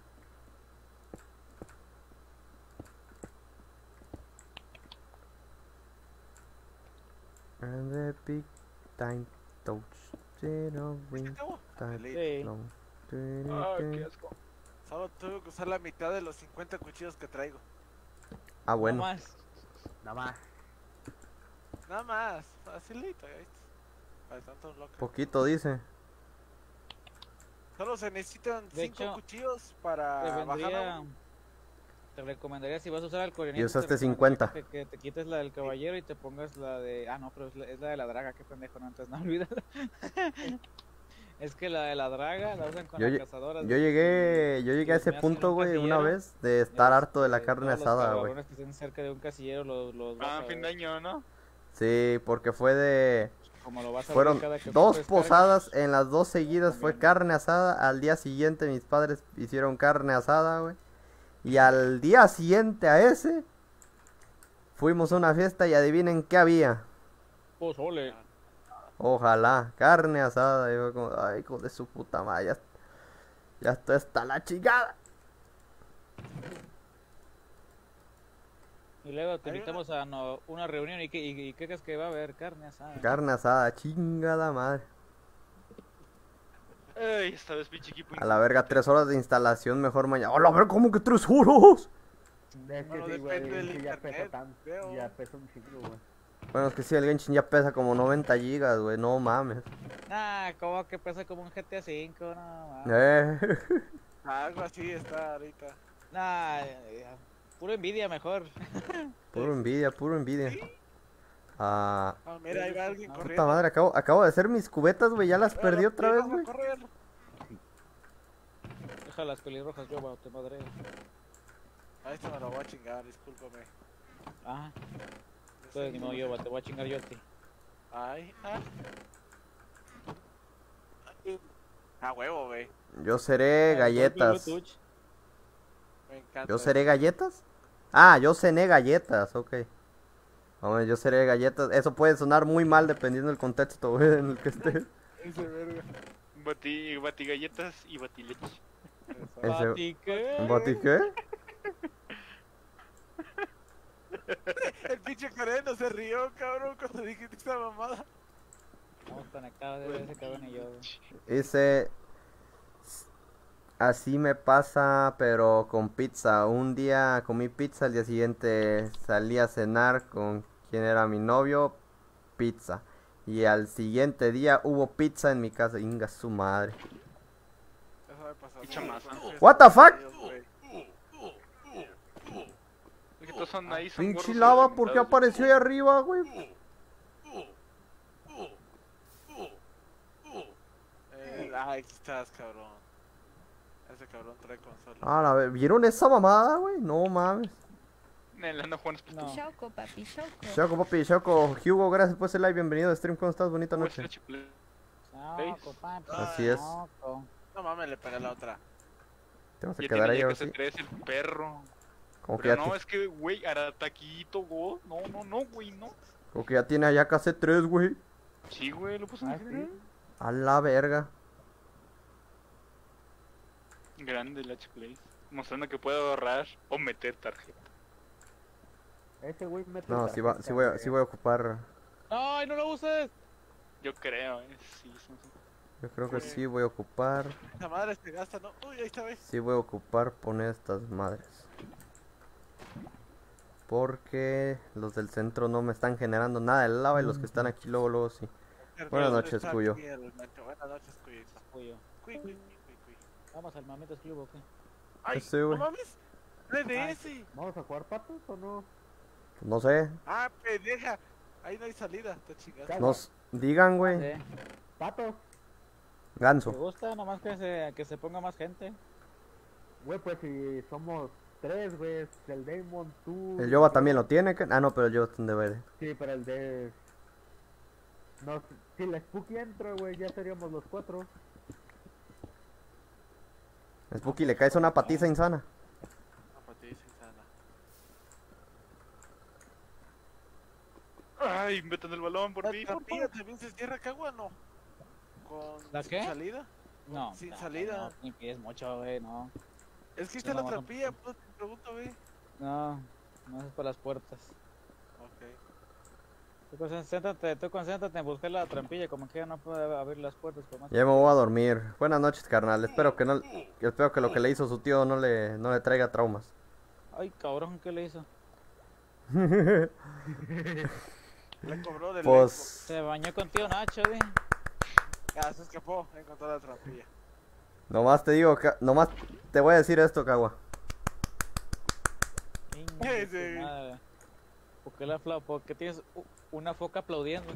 And the big time touch zero wing acabó? time Sí. long. Ah, qué asco. Solo tuve que usar la mitad de los cincuenta cuchillos que traigo. Ah, bueno. No más. Nada más. Nada más, facilito, ahí está. Para tantos locos. Poquito dice. Solo se necesitan De cinco hecho, cuchillos para Te bajar vendría. a... Te recomendaría si vas a usar al coreanito. Y usaste te recomendaría cincuenta. Que, que te quites la del caballero y te pongas la de. Ah, no, pero es la, es la de la draga, qué pendejo, no, antes no olvídala. Es que la de la draga la usan con Yo, las lle- cazadoras. yo llegué, yo llegué a les ese me hacen punto, un güey, una casillero, vez de estar harto de la Este, carne todos los asada, güey. cabrones que estén cerca de un casillero los, los vas Ah, a fin de ver. año, ¿no? Sí, porque fue de... Como lo vas a ver Fueron cada que dos compres posadas, en las dos seguidas fue También. carne asada. Al día siguiente mis padres hicieron carne asada, güey. Y al día siguiente a ese, fuimos a una fiesta y adivinen qué había. cargas. Pozole. Ojalá, carne asada. Y yo como, ay, hijo de su puta madre, ya, ya esto está la chingada. Y luego te Hay invitamos a no- una reunión y ¿qué, y, y qué crees que va a haber? Carne asada. Carne asada, chingada madre. Ay, esta vez pinche equipo. A la verga, tres horas de instalación, mejor mañana. ¡A la verga, cómo que tres horas! Es que Bueno, sí, güey, depende del es que ya pesa internet, tanto. veo. Ya pesa un chingo, güey. Bueno, es que sí, el Genshin ya pesa como noventa gigas, güey, no mames. Ah, como que pesa como un G T A cinco, no mames. Eh. Algo así está ahorita. Nah, ya, ya. Puro envidia mejor. Puro envidia, puro envidia. Ah, Ah, mira, ahí va alguien Puta puta corriendo. madre, acabo, acabo de hacer mis cubetas, güey, ya las Eh, perdí los otra vez, pelirrojos güey. a correr. Deja las pelirrojas, yo va, te madre. A este me lo voy a chingar, discúlpame. Ah, Yo entonces sé no, que- yo va, te voy a chingar yo a ti. Ay, ah. A huevo, güey. Yo seré galletas. Bluetooth. Me encanta. ¿Yo seré galletas? Ah, yo cené galletas, ok. Hombre, yo seré galletas. Eso puede sonar muy mal dependiendo del contexto, güey, en el que esté. Ese verga. Bati, batigalletas y batileche. Ese- Bati, ¿qué? ¿Bati qué? El pinche Coreno se rió, cabrón, cuando dijiste esa mamada. Estamos conectados de ese cabrón y yo, güey. Dice, así me pasa, pero con pizza. Un día comí pizza, al día siguiente salí a cenar con quien era mi novio, pizza. Y al siguiente día hubo pizza en mi casa. Inga su madre. Eso me pasó. Picha masa. What the fuck? Es que todos son ahí, son Pinche gordos lava, ¿por qué alimentados. apareció ahí arriba, güey? Eh, ah, aquí estás, cabrón. Ese cabrón trae consola. Ah, la ver, ¿vieron esa mamada, güey? No mames. Nel, anda jugando No. Shauco, papi, Shauco. Choco, papi, Choco. Hugo, gracias por ese live. Bienvenido a stream. ¿Cómo estás? Bonita Pues, noche. H Play. Choco, papi. Así es. Choco. No mames, le pegué a la otra. Te vas a Ya quedar tiene ahí ya ahora que se sí. tres el perro. Como que, Pero ya no, ti- es que, güey, Arataquito, go. No, no, no, güey, no. como que ya tiene allá casi tres, güey. Sí, güey, lo puse Ah, en general. A la verga. Grande el H Play. Mostrando que puede ahorrar o meter tarjeta. Ese güey mete No, sí, va, sí, voy a, sí voy a ocupar. ¡Ay, no lo uses! Yo creo, eh. Sí, sí, sí. Yo creo que sí voy a ocupar. La madre se gasta, ¿no? Uy, ahí está, ve. Sí voy a ocupar poner estas madres. Porque los del centro no me están generando nada de lava y los que están aquí luego, luego sí. Buenas noches, Está Cuyo. aquí el macho. Buenas noches, Cuyito. Cuyo. Cuy, cuy, cuy, cuy, cuy. Vamos al Mamitas Club, ¿o qué? Ay, Sí, güey. no mames. P D S. ¿Vamos a jugar patos o no? No sé. Ah, pendeja. Ahí no hay salida, te chingaste. Nos digan, güey. Sí. ¿Patos? ¿Te Ganso. gusta? Nomás que se, que se ponga más gente. Güey, pues si somos tres, güey. El Damon, tú... El Yoba también lo tiene. que- Ah, no, pero el Yoba está en D V D. Sí, pero el de... No, si la Spooky entra, güey, ya seríamos los cuatro. Spooky, le caes una patiza insana. No, para ti, insana. Ay, metan el balón por La mí, por trampilla favor. también se cierra cagua, ¿no? Con ¿La sin qué? salida. No. Sin no, salida. No, ni pides mucho, güey, no. Es que No, está la no, trampilla, pues te pregunto, ve. No, no es para las puertas. Ok. Tú concéntrate, tú concéntrate en buscar la trampilla, como que ya no puede abrir las puertas por más. Ya me voy a dormir. Buenas noches, carnal. Espero que no, espero que lo que le hizo su tío no le, no le traiga traumas. Ay, cabrón, ¿qué le hizo? Le cobró del Pues, Se bañó con tío Nacho, güey. Xbox. Ah, se escapó, encontró la trampilla. nomás te digo, Ca- nomás te voy a decir esto, Cagua. Inga su Sí. madre. ¿Por qué, la fla- por qué tienes u- una foca aplaudiendo?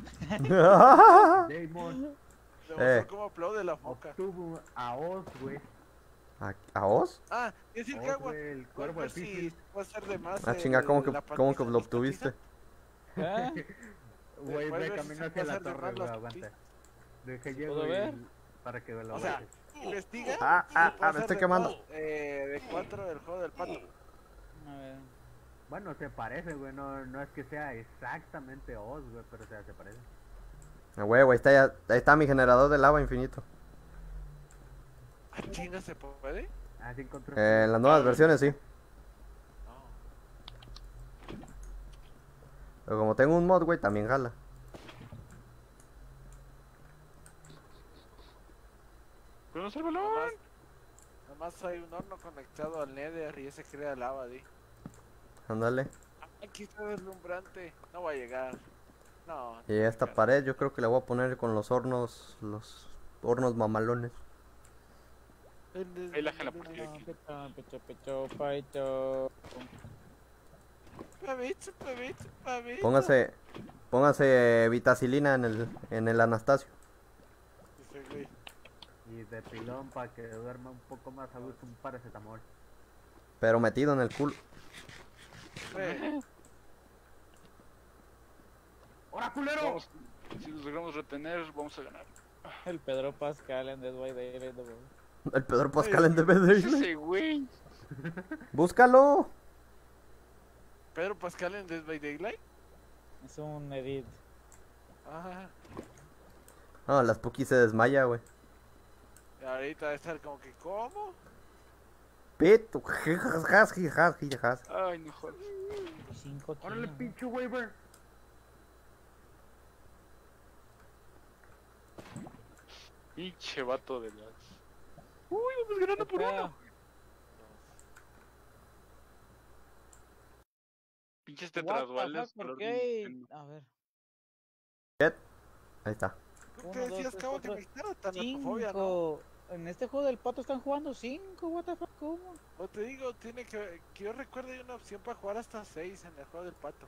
Damon Le Eh. mostró cómo aplaude la foca. obtuvo a Oz, güey. ¿A, a vos? Ah, es decir, Oz, Cagua. güey, el ¿Cuál cuervo de ver si Piscis. puede ser de más? Ah, el- chinga, ¿cómo que, la cómo que patiza, lo la obtuviste? ¿Eh? Güey, ¿Cuál ve ver si camino se hacia puede la hacer de torre, más güey, las aguanta. patitas? Deje llego ¿Puedo y- ver? para que me lo O sea, bajes. investiga. Ah, si se ah, puede ah, me hacer estoy de quemando. más, Eh, de cuatro del juego del pato. A ver. Bueno, se parece, güey, no, no es que sea exactamente Oz, güey, pero o sea, se parece. Ah, güey, güey, está ya- ahí está mi generador de lava infinito. Ah, chinga, ¿se puede? Así encontré. Eh, en las nuevas versiones sí. No. Pero como tengo un mod, güey, también jala. ¿Pero no es el balón? Nomás, nomás hay un horno conectado al Nether y ese crea lava, di. Ándale. Aquí está deslumbrante. No voy a llegar. No. Y esta pared yo creo que la voy a poner con los hornos, los hornos mamalones. Ahí la jala por ti. Pecho, pecho, pecho, pecho. Pavito, pavito, pavito. Póngase, póngase vitacilina en el, en el Anastasio. Dice, güey. Y de pilón para que duerma un poco más a gusto un paracetamol. Pero metido en el culo. Güey, ¡Hora, culero! Vamos, si los logramos retener, vamos a ganar. El Pedro Pascal en Dead by Daylight, güey. El Pedro Pascal en D V D. Ese güey. Búscalo. Pedro Pascal en Dead by Daylight. Es un edit. Ah, No, la Spooky se desmaya, güey. Y ahorita va a estar como que, ¿cómo? Pito, husky, husky, husky. Ay, no jodas. Cinco Órale, kilos, ¿no? pinche waiver. Pinche vato de las. Uy, vamos ganando por Espera. uno. Pinches What the tetrasvales. fuck, ¿por color qué hay- Nintendo. A ver. Ahí está. ¿Tú Uno, te dos, decías, tres, cabo, que cuatro, me quitaron tanatofobia, no? Cinco. En este juego del pato están jugando cinco, what the fuck, ¿cómo? O te digo, tiene que, que yo recuerdo hay una opción para jugar hasta seis en el juego del pato.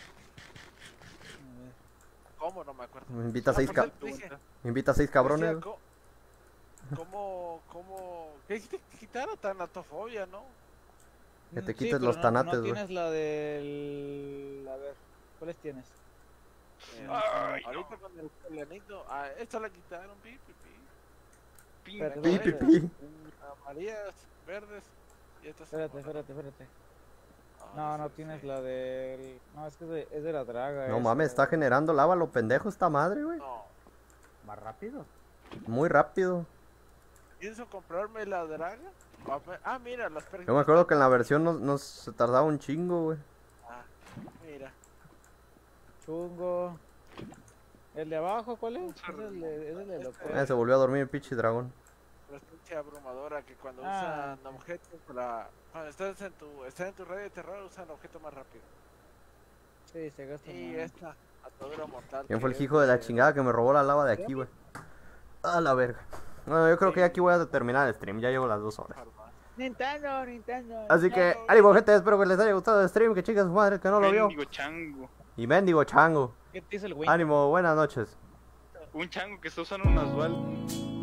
A ver. ¿Cómo? No me acuerdo. Me invita a Ah, seis, por ca- cierto, dije, me invita a seis cabrones. decía, co- ¿Cómo, cómo, qué dijiste que quitara tanatofobia, no? Que te Mm, quites pero los no- tanates, No güey. tienes la del... A ver, ¿cuáles tienes? Eh, Ay, ahorita con el, el anito, ah, esta la quitaron, pi, pi, pi. Espérate, Pi, pi, espérate. pi. Amarillas, verdes y estas son Espérate, moradas. espérate, espérate. Ah, No, no sé, tienes sí. la del... No, es que es de, es de la draga. No esa. mames, está generando lava lo pendejo esta madre, güey. No, Más rápido. Muy rápido. pienso comprarme la draga. Ah, me- Ah, mira, las pergas. Yo me acuerdo que en la versión nos, nos se tardaba un chingo, güey. Ah, mira. Chungo. ¿El de abajo cuál es? Es el de, es el de loco. Eh, se volvió a dormir el pinche dragón. La estancia abrumadora que cuando Ah. usan objetos para... Cuando estás en tu, estás en tu radio de terror usan objetos más rápido. Sí, se gasta Y más. esta, atadura mortal. ¿Quién fue el que hijo de la es chingada que me robó la lava de aquí, güey? A la verga. Bueno, yo creo que ya aquí voy a terminar el stream. Ya llevo las dos horas. Farma. Nintendo, Nintendo. Así que, ánimo, gente. Espero que les haya gustado el stream. Que chicas su madre, el que no lo vio. Mendigo chango. Y mendigo chango. ¿Qué te dice el güey? Ánimo, buenas noches. Un chango que está usando unas bal.